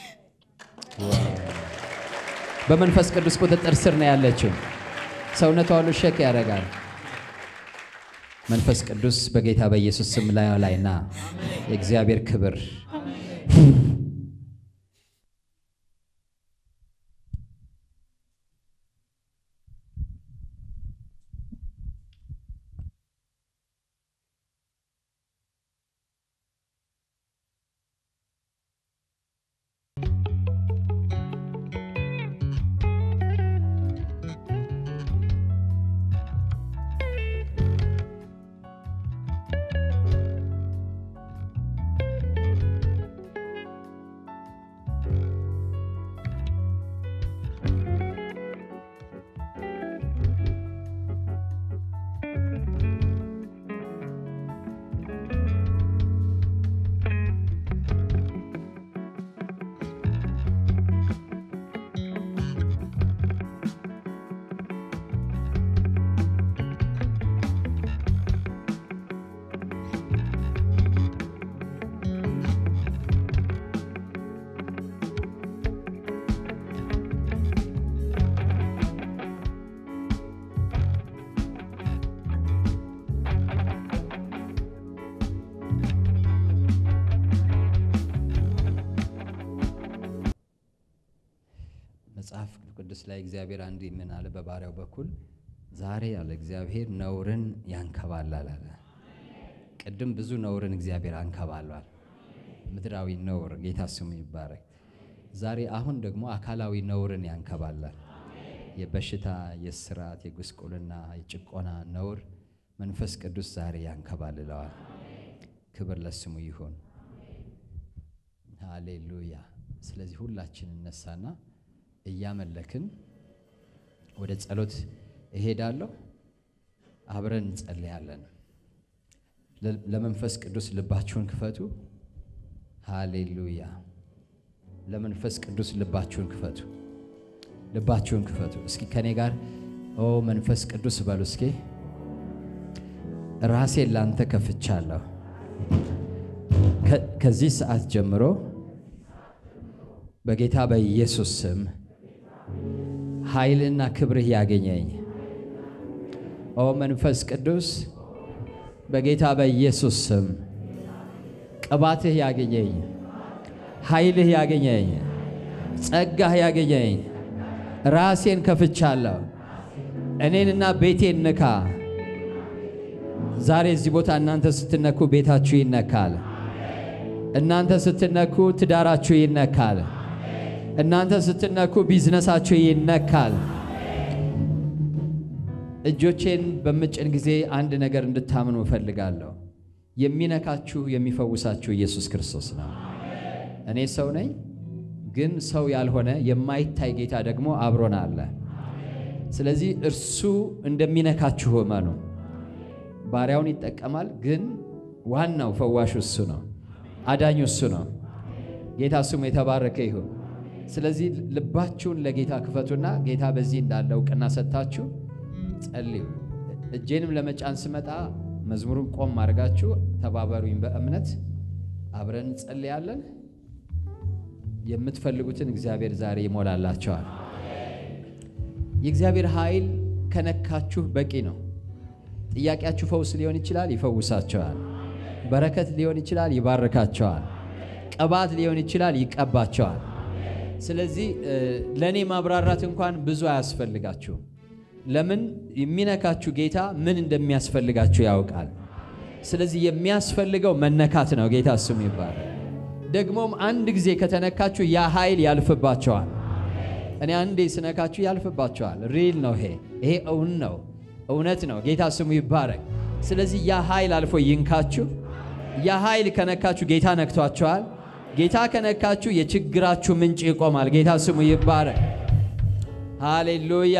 በመንፈስ ቅዱስ ቁጥጥር ስር ነው ያለችው። ሰውነቷ ሁሉ ሸክ ያደርጋል። መንፈስ ቅዱስ በጌታ በኢየሱስ ስም ላይ ላይና የእግዚአብሔር ክብር መጽሐፍ ቅዱስ ላይ እግዚአብሔር አንድ ምን አለ? በባሪያው በኩል ዛሬ ያለ እግዚአብሔር ነውርን ያንከባላል አለ። ቅድም ብዙ ነውርን እግዚአብሔር አንከባሏል። ምድራዊ ነውር ጌታ ስሙ ይባረክ። ዛሬ አሁን ደግሞ አካላዊ ነውርን ያንከባላል። የበሽታ፣ የስራት፣ የጉስቁልና፣ የጭቆና ነውር መንፈስ ቅዱስ ዛሬ ያንከባልለዋል። ክብር ለስሙ ይሁን። ሃሌሉያ። ስለዚህ ሁላችን እነሳና እያመለክን ወደ ጸሎት እሄዳለሁ። አብረን እንጸልያለን። ለመንፈስ ቅዱስ ልባችሁን ክፈቱ። ሃሌሉያ። ለመንፈስ ቅዱስ ልባችሁን ክፈቱ። ልባችሁን ክፈቱ። እስኪ ከኔ ጋር ኦ መንፈስ ቅዱስ በሉ እስኪ። ራሴን ላንተ ከፍቻለሁ። ከዚህ ሰዓት ጀምሮ በጌታ በኢየሱስ ስም ኃይልና ክብርህ ያገኘኝ። ኦ መንፈስ ቅዱስ በጌታ በኢየሱስ ስም ቅባትህ ያገኘኝ፣ ኃይልህ ያገኘኝ፣ ጸጋህ ያገኘኝ። ራሴን ከፍቻለሁ። እኔንና ቤቴን ንካ። ዛሬ እዚህ ቦታ እናንተ ስትነኩ ቤታችሁ ይነካል። እናንተ ስትነኩ ትዳራችሁ ይነካል። እናንተ ስትነኩ ቢዝነሳችሁ ይነካል። እጆቼን በምጭን ጊዜ አንድ ነገር እንድታምኑ እፈልጋለሁ። የሚነካችሁ የሚፈውሳችሁ ኢየሱስ ክርስቶስ ነው። እኔ ሰው ነኝ፣ ግን ሰው ያልሆነ የማይታይ ጌታ ደግሞ አብሮን አለ። ስለዚህ እርሱ እንደሚነካችሁ እመኑ። ባሪያውን ይጠቀማል፣ ግን ዋናው ፈዋሹ እሱ ነው። አዳኙ እሱ ነው። ጌታ ስሙ የተባረከ ይሁን። ስለዚህ ልባችሁን ለጌታ ክፈቱና ጌታ በዚህ እንዳለ እውቅና ሰጥታችሁ ጸልዩ። እጄንም ለመጫን ስመጣ መዝሙሩን ቆም አድርጋችሁ ተባበሩኝ። በእምነት አብረን እንጸልያለን። የምትፈልጉትን እግዚአብሔር ዛሬ ይሞላላችኋል። የእግዚአብሔር ኃይል ከነካችሁ በቂ ነው። ጥያቄያችሁ ፈውስ ሊሆን ይችላል፣ ይፈውሳችኋል። በረከት ሊሆን ይችላል፣ ይባርካችኋል። ቅባት ሊሆን ይችላል፣ ይቀባችኋል። ስለዚህ ለኔ ማብራራት እንኳን ብዙ አያስፈልጋችሁ። ለምን የሚነካችሁ ጌታ ምን እንደሚያስፈልጋችሁ ያውቃል። ስለዚህ የሚያስፈልገው መነካት ነው። ጌታ ስሙ ይባረክ። ደግሞም አንድ ጊዜ ከተነካችሁ ያ ኃይል ያልፍባችኋል። እኔ አንዴ ስነካችሁ ያልፍባችኋል። ሪል ነው። ይሄ ይሄ እውን ነው፣ እውነት ነው። ጌታ ስሙ ይባረክ። ስለዚህ ያ ኃይል አልፎ ይንካችሁ። ያ ኃይል ከነካችሁ ጌታ ነክቷችኋል። ጌታ ከነካችሁ የችግራችሁ ምንጭ ይቆማል። ጌታ ስሙ ይባረክ። ሃሌሉያ።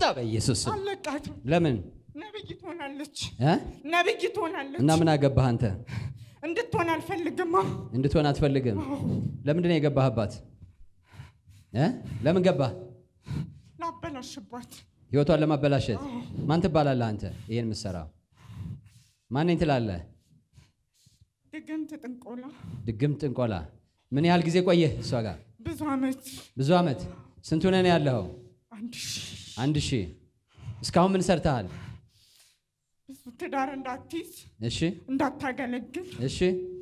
ውጣ በኢየሱስ ስም አለቃትም ለምን ነብይ ትሆናለች እ ነብይ ትሆናለች እና ምን አገባህ አንተ እንድትሆን አልፈልግም እንድትሆን አትፈልግም ለምን ነው የገባህባት እ ለምን ገባህ ላበላሽባት ህይወቷን ለማበላሸት ማን ትባላለህ አንተ ይሄን መስራው ማን ነኝ ትላለህ ድግምት ጥንቆላ ድግምት ጥንቆላ ምን ያህል ጊዜ ቆየህ እሷ ጋር ብዙ አመት ብዙ አመት ስንት ሆነህ ነው ያለው አንድ ሺህ አንድ ሺህ እስካሁን ምን ሰርተሃል ብዙ ትዳር እንዳትይዝ እሺ እንዳታገለግል እሺ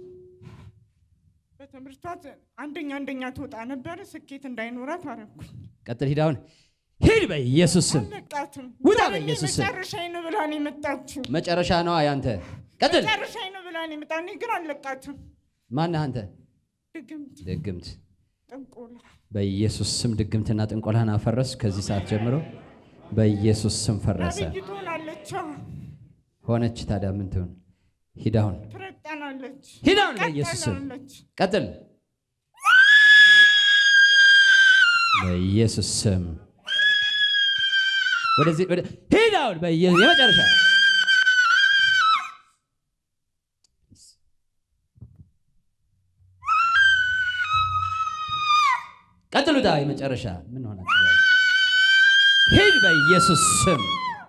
በትምህርቷ አንደኛ አንደኛ ትወጣ ነበር ስኬት እንዳይኖራት አረኩኝ ቀጥል ሂድ አሁን ሂድ በኢየሱስ ስም አለቃትም ውጣ በኢየሱስ ስም መጨረሻዬ ነው ብላ ነው የመጣችው መጨረሻ ነው ያንተ ቀጥል መጨረሻዬ ነው ብላ ነው የመጣኝ ግን አለቃትም ማን አንተ ድግምት ድግምት ጥንቆላ በኢየሱስ ስም ድግምትና ጥንቆላን አፈረስ ከዚህ ሰዓት ጀምሮ በኢየሱስ ስም ፈረሰ ነብይ ትሆናለች ሆነች ታዲያ ምን ትሆን ሂድ አሁን ትረጣናለች ሂድ አሁን በኢየሱስ ስም ቀጥል በኢየሱስ ስም ወደዚህ ወደ ሂድ አሁን በኢየሱስ የመጨረሻ ቀጥሉ ዳ የመጨረሻ ምን ሆነ ሂድ በኢየሱስ ስም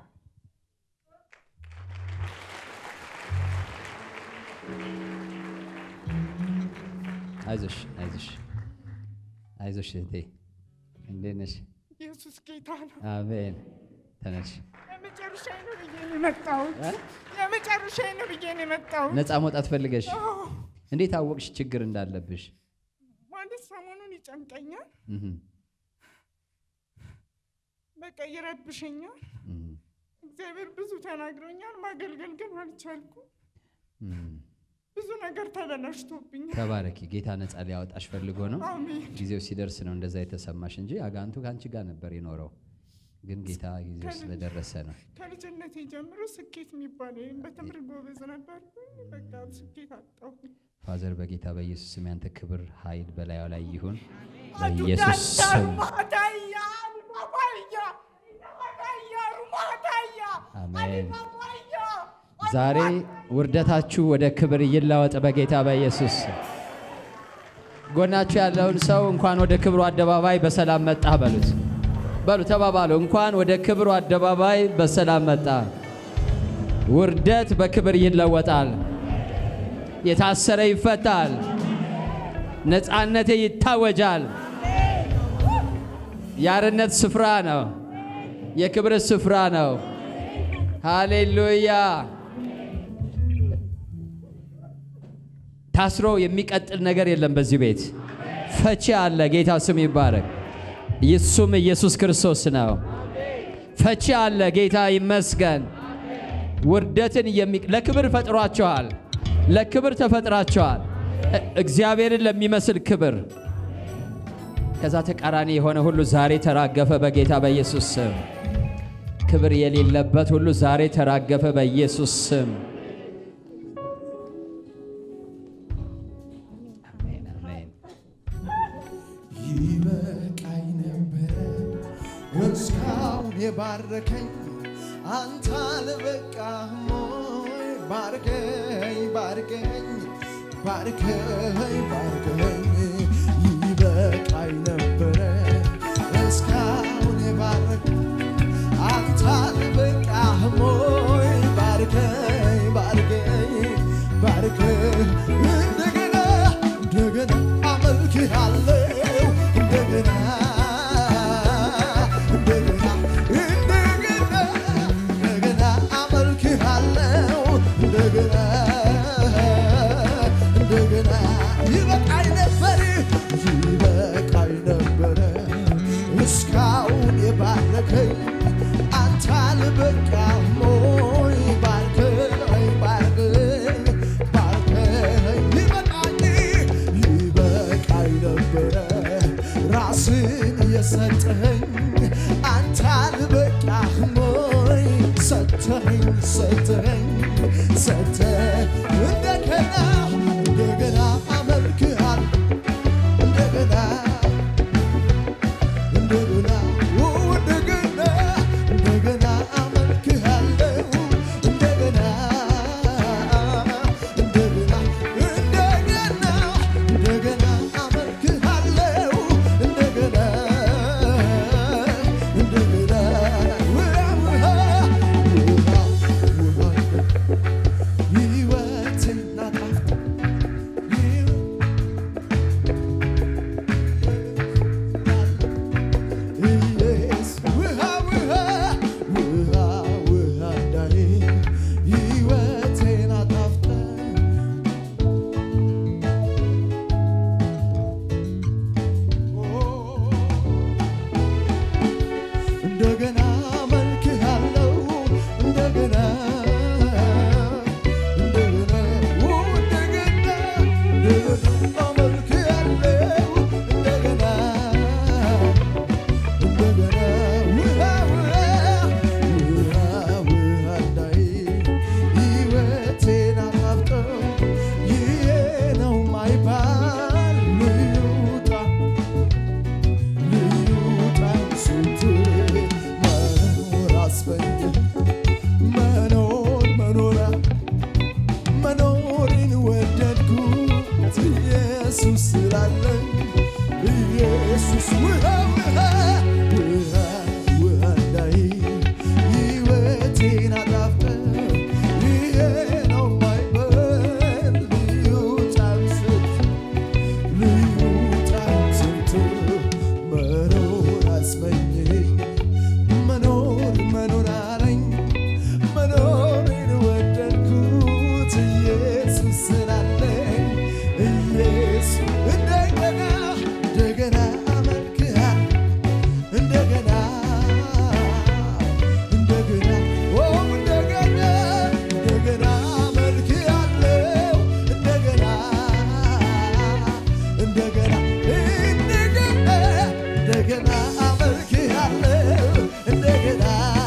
አይዞሽ አይዞሽ አይዞሽ እህቴ እንዴት ነሽ ኢየሱስ ጌታ ነው አሜን ተነሽ ለመጨረሻዬ ነው ብዬ ነው የመጣሁት ለመጨረሻዬ ነው ብዬ ነው የመጣሁት ነፃ መውጣት ፈልገሽ እንዴት አወቅሽ ችግር እንዳለብሽ ማለት ሰሞኑን ይጨንቀኛል እህ በቃ ይረብሸኛል እግዚአብሔር ብዙ ተናግሮኛል ማገልገል ግን አልቻልኩም ብዙ ነገር ተበላሽቶብኛል ተባረኪ ጌታ ነፃ ሊያወጣሽ ፈልጎ ነው አሜን ጊዜው ሲደርስ ነው እንደዛ የተሰማሽ እንጂ አጋንቱ ካንቺ ጋር ነበር የኖረው ግን ጌታ ጊዜው ስለደረሰ ነው ከልጅነቴ ጀምሮ ስኬት የሚባል በትምህርት ጎበዝ ነበርኩኝ በቃ ስኬት አጣሁ ፋዘር በጌታ በኢየሱስ ስም ያንተ ክብር ኃይል በላዩ ላይ ይሁን በኢየሱስ ስም አሜን ዛሬ ውርደታችሁ ወደ ክብር ይለወጥ በጌታ በኢየሱስ ጎናችሁ ያለውን ሰው እንኳን ወደ ክብሩ አደባባይ በሰላም መጣ በሉት በሉ ተባባሉ እንኳን ወደ ክብሩ አደባባይ በሰላም መጣ ውርደት በክብር ይለወጣል የታሰረ ይፈታል ነፃነት ይታወጃል ያርነት ስፍራ ነው የክብር ስፍራ ነው ሃሌሉያ ታስሮ የሚቀጥል ነገር የለም በዚህ ቤት ፈቺ አለ ጌታ ስም ይባረክ ኢየሱስም ኢየሱስ ክርስቶስ ነው ፈቺ አለ ጌታ ይመስገን ውርደትን የሚቅ ለክብር ፈጥሯቸዋል ለክብር ተፈጥራቸዋል እግዚአብሔርን ለሚመስል ክብር ከዛ ተቃራኒ የሆነ ሁሉ ዛሬ ተራገፈ በጌታ በኢየሱስ ስም ክብር የሌለበት ሁሉ ዛሬ ተራገፈ በኢየሱስ ስም አሜን አሜን ይበቃኝ ነበር እስካሁን የባረከኝ አንተ አልበቃህም ወይ ባርከኝ ባርከኝ ባርከኝ ባርከኝ ይበቃኝ ነበር እስካሁን የባረከኝ አንተ አልበቃህም ወይ ባርከኝ ባርከኝ ባርከኝ እንደገና እንደገና አመልክሃለሁ እንደገና እንደገና እንደገና እንደገና አመልክሃለሁ እንደገና እንደገና ይበቃኝ ነበር ይበቃኝ ነበር እስካሁን የባረከኝ አንተ አልበቃህም ወይ ባርከኝ ባርከኝ ባርከኝ ይበቃኝ ይበቃኝ ነበር ራስን የሰጠኸኝ አንተ አልበቃህም ወይ ሰጠኸኝ ሰጠኸኝ ሰጠኸኝ እንደገና እንደገና አመልክሃለሁ እንደገና እንደገና እንደገና ኢየሱስ ስላለኝ ኢየሱስ ውሃ ውሃ ውሃ ውሃ እንዳይ ሕይወቴን አጣፍጠህ ይሄ ነው ማይበል ልዩ ጣዕም ሰጥተህ ልዩ ጣዕም ሰጥተህ መኖር አስመኘኝ መኖር መኖር አለኝ መኖሬን ወደድኩት ኢየሱስ ስላለኝ ኢየሱስ እንደገና እንደገና አመልክሃለሁ እንደገና እንደገና ኦ እንደገና እንደገና አመልክሃለሁ እንደገና እንደገና እንደገና እንደገና አመልክሃለሁ እንደገና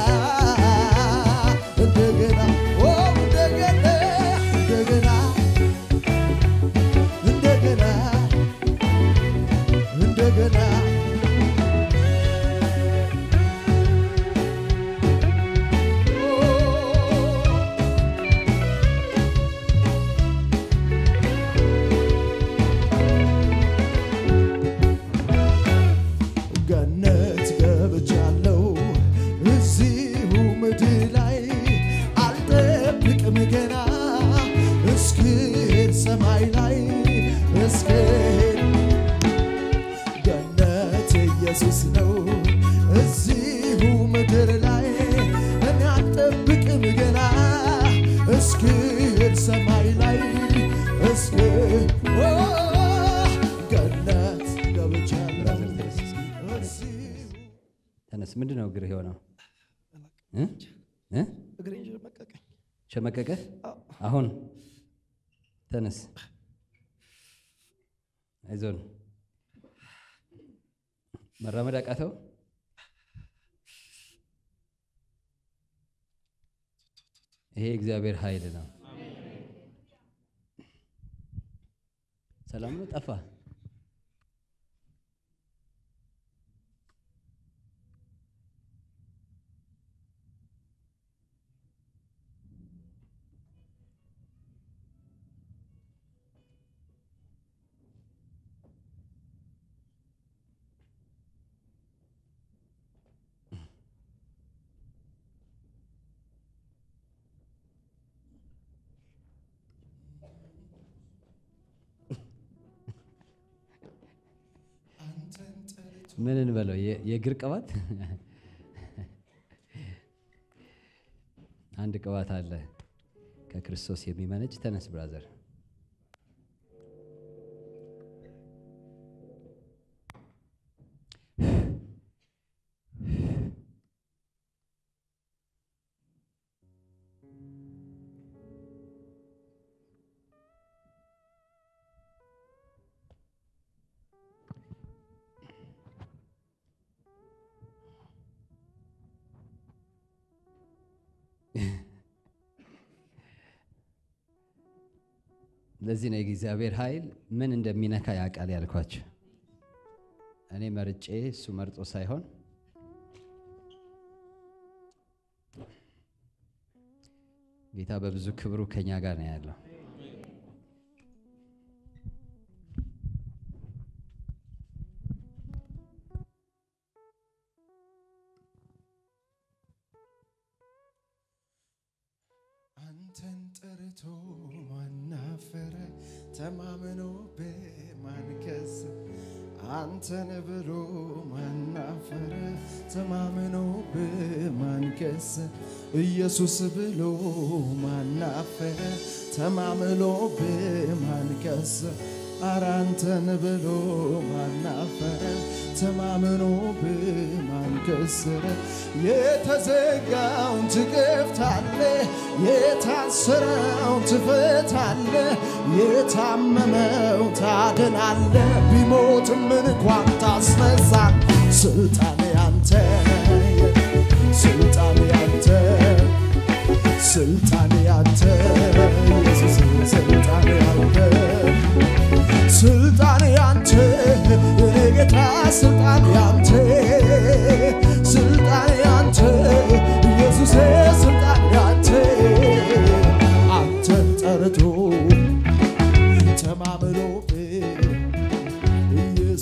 እንደገና ኦ እንደገና እንደገና እንደገና እንደገና ገነት ገብቻለሁ እዚሁ ምድር ላይ አልጠብቅም ገና እስክሄድ ሰማይ ላይ እስክሄድ ገነት ኢየሱስ ነው እዚሁ ምድር ላይ እኔ አልጠብቅም ገና እስክሄድ ሰማይ ላይ እስክ ኦ ገነት ገብቻለሁ እዚሁ ተነስ። ምንድን ነው እግርህ የሆነው? እ እ እግሬን ሸመቀቀኝ። ሸመቀቀ? አሁን ተነስ። አይዞን። መራመድ አቃተው? ይሄ እግዚአብሔር ኃይል ነው። ሰላም ነው? ጠፋ? ምን እንበለው? የእግር ቅባት አንድ ቅባት አለ ከክርስቶስ የሚመነጭ። ተነስ ብራዘር። ለዚህ ነው የእግዚአብሔር ኃይል ምን እንደሚነካ ያውቃል ያልኳችሁ። እኔ መርጬ እሱ መርጦ ሳይሆን ጌታ በብዙ ክብሩ ከኛ ጋር ነው ያለው። አንተን ጠርቶ ማናፈረ ተማምኖ በማንከስ አንተን ብሎ ማናፈረ ተማምኖ በማንከስ ኢየሱስ ብሎ ማናፈረ ተማምኖ በማንከስ አራንተን ብሎ ማናፈረ ተማምኖ በማንከስረ የተዘጋውን ትከፍታለህ የታሰረውን ትፈታለህ የታመመው ታድናለህ ቢሞትም እንኳን ታስነሳል ስልጣን ያንተ ስልጣን ያንተ ስልጣን ያንተ ኢየሱስ ስልጣን ያንተ ስልጣን ያንተ የጌታ ስልጣን ያንተ ስልጣን ያንተ ኢየሱስ ስልጣን ያንተ አንተን ጠርቶ ተማምኖ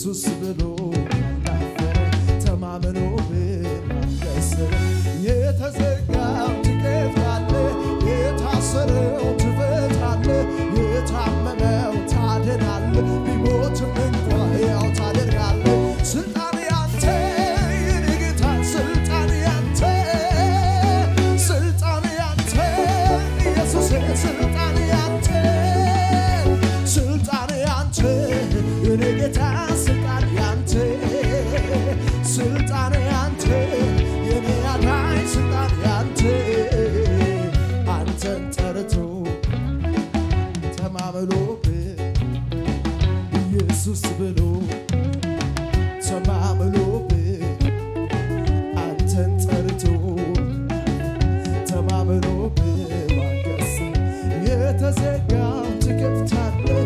ኢየሱስ ብሎ እንዳፈረ ተማምኖ በማንገሰረ የተዘጋው ትከፍታለህ የታሰረው ትፈታለህ የታመመው ታድናለህ ቢሞትም እንኳ ያው ታደርጋለህ ስልጣን ያንተ የኔ ጌታ ስልጣን ያንተ ስልጣን ያንተ ኢየሱስ ስልጣን ያንተ ስልጣን ያንተ የኔ ጌታ ስልጣን ያንተ ስልጣን ያንተ የኔ አዳኝ ስልጣን ያንተ አንተን ጠርቶ ተማምሎብህ ኢየሱስ ብሎ ተማምሎብህ አንተን ጠርቶ ተማምሎብህ ማንገስ የተዘጋው ትከፍታለህ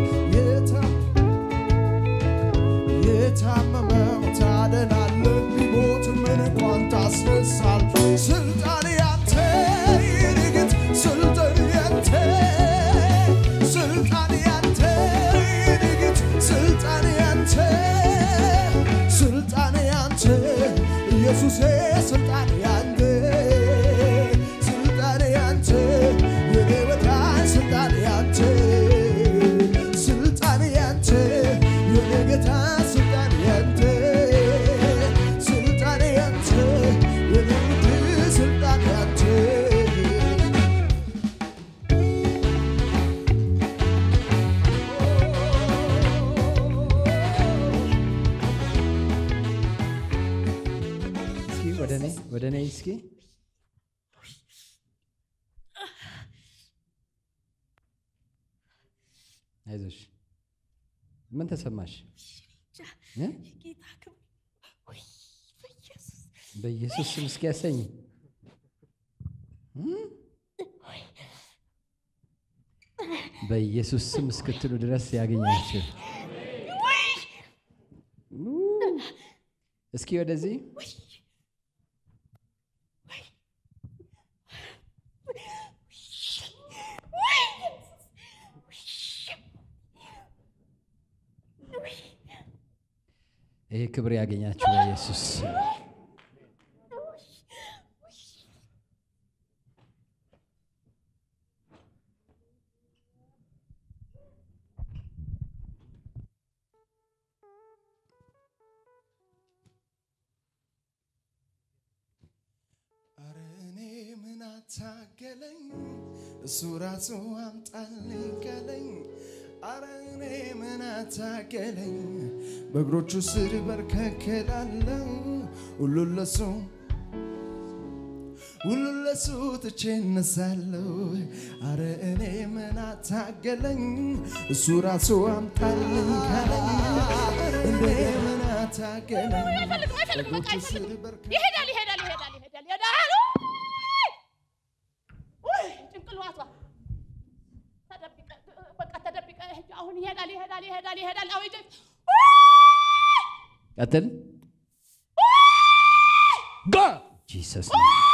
የታመመው ታድናለህ ቢሞትም እንኳን ታስነሳለህ ስልጣን ያንተ የኔ ጌታ ስልጣን ያንተ ስልጣን ያንተ የኔ ጌታ ስልጣን ያንተ ስልጣን ያንተ ኢየሱስ ስልጣን ያንተ ስልጣን ያንተ የኔ ወዳጅ ስልጣን ያንተ ስልጣን ያንተ የኔ ጌታ ስልጣን ያንተ ስልጣን ያንተ የኔ ውድ ስልጣን ያንተ እስኪ ወደኔ ወደኔ እስኪ አይዞሽ ምን ተሰማሽ እ ጌታ ክብር ወይ በኢየሱስ በኢየሱስ ስም እስኪ ያሰኝ በኢየሱስ ስም እስክትሉ ድረስ ያገኛችሁ እስኪ ወደዚህ ይሄ ክብር ያገኛችሁ በኢየሱስ አረኔ ምን አታገለኝ እሱ ራሱ አምጣልኝ ከለኝ አረኔ ምን አታገለኝ በእግሮቹ ስር በርከከላለሁ ሁሉን ለሱ ሁሉን ለሱ ትቼ እነሳለሁ አረኔ ምን አታገለኝ እሱ ራሱ አምጣልኝ ከለኝ እንዴ ምን አታገለኝ በእግሮቹ ስር በርከከ ይሄዳል ይሄዳል ይሄዳል ይሄዳል ይሄዳል ወይ ጭንቅላቷ ተደብቀ በቃ ተደብቀ አሁን ይሄዳል ይሄዳል ይሄዳል ይሄዳል አውይ ቀጥል ጋ ጂሰስ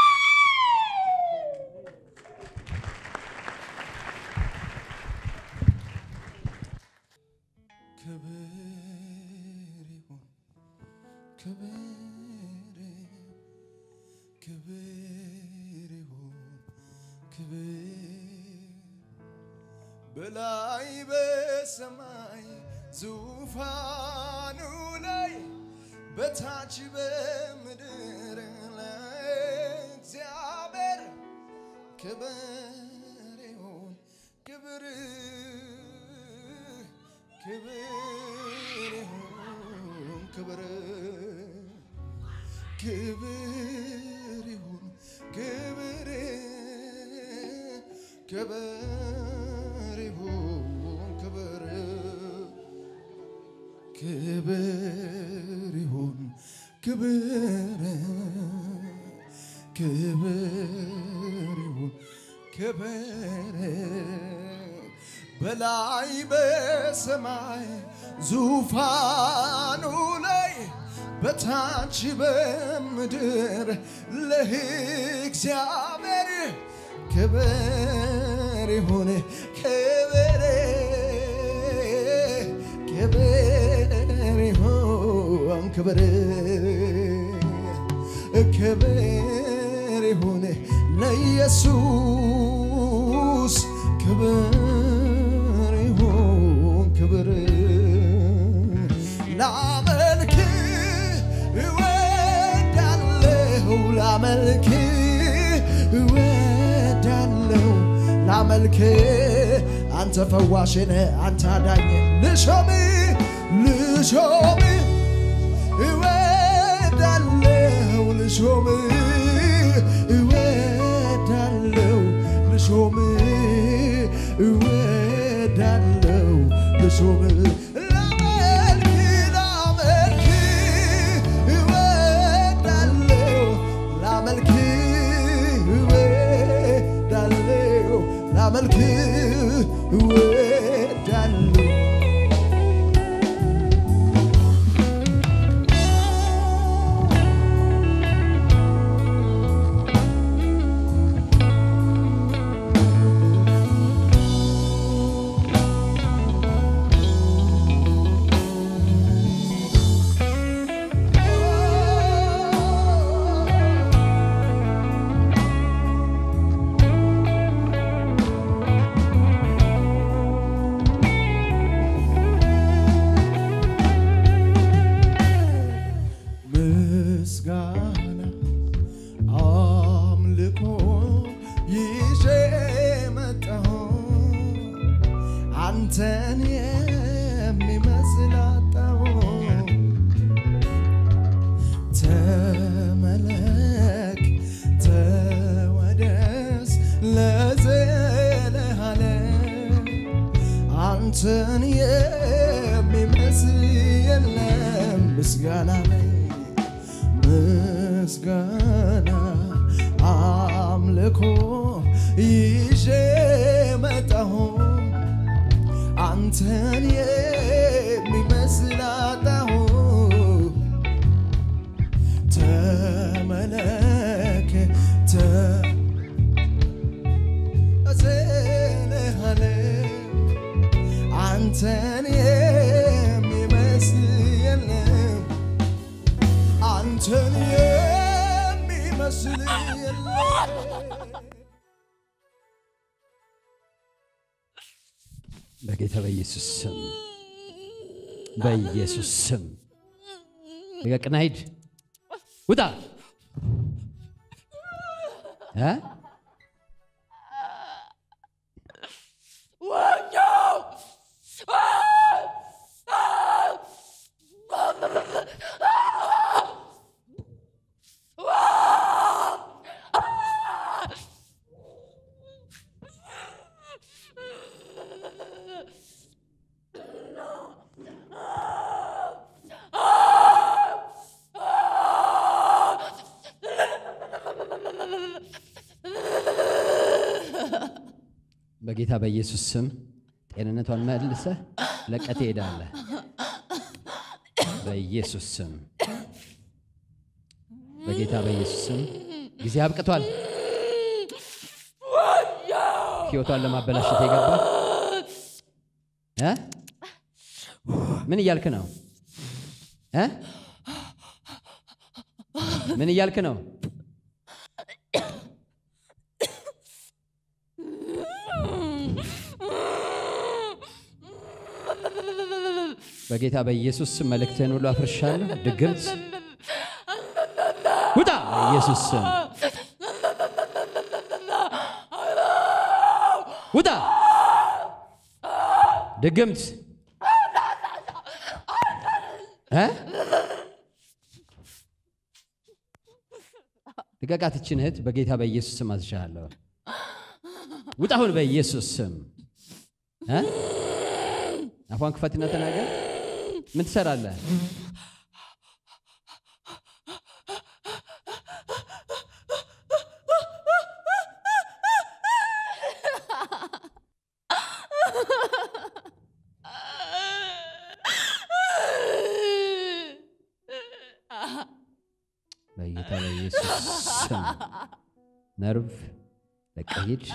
በላይ በሰማይ ዙፋኑ ላይ በታች በምድር ላይ እግዚአብሔር ክብር ይሁን ክብር ክብር ይሁን ክብር ክብር ይሁን ክብር ክብር ይሁን ክብር ክብር ይሁን ክብር ክብር ይሁን ክብር በላይ በሰማይ ዙፋኑ ላይ በታች በምድር ለእግዚአብሔር ክብር ይሁን ክብር ክብር ይሁን ክብር ክብር ይሁን ለኢየሱስ ክብር ይሁን ክብር ላመልክ እወዳለሁ ላመልክ እወዳለሁ ላመልክ አንተ ፈዋሽ ነህ አንተ አዳኝ ልሾም ልሾም እወዳለሁ ልሾም እወዳለሁ ልሾም እወዳለሁ ልሾም ላመልክ ላመልክ እወዳለሁ ላመልክ እወዳለሁ ላመልክ እወዳለሁ አንተን የሚመስል አጣሁ ተመለክ ተወደስ ለዘለዓለም አንተን የሚመስል የለም ምስጋና ምስጋና አምልኮ ይዤ መጣሁ አንተን የሚመስል አጣሁ ተመለክ ተዘለዓለም አንተን የሚመስል የለም አንተን የሚመስል የለም በጌታ በኢየሱስ ስም በኢየሱስ ስም ልቀቅና ሂድ ውጣ እ በጌታ በኢየሱስ ስም ጤንነቷን መልሰ ለቀት ሄዳለ በኢየሱስ ስም በጌታ በኢየሱስ ስም ጊዜ አብቅቷል ህይወቷን ለማበላሸት የገባ እ ምን እያልክ ነው እ ምን እያልክ ነው በጌታ በኢየሱስ ስም መልእክትህን ሁሉ አፍርሻለሁ ድግምት ውጣ በኢየሱስ ስም ውጣ ድግምት እ ልቀቃት ይህችን እህት በጌታ በኢየሱስ ስም አዝሻለሁ ውጣ አሁን በኢየሱስ ስም እ አፏን ክፈትና ተናገር ምን ትሰራለህ በጌታ በኢየሱስ ስም ነርቭ ለቀሂድ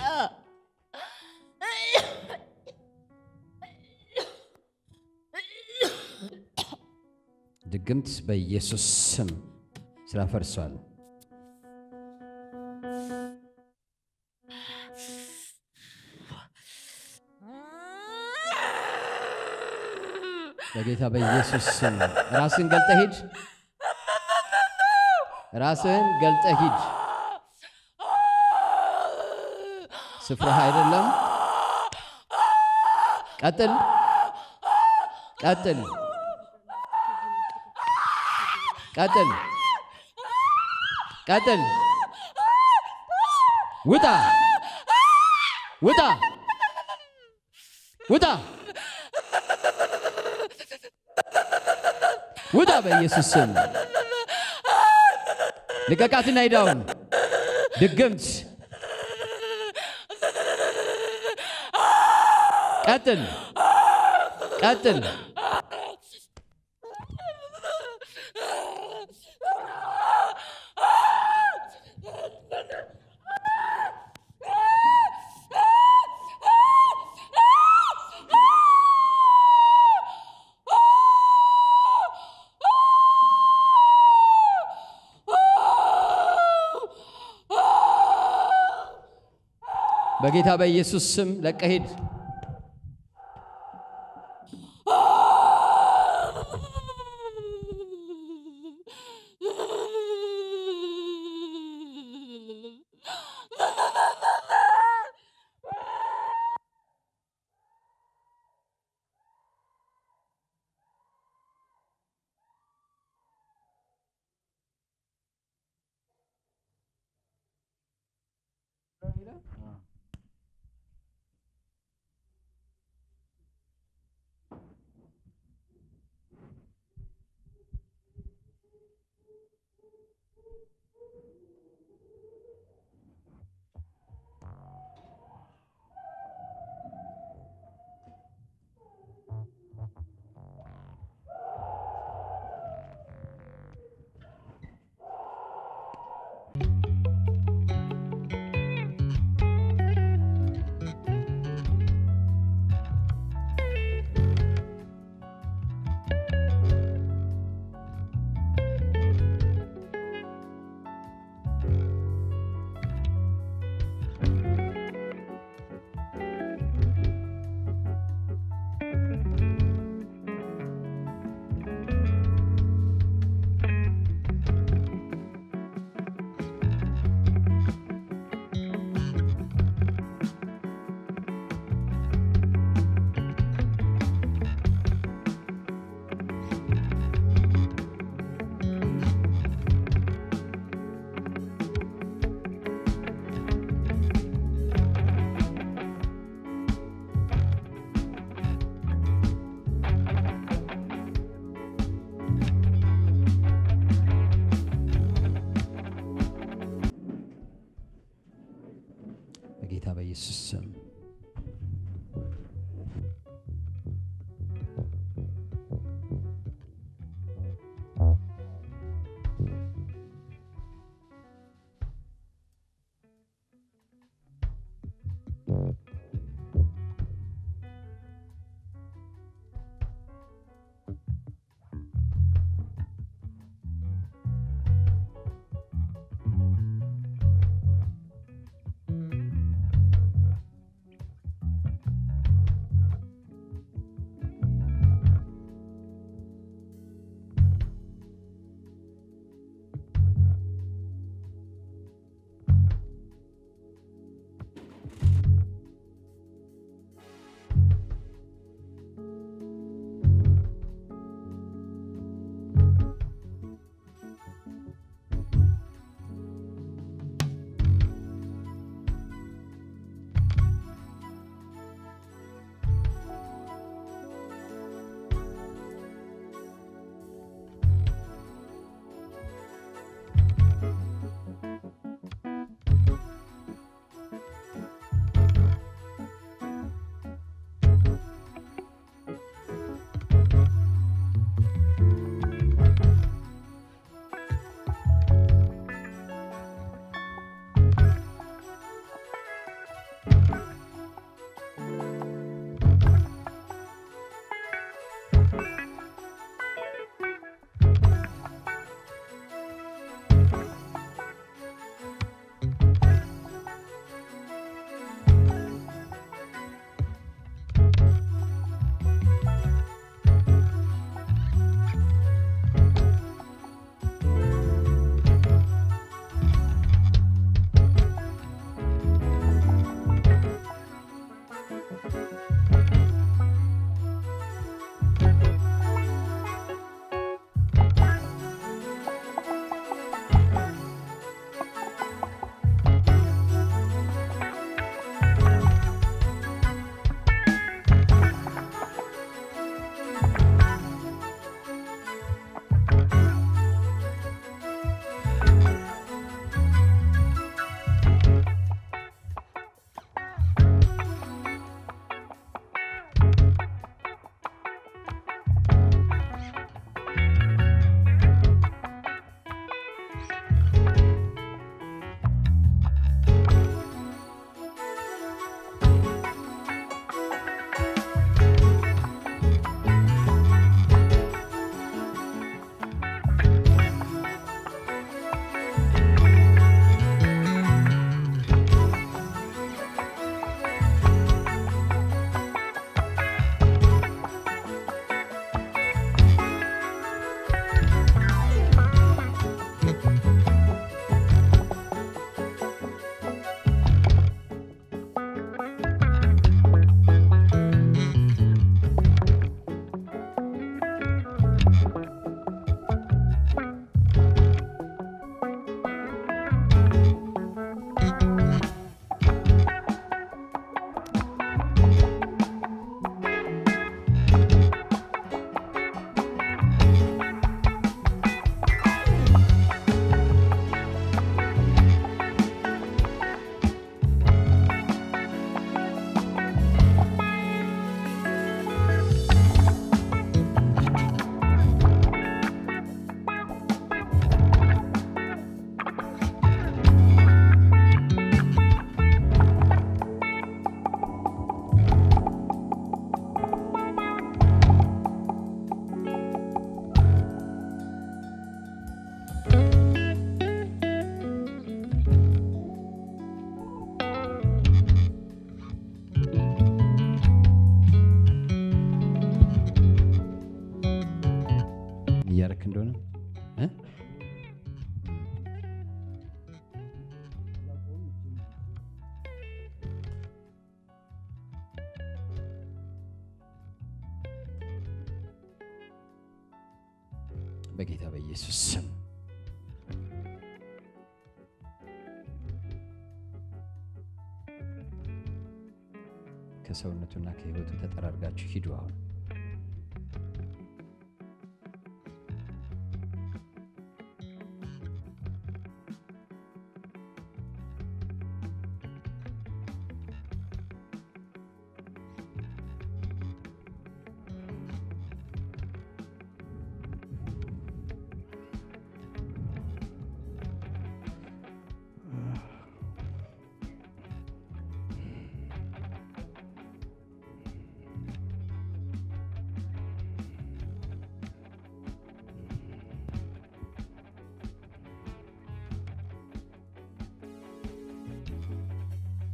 ድግምት በኢየሱስ ስም ስራ ፈርሷል። በጌታ በኢየሱስ ስም ራስን ገልጠህ ሂድ። ራስን ገልጠህ ሂድ። ስፍራ አይደለም። ቀጥል ቀጥል ቀጥል ቀጥል። ውጣ ውጣ ውጣ ውጣ በኢየሱስ ስም። ልቀቃትና ሂዳውን ድግምት ቀጥል ቀጥል። በጌታ በኢየሱስ ስም ለቀህ ሂድ። እያረክ እንደሆነ እ በጌታ በኢየሱስ ስም ከሰውነቱና ከህይወቱ ተጠራርጋችሁ ሂዱ አሁን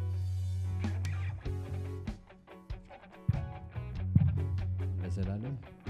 ለዘላለም